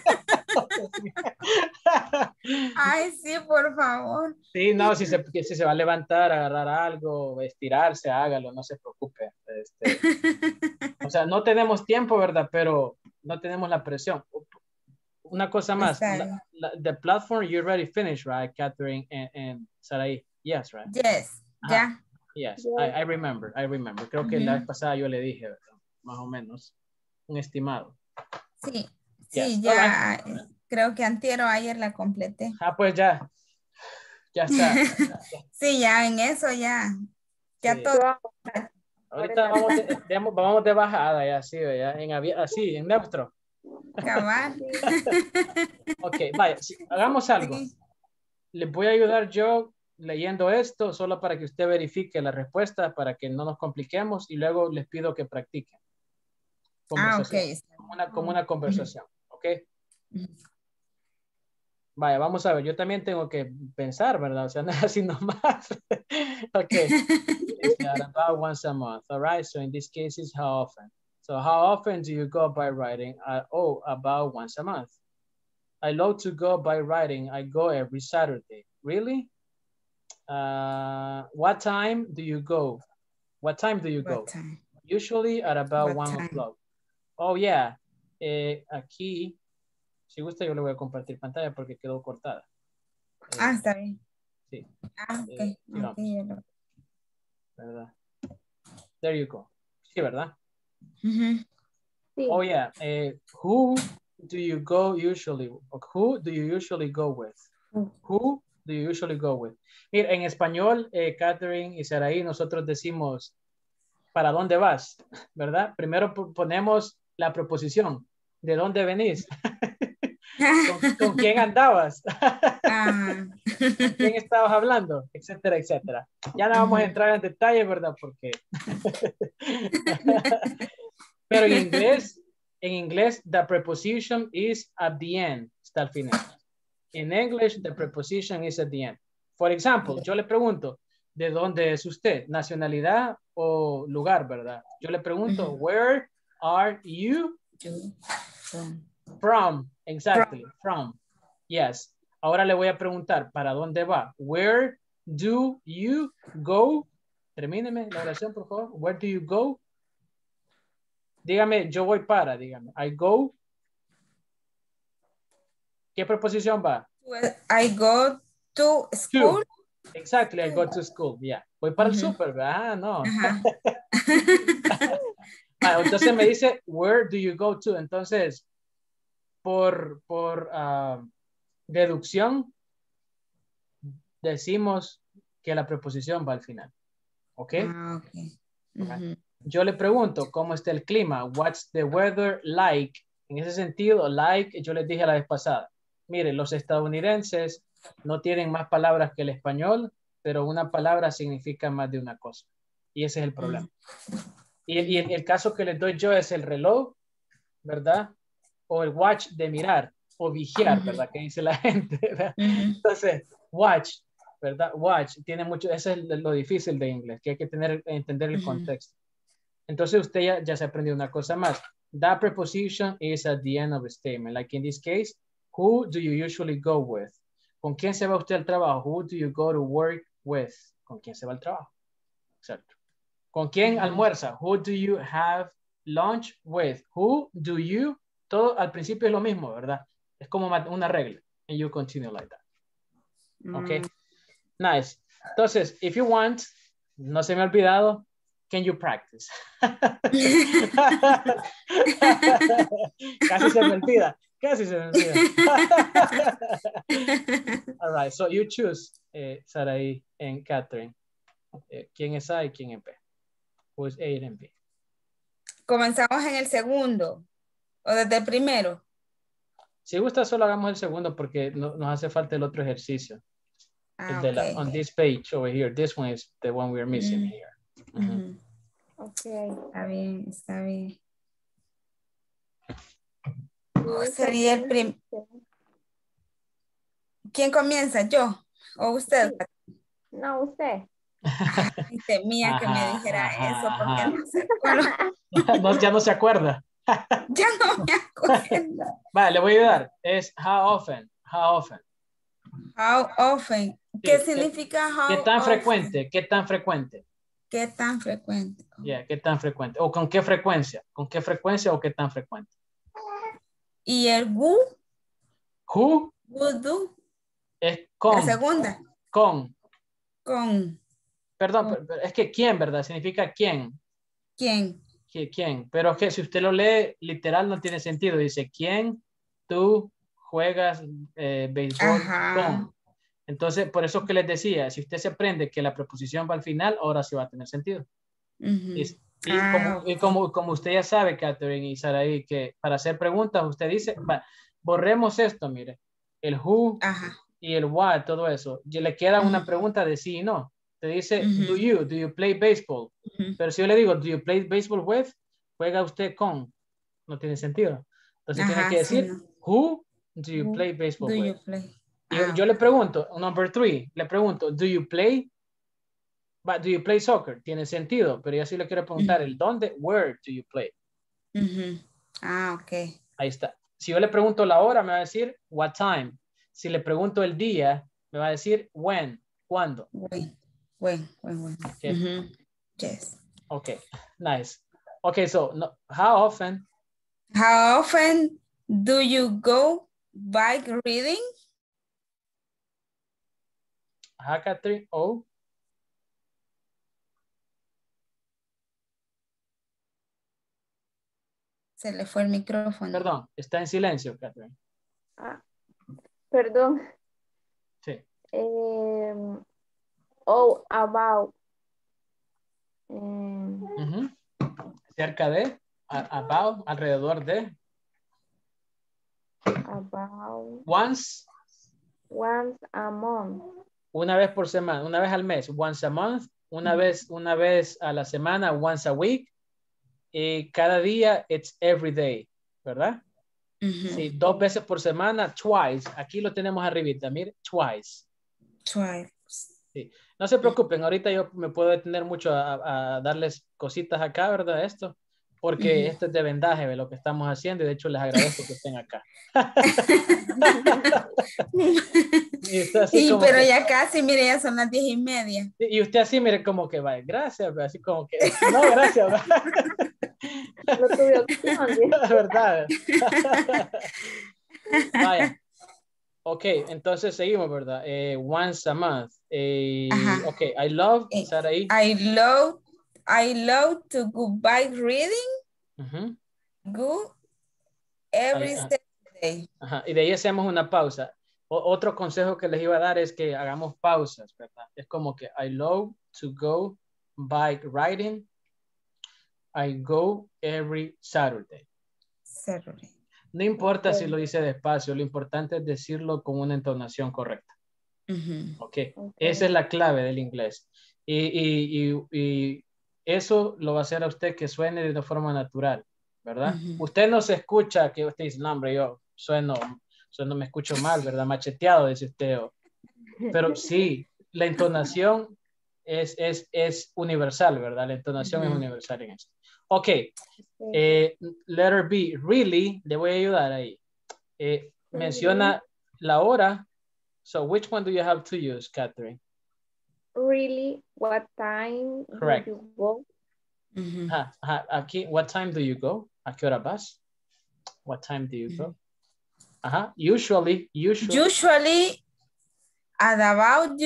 Ay, sí, por favor. Sí, no, si se va a levantar, agarrar algo, estirarse, hágalo, no se preocupe. O sea, no tenemos tiempo, ¿verdad? Pero no tenemos la presión. Una cosa más, the platform you already finished, right, Catherine and Sarai? Yes, right? Yes, ya. Yes, I remember. Creo que la vez pasada yo le dije, ¿verdad? Más o menos, un estimado. Sí, yes. Ya, creo que antier o ayer la completé. Pues ya está. Sí, ya en eso ya sí. todo. Ahorita vamos de bajada, ya así, así, en neutro. Cabal. Ok, vaya, hagamos algo. les voy a ayudar yo leyendo esto solo para que usted verifique la respuesta, para que no nos compliquemos y luego les pido que practiquen. Conversación. Como una conversación, ¿ok? Vaya, vamos a ver, yo también tengo que pensar, ¿verdad? O sea, no es así nomás. Ok. It's about once a month, all right? So in this case, it's how often. So how often do you go by riding? About once a month. I love to go by riding. I go every Saturday. Really? What time do you go? What time do you go? Usually at about 1 o'clock. Oh, yeah. Aquí, si gusta, yo le voy a compartir pantalla porque quedó cortada. Está bien. Sí. Ok. ¿Verdad? There you go. Sí, ¿verdad? Sí. Oh, yeah. Who do you go usually? Who do you usually go with? Who do you usually go with? Mira, en español, Catherine y Saraí, nosotros decimos, ¿para dónde vas? ¿Verdad? Primero ponemos la preposición. ¿De dónde venís? ¿Con quién andabas? ¿Con quién estabas hablando? Etcétera, etcétera. Ya no vamos a entrar en detalle, ¿verdad? Porque... Pero en inglés, the preposition is at the end. Está al final. In English, the preposition is at the end. For example, yo le pregunto, ¿de dónde es usted? ¿Nacionalidad o lugar, verdad? Yo le pregunto, where are you from? Exactly, from. Yes. Ahora le voy a preguntar, ¿para dónde va? Where do you go? Termíneme la oración, por favor. Where do you go? Dígame, yo voy para, dígame. I go. ¿Qué preposición va? I go to school. Exactly, I go to school. Yeah. Voy para el súper, ¿verdad? Ah, no. Entonces me dice, where do you go to? Entonces, por deducción, decimos que la preposición va al final. ¿Ok? Okay. Yo le pregunto, ¿cómo está el clima? What's the weather like? En ese sentido, like, yo les dije la vez pasada. Miren, los estadounidenses no tienen más palabras que el español, pero una palabra significa más de una cosa. Y ese es el problema. Y el caso que les doy yo es el reloj, ¿verdad? O el watch de mirar, o vigiar, ¿verdad? Que dice la gente, ¿verdad? Entonces, watch, ¿verdad? Watch, tiene mucho, eso es lo difícil de inglés, que hay que entender el contexto. Entonces usted ya se aprendió una cosa más. That preposition is at the end of a statement. Like in this case, who do you usually go with? ¿Con quién se va usted al trabajo? Who do you go to work with? ¿Con quién se va al trabajo? Exacto. ¿Con quién almuerza? Who do you have lunch with? Who do you? Todo al principio es lo mismo, ¿verdad? Es como una regla. And you continue like that. Okay. Nice. Entonces, if you want, no se me ha olvidado, can you practice? Casi se me olvida. Casi se me olvida. All right, so you choose, Saraí and Catherine. ¿Quién es A y quién es B? Who is A and B? Comenzamos en el segundo. ¿O desde el primero? Si gusta, solo hagamos el segundo porque nos hace falta el otro ejercicio. Okay. On this page over here. This one is the one we're missing here. Ok, está bien, está bien. Sería el ¿Quién comienza? ¿Yo? ¿O usted? No, usted. Ay, temía que me dijera eso porque no sé. Ya no se acuerda. Ya no me acuerdo. Vale, le voy a ayudar. Es how often. How often. How often. ¿Qué significa how often? ¿Qué tan often? frecuente? ¿Qué tan frecuente? ¿Qué tan frecuente? Yeah, ¿qué tan frecuente? ¿O con qué frecuencia? ¿Con qué frecuencia o qué tan frecuente? ¿Y el who? Who? Who do? Es con. La segunda. Con. Con. Perdón, es que quién, ¿verdad? Significa quién. ¿Quién? ¿Quién? Pero es que si usted lo lee literal no tiene sentido. Dice, ¿quién tú juegas béisbol con? Entonces, por eso que les decía, si usted se aprende que la preposición va al final, ahora sí va a tener sentido. Y como usted ya sabe, Catherine y Saraí, que para hacer preguntas usted dice, borremos esto, mire, el who y el what, todo eso. Y le queda una pregunta de sí y no. Te dice, do you play baseball? Pero si yo le digo, do you play baseball with? Juega usted con. No tiene sentido. Entonces tiene que decir, no. who do you play baseball Do with? you play? Y yo le pregunto, number 3, le pregunto, do you play soccer? Tiene sentido, pero yo sí le quiero preguntar el dónde, where do you play? Ok. Ahí está. Si yo le pregunto la hora, me va a decir, what time? Si le pregunto el día, me va a decir, when, ¿cuándo? When. Okay. Yes. Okay, nice. Okay, so how often do you go bike riding? Catherine, oh. Se le fue el micrófono. Perdón, está en silencio, Catherine. Perdón. Sí. About. Cerca de, about, alrededor de. About. Once A month. Una vez por semana, una vez al mes. Once a month. Una vez a la semana. Once a week. Y cada día, it's every day. ¿Verdad? Sí, 2 veces por semana, twice. Aquí lo tenemos arribita, mire, twice. Sí. No se preocupen, ahorita yo me puedo detener mucho a darles cositas acá, ¿verdad? Esto, porque esto es de vendaje de lo que estamos haciendo y de hecho les agradezco que estén acá. Pero ya casi, mire, ya son las 10:30. Y usted así, mire, como que va, gracias, así como que, no, gracias. No tuve opción. ¿Verdad? Vaya. Ok, entonces seguimos, ¿verdad? Once a month. Ok, I love, Saraí. I love to go bike reading. Go every Saturday. Y de ahí hacemos una pausa. Otro consejo que les iba a dar es que hagamos pausas, ¿verdad? Es como que I love to go bike riding. I go every Saturday. No importa si lo dice despacio, lo importante es decirlo con una entonación correcta. Okay. Esa es la clave del inglés. Y eso lo va a hacer a usted que suene de una forma natural, ¿verdad? Usted no se escucha que usted dice, no, hombre, yo sueno me escucho mal, ¿verdad? Macheteado, dice usted. Pero sí, la entonación es universal, ¿verdad? La entonación es universal en esto. Ok, letter B, really, le voy a ayudar ahí. Menciona la hora. So, which one do you have to use, Catherine? Really, what time Correct. do you go? Aquí, what time do you go? ¿A qué hora vas? What time do you go? Usually. At about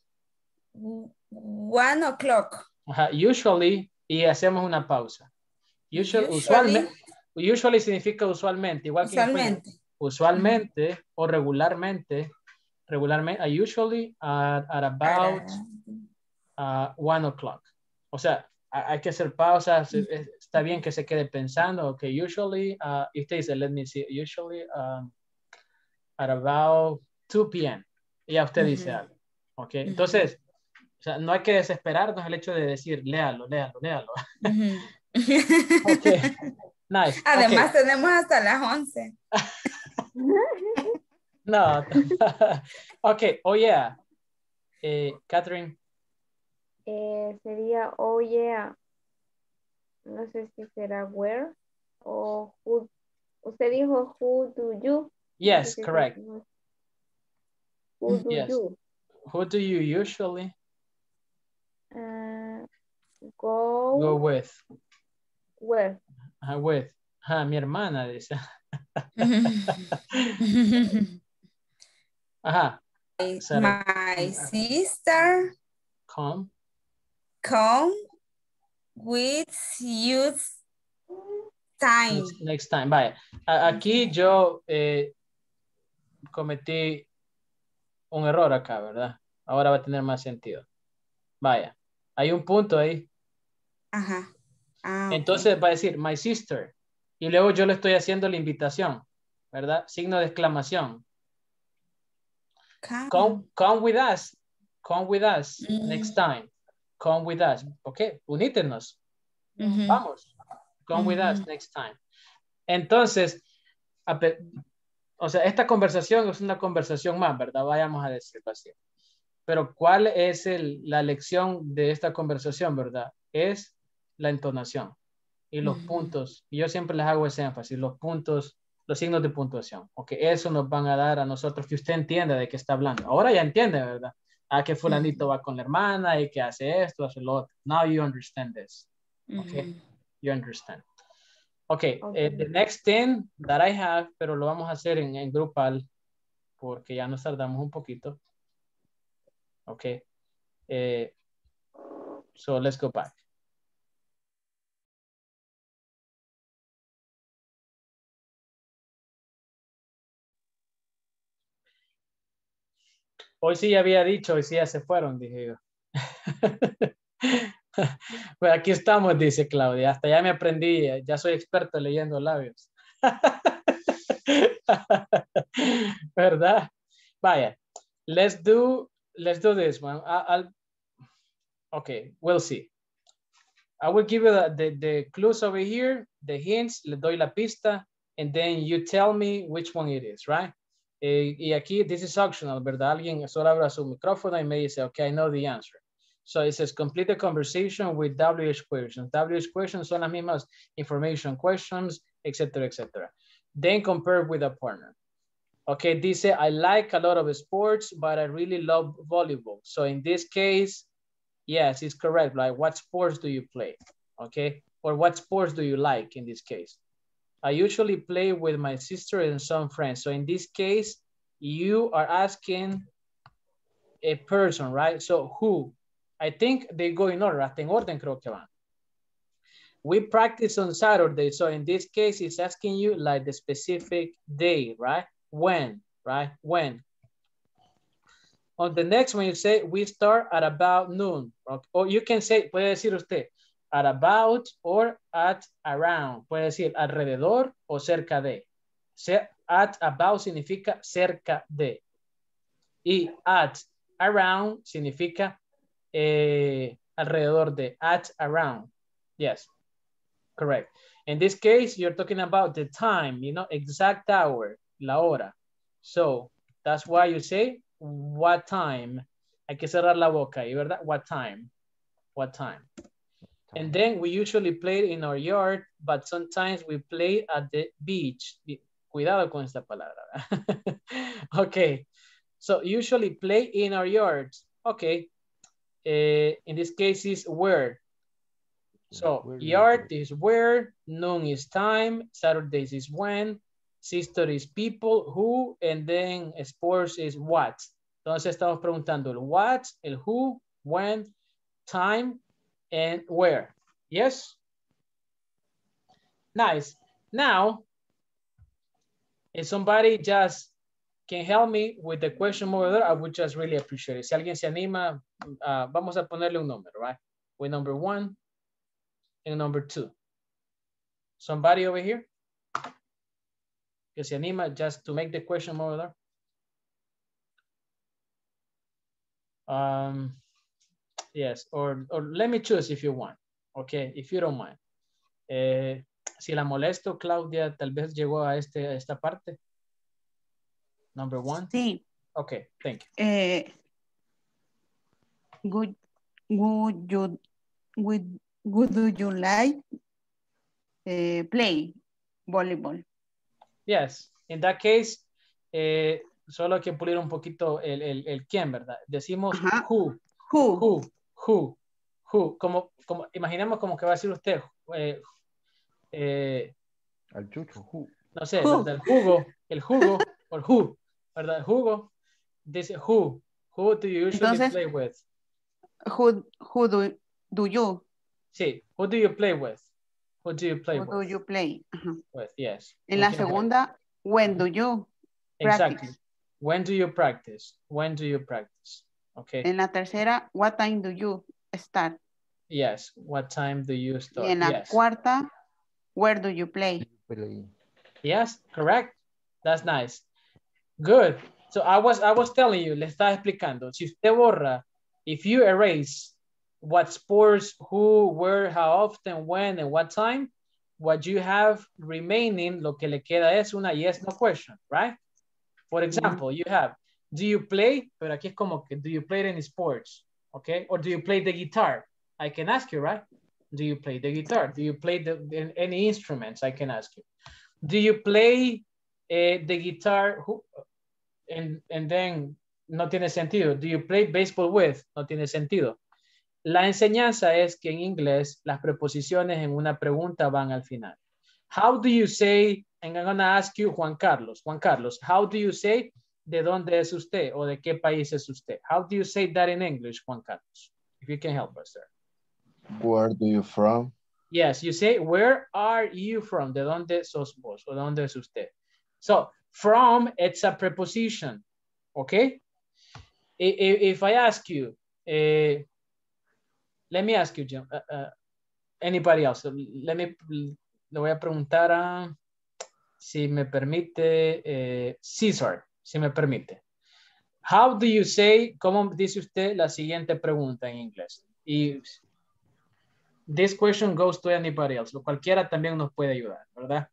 1 o'clock. Usually, y hacemos una pausa. Usually significa usualmente, igual que usualmente o regularmente. Usually at about 1 o'clock. O sea, hay que hacer pausas. Está bien que se quede pensando. Ok, usually, y usted dice, let me see, usually at about 2 p.m. Y ya usted dice algo. Ok, entonces, o sea, no hay que desesperarnos el hecho de decir, léalo. Okay. Nice. Además tenemos hasta las 11. No. Ok, oh yeah. Catherine. Sería oh yeah. No sé si será where o who. Usted dijo who do you. Yes, correct. Who do you. Who do you usually go with? Where? With. Mi hermana dice. My sister come with you time. Next time. Vaya. Aquí yo cometí un error acá, ¿verdad? Ahora va a tener más sentido. Vaya. Hay un punto ahí. Entonces va a decir my sister. Y luego yo le estoy haciendo la invitación, ¿verdad? Signo de exclamación. Come with us. Come with us next time. Come with us. Ok, unítenos. Vamos. Come with us next time. Entonces, o sea, esta conversación es una conversación más, ¿verdad? Vayamos a decirlo así. Pero ¿cuál es la lección de esta conversación, verdad? Es la entonación y los puntos. Y yo siempre les hago ese énfasis, los puntos, los signos de puntuación. Ok, eso nos van a dar a nosotros que usted entienda de qué está hablando. Ahora ya entiende, ¿verdad? Que fulanito va con la hermana y que hace esto, hace lo otro. Now you understand this. Ok, you understand. Okay, the next thing that I have, pero lo vamos a hacer en grupal porque ya nos tardamos un poquito. Okay, so let's go back. Hoy sí ya había dicho, hoy sí ya se fueron, dije yo. Pues aquí estamos, dice Claudia. Hasta ya me aprendí, ya soy experto leyendo labios. ¿Verdad? Vaya. Let's do this one. Okay, we'll see. I will give you the clues over here, the hints, le doy la pista, and then you tell me which one it is, right? Y aquí, this is optional, ¿verdad? Alguien solo abra su micrófono y me dice, okay, I know the answer. So it says, complete the conversation with WH questions. WH questions son las mismas information questions, etc., etc. Then compare with a partner. Okay, dice, I like a lot of sports, but I really love volleyball. So in this case, yes, it's correct. Like, what sports do you play? Okay, or what sports do you like in this case? I usually play with my sister and some friends. So in this case, you are asking a person, right? So who? I think they go in order. Hasta en orden creo que van. We practice on Saturday. So in this case, it's asking you like the specific day, right? When, right? When. On the next one, you say, we start at about noon. Or you can say, puede decir usted, at about or at around. Puede decir alrededor o cerca de. At about significa cerca de. Y at around significa alrededor de. At around. Yes, correct. In this case, you're talking about the time, you know, exact hour, la hora. So that's why you say, what time? Hay que cerrar la boca, ¿verdad? What time? What time? And then we usually play in our yard, but sometimes we play at the beach. Cuidado con esta palabra. Okay. So usually play in our yards. Okay. In this case is where. So yard is where, noon is time, Saturdays is when, sister is people, who, and then sports is what. Entonces estamos preguntando el what, el who, when, time, and where. Yes? Nice. Now, if somebody just can help me with the question over there, I would just really appreciate it. Si alguien se anima, vamos a ponerle un número, right? With number 1 and number 2. Somebody over here? Que se anima just to make the question over there. Yes, or let me choose if you want. Okay, if you don't mind. Si la molesto, Claudia, tal vez llegó a esta parte. Number 1. Sí. Okay, thank you. Would you like play volleyball? Yes, in that case, solo hay que pulir un poquito el quién, ¿verdad? Decimos who. Como imaginemos como que va a decir usted. Al chucho, who. No sé, ¿verdad? El jugo, or who, ¿verdad? El jugo. Dice who. Who do you usually Entonces, play with? Who do you? Sí, who do you play with? Who do you play with? Who do you play? With, yes. En la segunda, when do you practice? Exactly. When do you practice? When do you practice? Okay. En la tercera, what time do you start? Yes, what time do you start? Y en la cuarta, where do you play? Yes, correct. That's nice. Good. So I was telling you, le estaba explicando, si usted borra, if you erase what sports, who, where, how often, when, and what time, what you have remaining, lo que le queda es una yes, no question, right? For example, you have, do you play? Pero aquí es como que, do you play any sports? Okay, or do you play the guitar? I can ask you, right? Do you play the guitar? Do you play any instruments? I can ask you. Do you play the guitar? And then no tiene sentido. Do you play baseball with? No tiene sentido. La enseñanza es que en inglés las preposiciones en una pregunta van al final. How do you say, and I'm going to ask you, Juan Carlos, how do you say de dónde es usted o de qué país es usted? How do you say that in English, Juan Carlos? If you can help us, sir. Where do you from? Yes, you say, where are you from? ¿De dónde sos vos? ¿O de dónde es usted? So, from, it's a preposition, okay? If I ask you, let me ask you, Jim, anybody else? Le voy a preguntar a, si me permite, César, si me permite. How do you say, ¿cómo dice usted la siguiente pregunta en inglés? Y this question goes to anybody else. Cualquiera también nos puede ayudar, ¿verdad?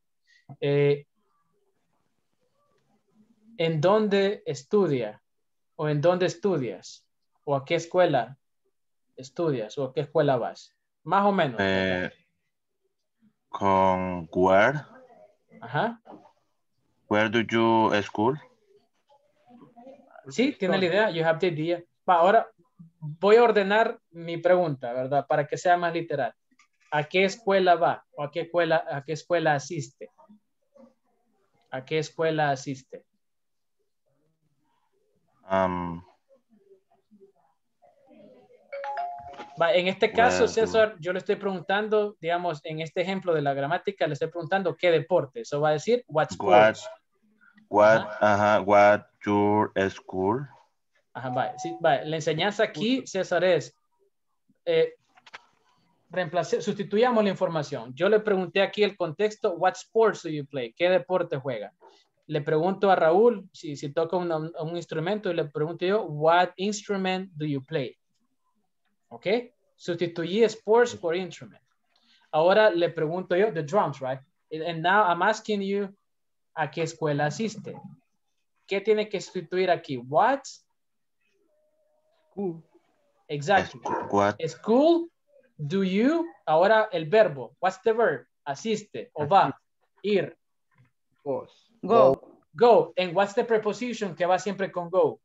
¿En dónde estudia? ¿O en dónde estudias? ¿O a qué escuela estudias? ¿O a qué escuela vas? Más o menos. Con where. Ajá. Where do you school? Sí, tiene la idea. You have the idea. Ahora voy a ordenar mi pregunta, ¿verdad? Para que sea más literal. ¿A qué escuela va? ¿O a qué escuela asiste? ¿A qué escuela asiste? En este caso, César, yo le estoy preguntando, digamos, en este ejemplo de la gramática, le estoy preguntando qué deporte. Eso va a decir, what sports? What your school? Ajá, vale. Sí, vale. La enseñanza aquí, César, es sustituyamos la información. Yo le pregunté aquí el contexto, what sports do you play? ¿Qué deporte juega? Le pregunto a Raúl si toca un instrumento y le pregunto yo, what instrument do you play? ¿Ok? Sustituí sports por instrument. Ahora le pregunto yo, the drums, right? And now I'm asking you, ¿a qué escuela asiste? ¿Qué tiene que sustituir aquí? What? School. Exactly. What? School, do you? Ahora el verbo. What's the verb? Asiste o va. Ir. Go. Go. And what's the preposition que va siempre con go?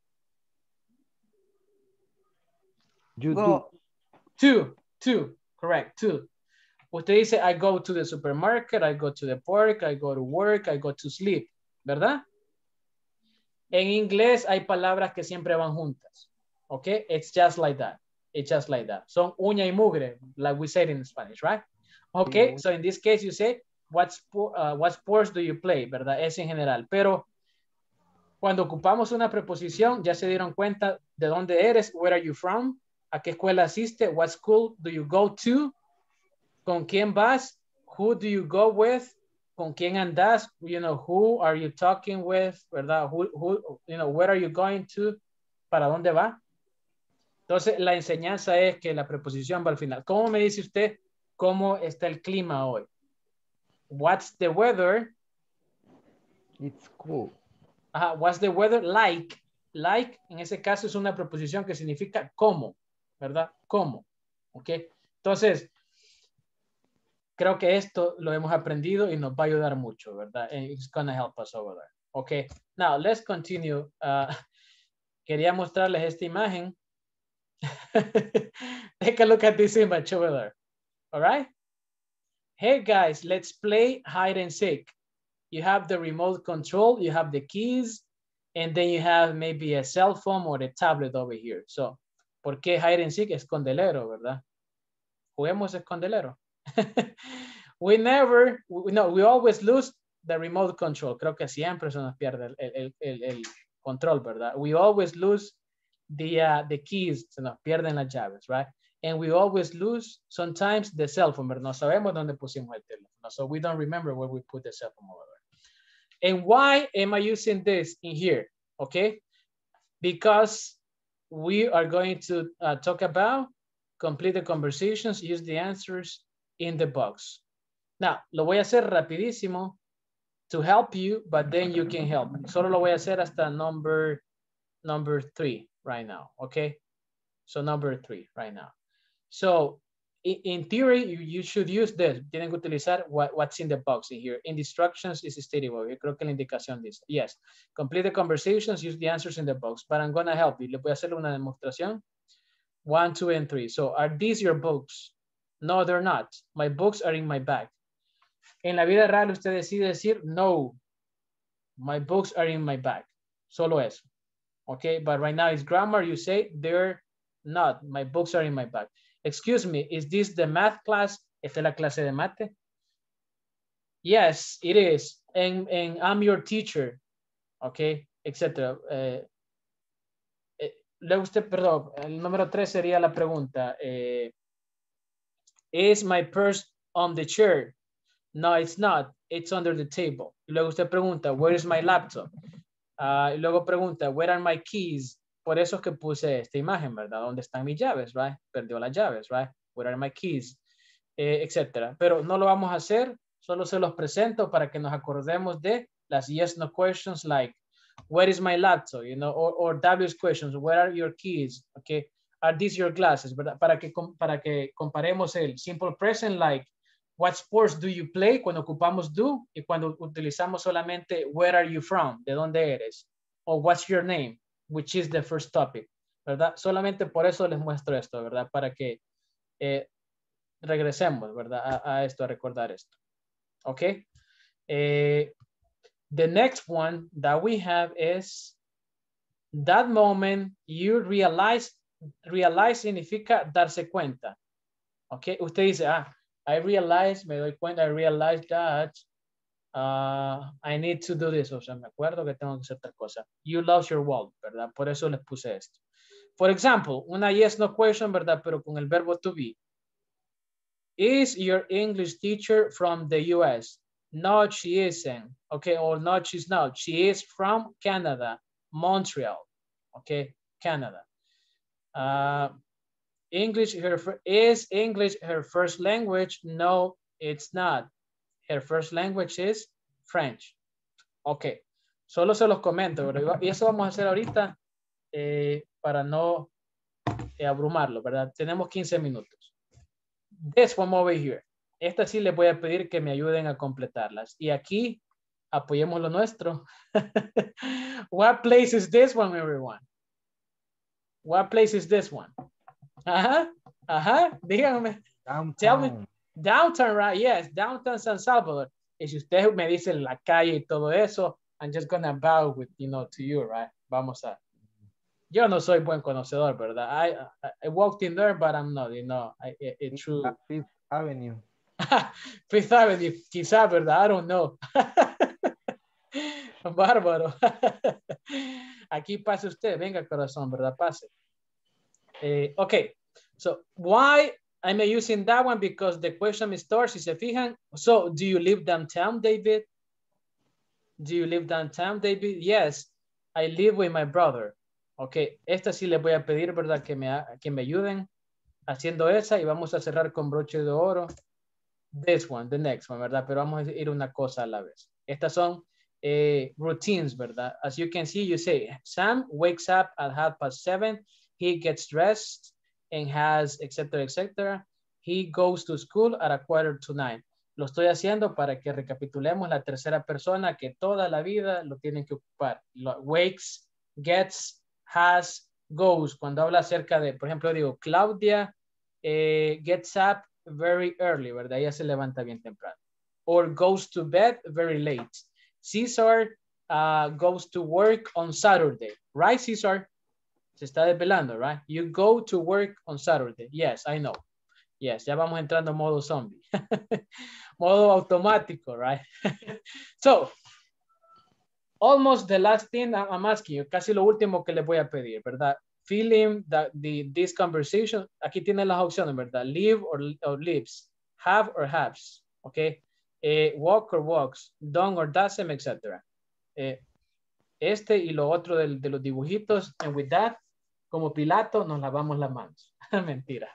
You go. To. Correct. To. Usted dice, I go to the supermarket, I go to the park, I go to work, I go to sleep. ¿Verdad? En inglés hay palabras que siempre van juntas. ¿Ok? It's just like that. It's just like that. Son uña y mugre, like we said in Spanish, right? Okay, so in this case you say, what sports do you play? ¿Verdad? Es en general. Pero cuando ocupamos una preposición, ya se dieron cuenta de dónde eres, where are you from, a qué escuela asiste, what school do you go to, con quién vas, who do you go with, con quién andas, you know, who are you talking with, ¿verdad? Who, you know, where are you going to, para dónde va. Entonces, la enseñanza es que la preposición va al final. ¿Cómo me dice usted cómo está el clima hoy? What's the weather? It's cool. Ajá, what's the weather like? Like, en ese caso, es una preposición que significa cómo, ¿verdad? ¿Cómo? ¿Ok? Entonces, creo que esto lo hemos aprendido y nos va a ayudar mucho, ¿verdad? It's gonna help us over there. Ok, now, let's continue. Quería mostrarles esta imagen. Take a look at this image over there. All right. Hey guys, let's play hide and seek. You have the remote control, you have the keys, and then you have maybe a cell phone or a tablet over here. So, ¿por qué hide and seek? Escondelero, ¿verdad? Juguemos escondelero. We always lose the remote control. Creo que siempre se nos pierde el control, ¿verdad? We always lose the keys, se nos pierden las llaves, right? And we always lose sometimes the cell phone, pero no sabemos dónde pusimos el teléfono. So we don't remember where we put the cell phone over there. And why am I using this in here? okay? Because we are going to talk about complete the conversations, use the answers in the box. Now, lo voy a hacer rapidísimo to help you, but then you can help. Solo lo voy a hacer hasta number 3 right now, okay? So number 3 right now. So in theory, you should use this. Tienen que utilizar what's in the box in here. In the instructions is stated. Yo creo que la indicación dice, yes, complete the conversations, use the answers in the box. But I'm gonna help you. Le voy a hacer una demostración. 1, 2, and 3. So are these your books? No, they're not. My books are in my bag. En la vida real usted decide decir, no, my books are in my bag. Solo eso. Okay, but right now it's grammar. You say, they're not. My books are in my bag. Excuse me, is this the math class? ¿Esta es la clase de mate? Yes, it is. And I'm your teacher. Okay, etc. Luego usted, perdón, el número 3 sería la pregunta. Is my purse on the chair? No, it's not. It's under the table. Y luego usted pregunta, where is my laptop? Y luego pregunta, where are my keys? Por eso es que puse esta imagen, ¿verdad? ¿Dónde están mis llaves, right? Perdió las llaves, right? Where are my keys? Etcétera. Pero no lo vamos a hacer. Solo se los presento para que nos acordemos de las yes, no questions like, where is my laptop? You know, or W's questions, where are your keys? Okay. Are these your glasses? ¿Verdad? Para que comparemos el simple present like, what sports do you play? Cuando ocupamos do y cuando utilizamos solamente where are you from? ¿De dónde eres? O what's your name? Which is the first topic, ¿verdad? Solamente por eso les muestro esto, ¿verdad? Para que regresemos, ¿verdad? A esto, a recordar esto. Okay. The next one that we have is that moment you realize significa darse cuenta. Okay. Usted dice, I realize, me doy cuenta, I realize that I need to do this. O sea, me acuerdo que tengo que hacer tal cosa. You lost your wallet, ¿verdad? Por eso les puse esto. For example, una yes, no question, ¿verdad? Pero con el verbo to be. Is your English teacher from the US? No, she isn't. Okay, or no, she's not. She is from Canada, Montreal. Okay, Canada. Is English her first language? No, it's not. Her first language is French. Ok, solo se los comento, ¿verdad? Y eso vamos a hacer ahorita para no abrumarlo, ¿verdad? Tenemos 15 minutos. This one over here. Esta sí les voy a pedir que me ayuden a completarlas. Y aquí, apoyemos lo nuestro. What place is this one, everyone? What place is this one? Díganme. Downtown. Tell me. Downtown, right? Yes, downtown San Salvador. Y si usted me dice la calle y todo eso, I'm just gonna bow with, to you, right? Vamos a. Yo no soy buen conocedor, ¿verdad? I walked in there, but I'm not, true. Fifth Avenue. Fifth Avenue, quizá, ¿verdad? I don't know. Bárbaro. Aquí pase usted, venga corazón, ¿verdad? Pase. Okay, so why I'm using that one? Because the question starts, si se fijan, so do you live downtown, David? Do you live downtown, David? Yes, I live with my brother. Okay, esta sí les voy a pedir, ¿verdad? Que me ayuden haciendo esa y vamos a cerrar con broche de oro. This one, the next one, ¿verdad? Pero vamos a ir una cosa a la vez. Estas son routines, ¿verdad? As you can see, you say, Sam wakes up at 7:30. He gets dressed and has, etc., etc. He goes to school at 8:45. Lo estoy haciendo para que recapitulemos la tercera persona que toda la vida lo tienen que ocupar. Wakes, gets, has, goes. Cuando habla acerca de, por ejemplo, digo, Claudia gets up very early, ¿verdad? Ella se levanta bien temprano. Or goes to bed very late. Cesar goes to work on Saturday. Right, Cesar? Se está desvelando, right? You go to work on Saturday. Yes, I know. Yes, ya vamos entrando en modo zombie. Modo automático, right? So, almost the last thing I'm asking you, casi lo último que les voy a pedir, ¿verdad? Feeling that this conversation, aquí tienen las opciones, ¿verdad? Live or lives, have or haves, okay? Walk or walks, done or doesn't, etc. y lo otro de los dibujitos. And with that, como Pilato, nos lavamos las manos. Mentira.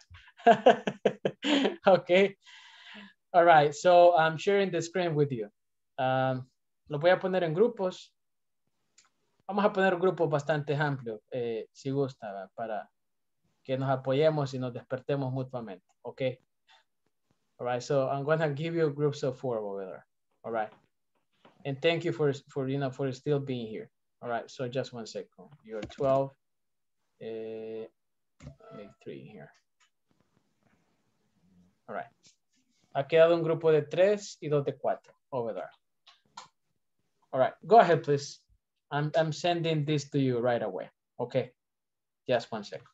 Okay. All right. So I'm sharing the screen with you. Lo voy a poner en grupos. Vamos a poner grupos bastante amplios, si gusta, ¿va? Para que nos apoyemos y nos despertemos mutuamente. Okay. All right. So I'm going to give you groups of 4 over there. All right. And thank you for still being here. All right. So just 1 second. You're 12. Make 3 here. All right. Ha quedado un grupo de 3 y 2 de 4 over there. All right. Go ahead, please. I'm sending this to you right away. Okay. Just 1 second.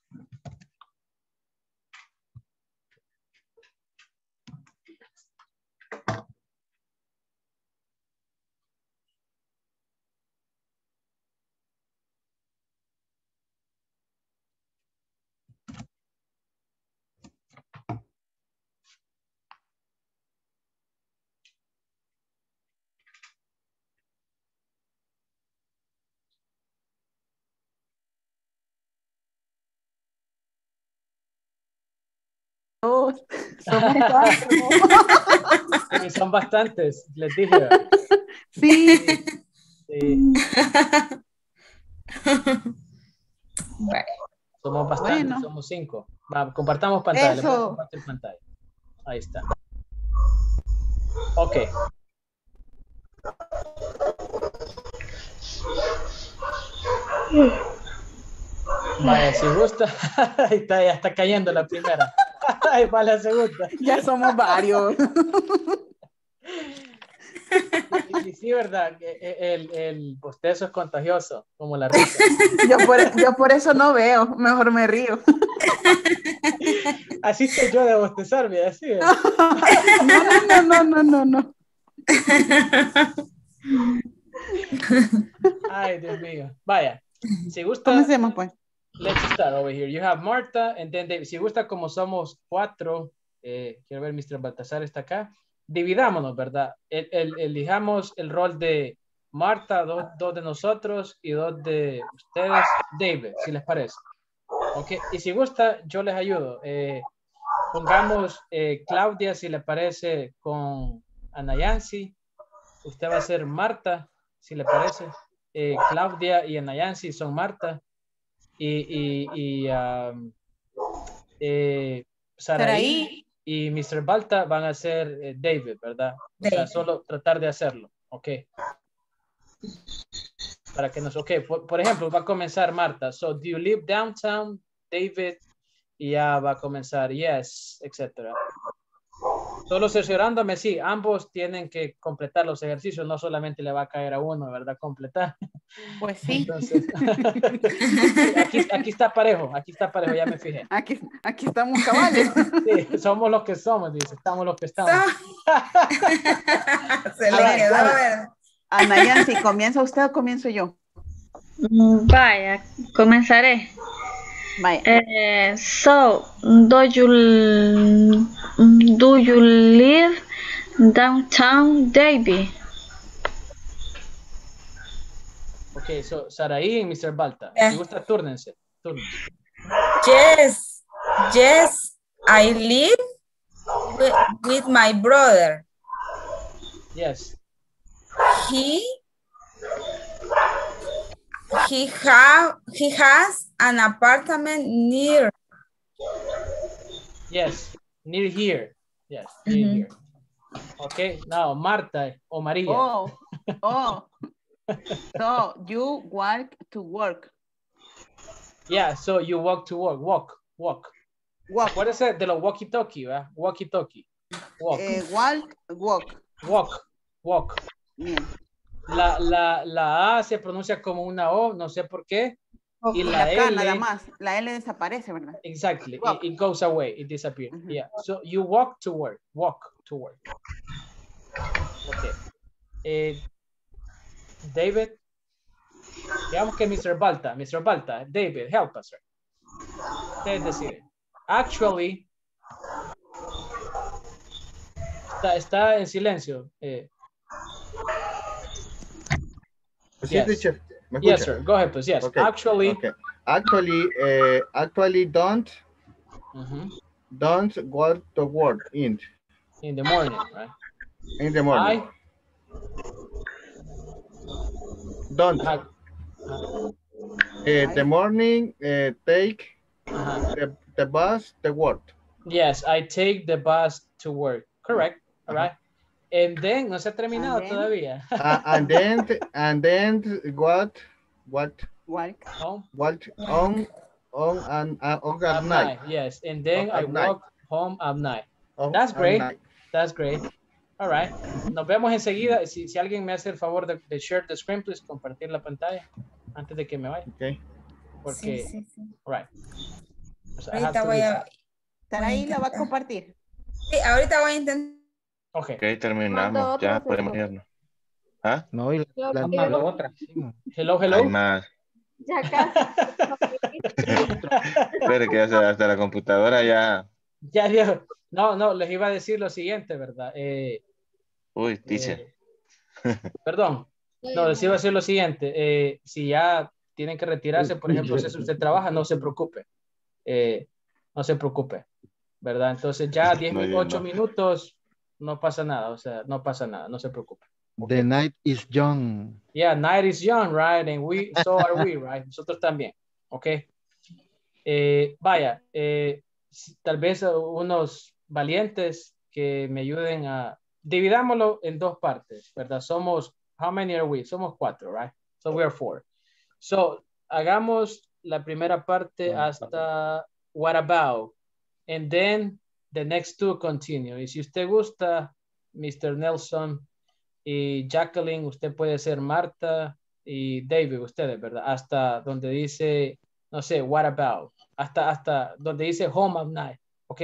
Somos 4. Sí, son bastantes, les dije. Sí. Sí. Somos bastantes, Bueno. somos 5. Va, compartamos pantalla. Les voy a Eso. compartir pantalla. Ahí está. Ok. Vaya, si gusta. Ahí está, ya está cayendo la primera. Ahí va la segunda. Ya somos varios. Y sí, ¿verdad? El bostezo es contagioso, como la risa. Yo por eso no veo, mejor me río. Así estoy yo de bostezar, mira, así. No. Ay, Dios mío. Vaya, si gusta. Comencemos, pues. Let's start over here. You have Marta, and then David. Si gusta, como somos 4, quiero ver, Mr. Baltasar está acá. Dividámonos, ¿verdad? Elijamos el rol de Marta, 2 de nosotros y 2 de ustedes, David, si les parece. Ok, y si gusta, yo les ayudo. Pongamos Claudia, si le parece, con Anayansi. Usted va a ser Marta, si le parece. Claudia y Anayansi son Marta. Y Saraí y Mr. Balta van a ser David, ¿verdad? O sea, solo tratar de hacerlo. Ok. Para que nos... Ok, por ejemplo, va a comenzar Marta. So, do you live downtown, David? Y ya va a comenzar yes, etc. Solo cerciorándome, sí, ambos tienen que completar los ejercicios, no solamente le va a caer a uno, ¿verdad? Completar. Pues sí. Entonces, aquí está parejo, ya me fijé. Aquí estamos cabales. Sí, somos los que somos, dice, estamos los que estamos. Se le quedó a ver. Anayansi, ¿comienza usted o comienzo yo? Vaya, comenzaré. Vaya. So, do you live downtown, David? Ok, so Saraí y Mr. Balta. Si gusta, túrnense. Yes, I live with my brother. Yes. He has an apartment near. Yes, near here. Yes, near here. Okay, now Marta o María. Oh. So you walk to work. Yeah, so you walk to work. Walk. Acuérdese de los walkie-talkie, ¿verdad? Walkie-talkie. Walk. Bien. La A se pronuncia como una O, no sé por qué. Y la acá L, nada más, la L desaparece, ¿verdad? Exactly, it goes away, it disappears. Yeah, so you walk to work. Okay. David, digamos que Mr. Balta, David, help us. Ustedes deciden. Actually, está en silencio. Sí, teacher. Yes, sir. Go ahead, please. Yes. Okay. Actually. Okay. Actually don't go to work in the morning, right? In the morning. Don't. The morning take the bus to work. Yes, I take the bus to work. Correct. All right. And then no se ha terminado todavía. And then what home on at night. Yes, and then I walk home at night. That's great. That's great. All right. Nos vemos enseguida. Si alguien me hace el favor de share the screen, please compartir la pantalla antes de que me vaya. Okay. Porque, sí. All right. Ahorita voy a... Saraí la va a compartir. Sí, ahorita voy a intentar. Ok, terminamos. Ya podemos irnos. ¿Ah? No, y la otra. Hello. Hay más. Ya casi. Espere que hasta la computadora ya. Ya. No, les iba a decir lo siguiente, ¿verdad? Uy, teacher. Perdón. No, les iba a decir lo siguiente. Si ya tienen que retirarse, por ejemplo, si usted trabaja, no se preocupe. No se preocupe, ¿verdad? Entonces ya 8 minutos, no pasa nada. O sea, no pasa nada, no se preocupe. Okay. The night is young. Yeah, night is young, right? And so are we, right? Nosotros también, ¿ok? Vaya, tal vez unos valientes que me ayuden a... Dividámoslo en dos partes, ¿verdad? how many are we? Somos 4, right? So we are 4. So, hagamos la primera parte hasta what about? And then the next 2 continue. Y si usted gusta, Mr. Nelson y Jacqueline, usted puede ser Marta y David, ustedes, ¿verdad? Hasta donde dice, no sé, what about? Hasta donde dice home at night, ¿ok?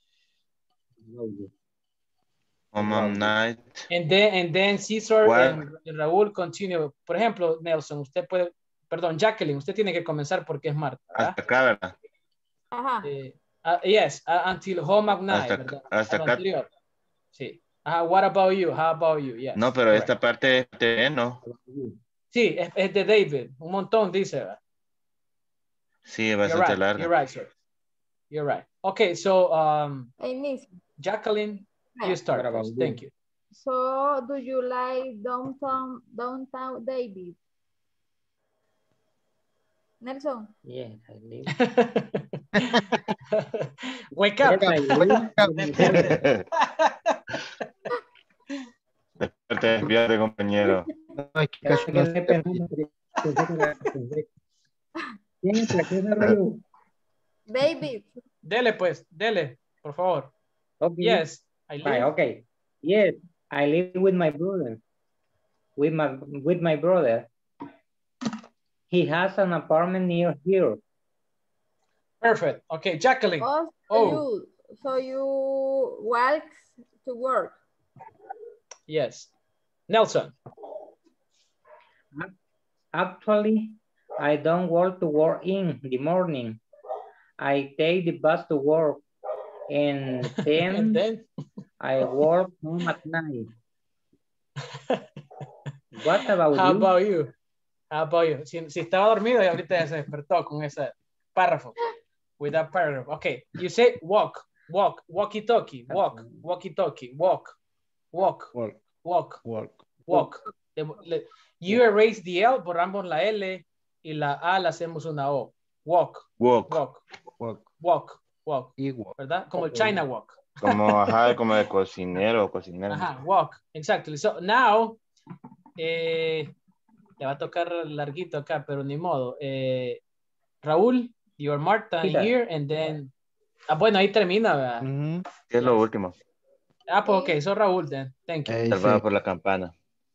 Home at night. And then Cesar and Raúl continue. Por ejemplo, Nelson, usted puede, perdón, Jacqueline, usted tiene que comenzar porque es Marta, ¿verdad? Hasta acá, ¿verdad? Ajá. Yes, until home at night, ¿verdad? Hasta acá. Anterior. Sí. What about you? How about you? Yes. No, pero esta parte ¿no? Sí, es de David. Un montón dice, ¿verdad? Sí, es bastante larga. You're right, sir. You're right. Okay, so Jacqueline, you start. Thank you. So, do you like downtown David? Nelson? Yes, I live. Wake up. Despierte, compañero. David. Dele, por favor. Okay. Yes, I live. Okay. Yes, I live with my brother. With my brother. He has an apartment near here. Perfect. Okay, Jacqueline. So you walk to work. Yes. Nelson. Actually, I don't walk to work in the morning. I take the bus to work and then, I work home at night. What about you? How about you? Si estaba dormido y ahorita ya se despertó con ese párrafo. With that paragraph. Okay, you say walkie-talkie, walkie-talkie, walk. You erase the L, borramos la L y la A la hacemos una O. Walk. ¿Verdad? Como el China walk. Como de cocinero. Ajá, walk, exactly. So now, le va a tocar larguito acá, pero ni modo. Raúl, you're Marta here, and then... bueno, ahí termina, ¿verdad? ¿Qué es lo último? Pues ok, so Raúl, then. Thank you. Salvado por la campana.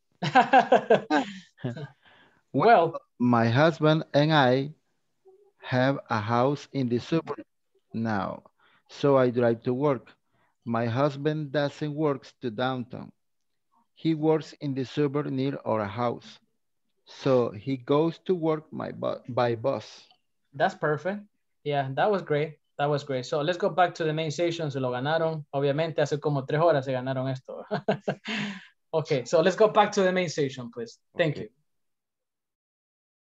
Well, my husband and I have a house in the suburb now, so I drive to work. My husband doesn't work to downtown. He works in the suburb near our house, so he goes to work by bus. That's perfect. Yeah, that was great. So let's go back to the main station. Se lo ganaron. Obviamente hace como 3 horas se ganaron esto. Okay, so let's go back to the main station, please. Thank you.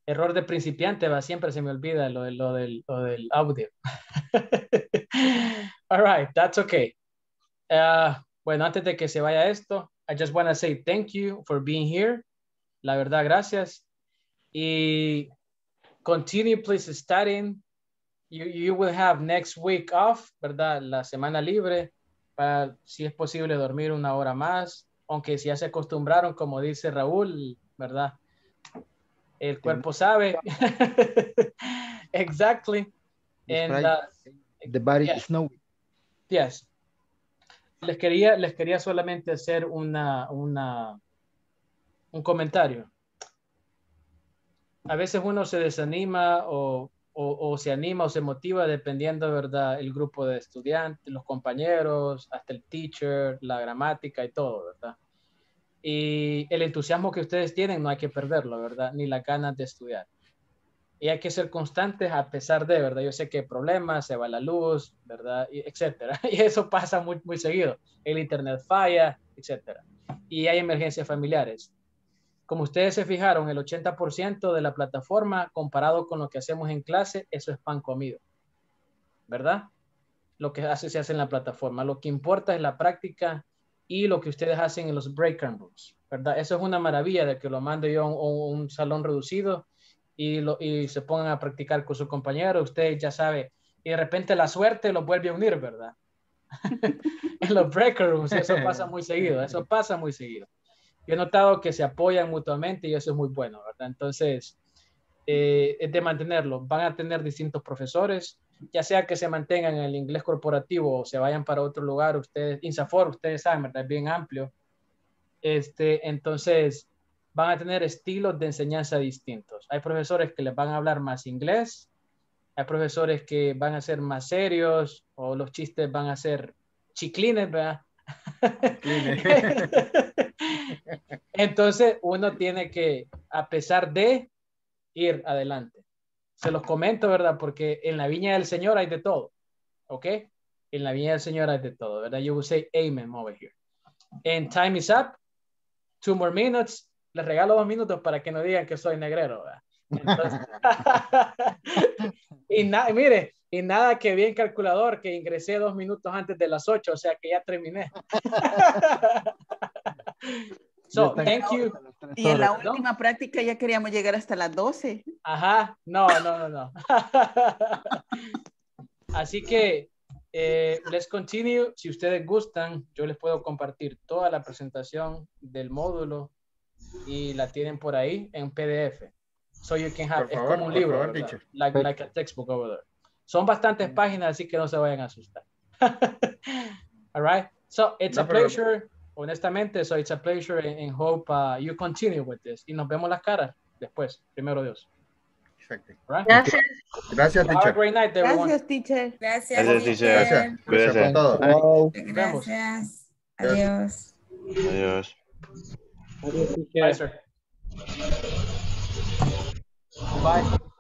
Error de principiante, va, siempre se me olvida lo del audio. All right, that's okay. Bueno, antes de que se vaya esto, I just want to say thank you for being here. La verdad, gracias. Y continue, please, studying. You will have next week off, ¿verdad? La semana libre, para, si es posible, dormir una hora más. Aunque si ya se acostumbraron, como dice Raúl, ¿verdad? El cuerpo sabe. Exactly. And, the body yes. knows. Yes. Les quería solamente hacer un comentario. A veces uno se desanima o se anima o se motiva dependiendo, ¿verdad? El grupo de estudiantes, los compañeros, hasta el teacher, la gramática y todo, ¿verdad? Y el entusiasmo que ustedes tienen no hay que perderlo, ¿verdad? Ni las ganas de estudiar. Y hay que ser constantes a pesar de, ¿verdad? Yo sé que hay problemas, se va la luz, ¿verdad? Y etcétera. Y eso pasa muy, muy seguido. El internet falla, etcétera. Y hay emergencias familiares. Como ustedes se fijaron, el 80% de la plataforma comparado con lo que hacemos en clase, eso es pan comido, ¿verdad? Lo que se hace en la plataforma. Lo que importa es la práctica y lo que ustedes hacen en los break rooms, ¿verdad? Eso es una maravilla de que lo mande yo a un salón reducido y se pongan a practicar con sus compañeros. Ustedes ya saben, y de repente la suerte los vuelve a unir, ¿verdad? En los break rooms, eso pasa muy seguido, Yo he notado que se apoyan mutuamente y eso es muy bueno, ¿verdad? Entonces, es de mantenerlo. Van a tener distintos profesores, ya sea que se mantengan en el inglés corporativo o se vayan para otro lugar. Ustedes, INSAFOR, ustedes saben, ¿verdad? Es bien amplio. Entonces, van a tener estilos de enseñanza distintos. Hay profesores que les van a hablar más inglés, hay profesores que van a ser más serios o los chistes van a ser chiclines, ¿verdad? Entonces uno tiene que, a pesar de, ir adelante. Se los comento, ¿verdad? Porque en la viña del Señor hay de todo, ¿ok? En la viña del Señor hay de todo, ¿verdad? You will say amen over here. And time is up. 2 more minutes. Les regalo 2 minutos para que no digan que soy negrero, ¿verdad? Entonces, y nada que bien calculador que ingresé 2 minutos antes de las 8, o sea que ya terminé. So, thank you. Y en la última práctica ya queríamos llegar hasta las 12. Ajá, no. Así que, let's continue. Si ustedes gustan, yo les puedo compartir toda la presentación del módulo y la tienen por ahí en PDF. So you can have, es como un libro, like a textbook over there. Son bastantes páginas, así que no se vayan a asustar. All right. So it's a pleasure. Honestamente, so it's a pleasure and hope you continue with this. Y nos vemos las caras después, primero Dios. Exacto. Right? Gracias. Gracias, teacher. Have a great night, everyone. Gracias, teacher. Gracias, teacher. Gracias por todo. Gracias. Adiós. Adiós. Bye, sir. Bye.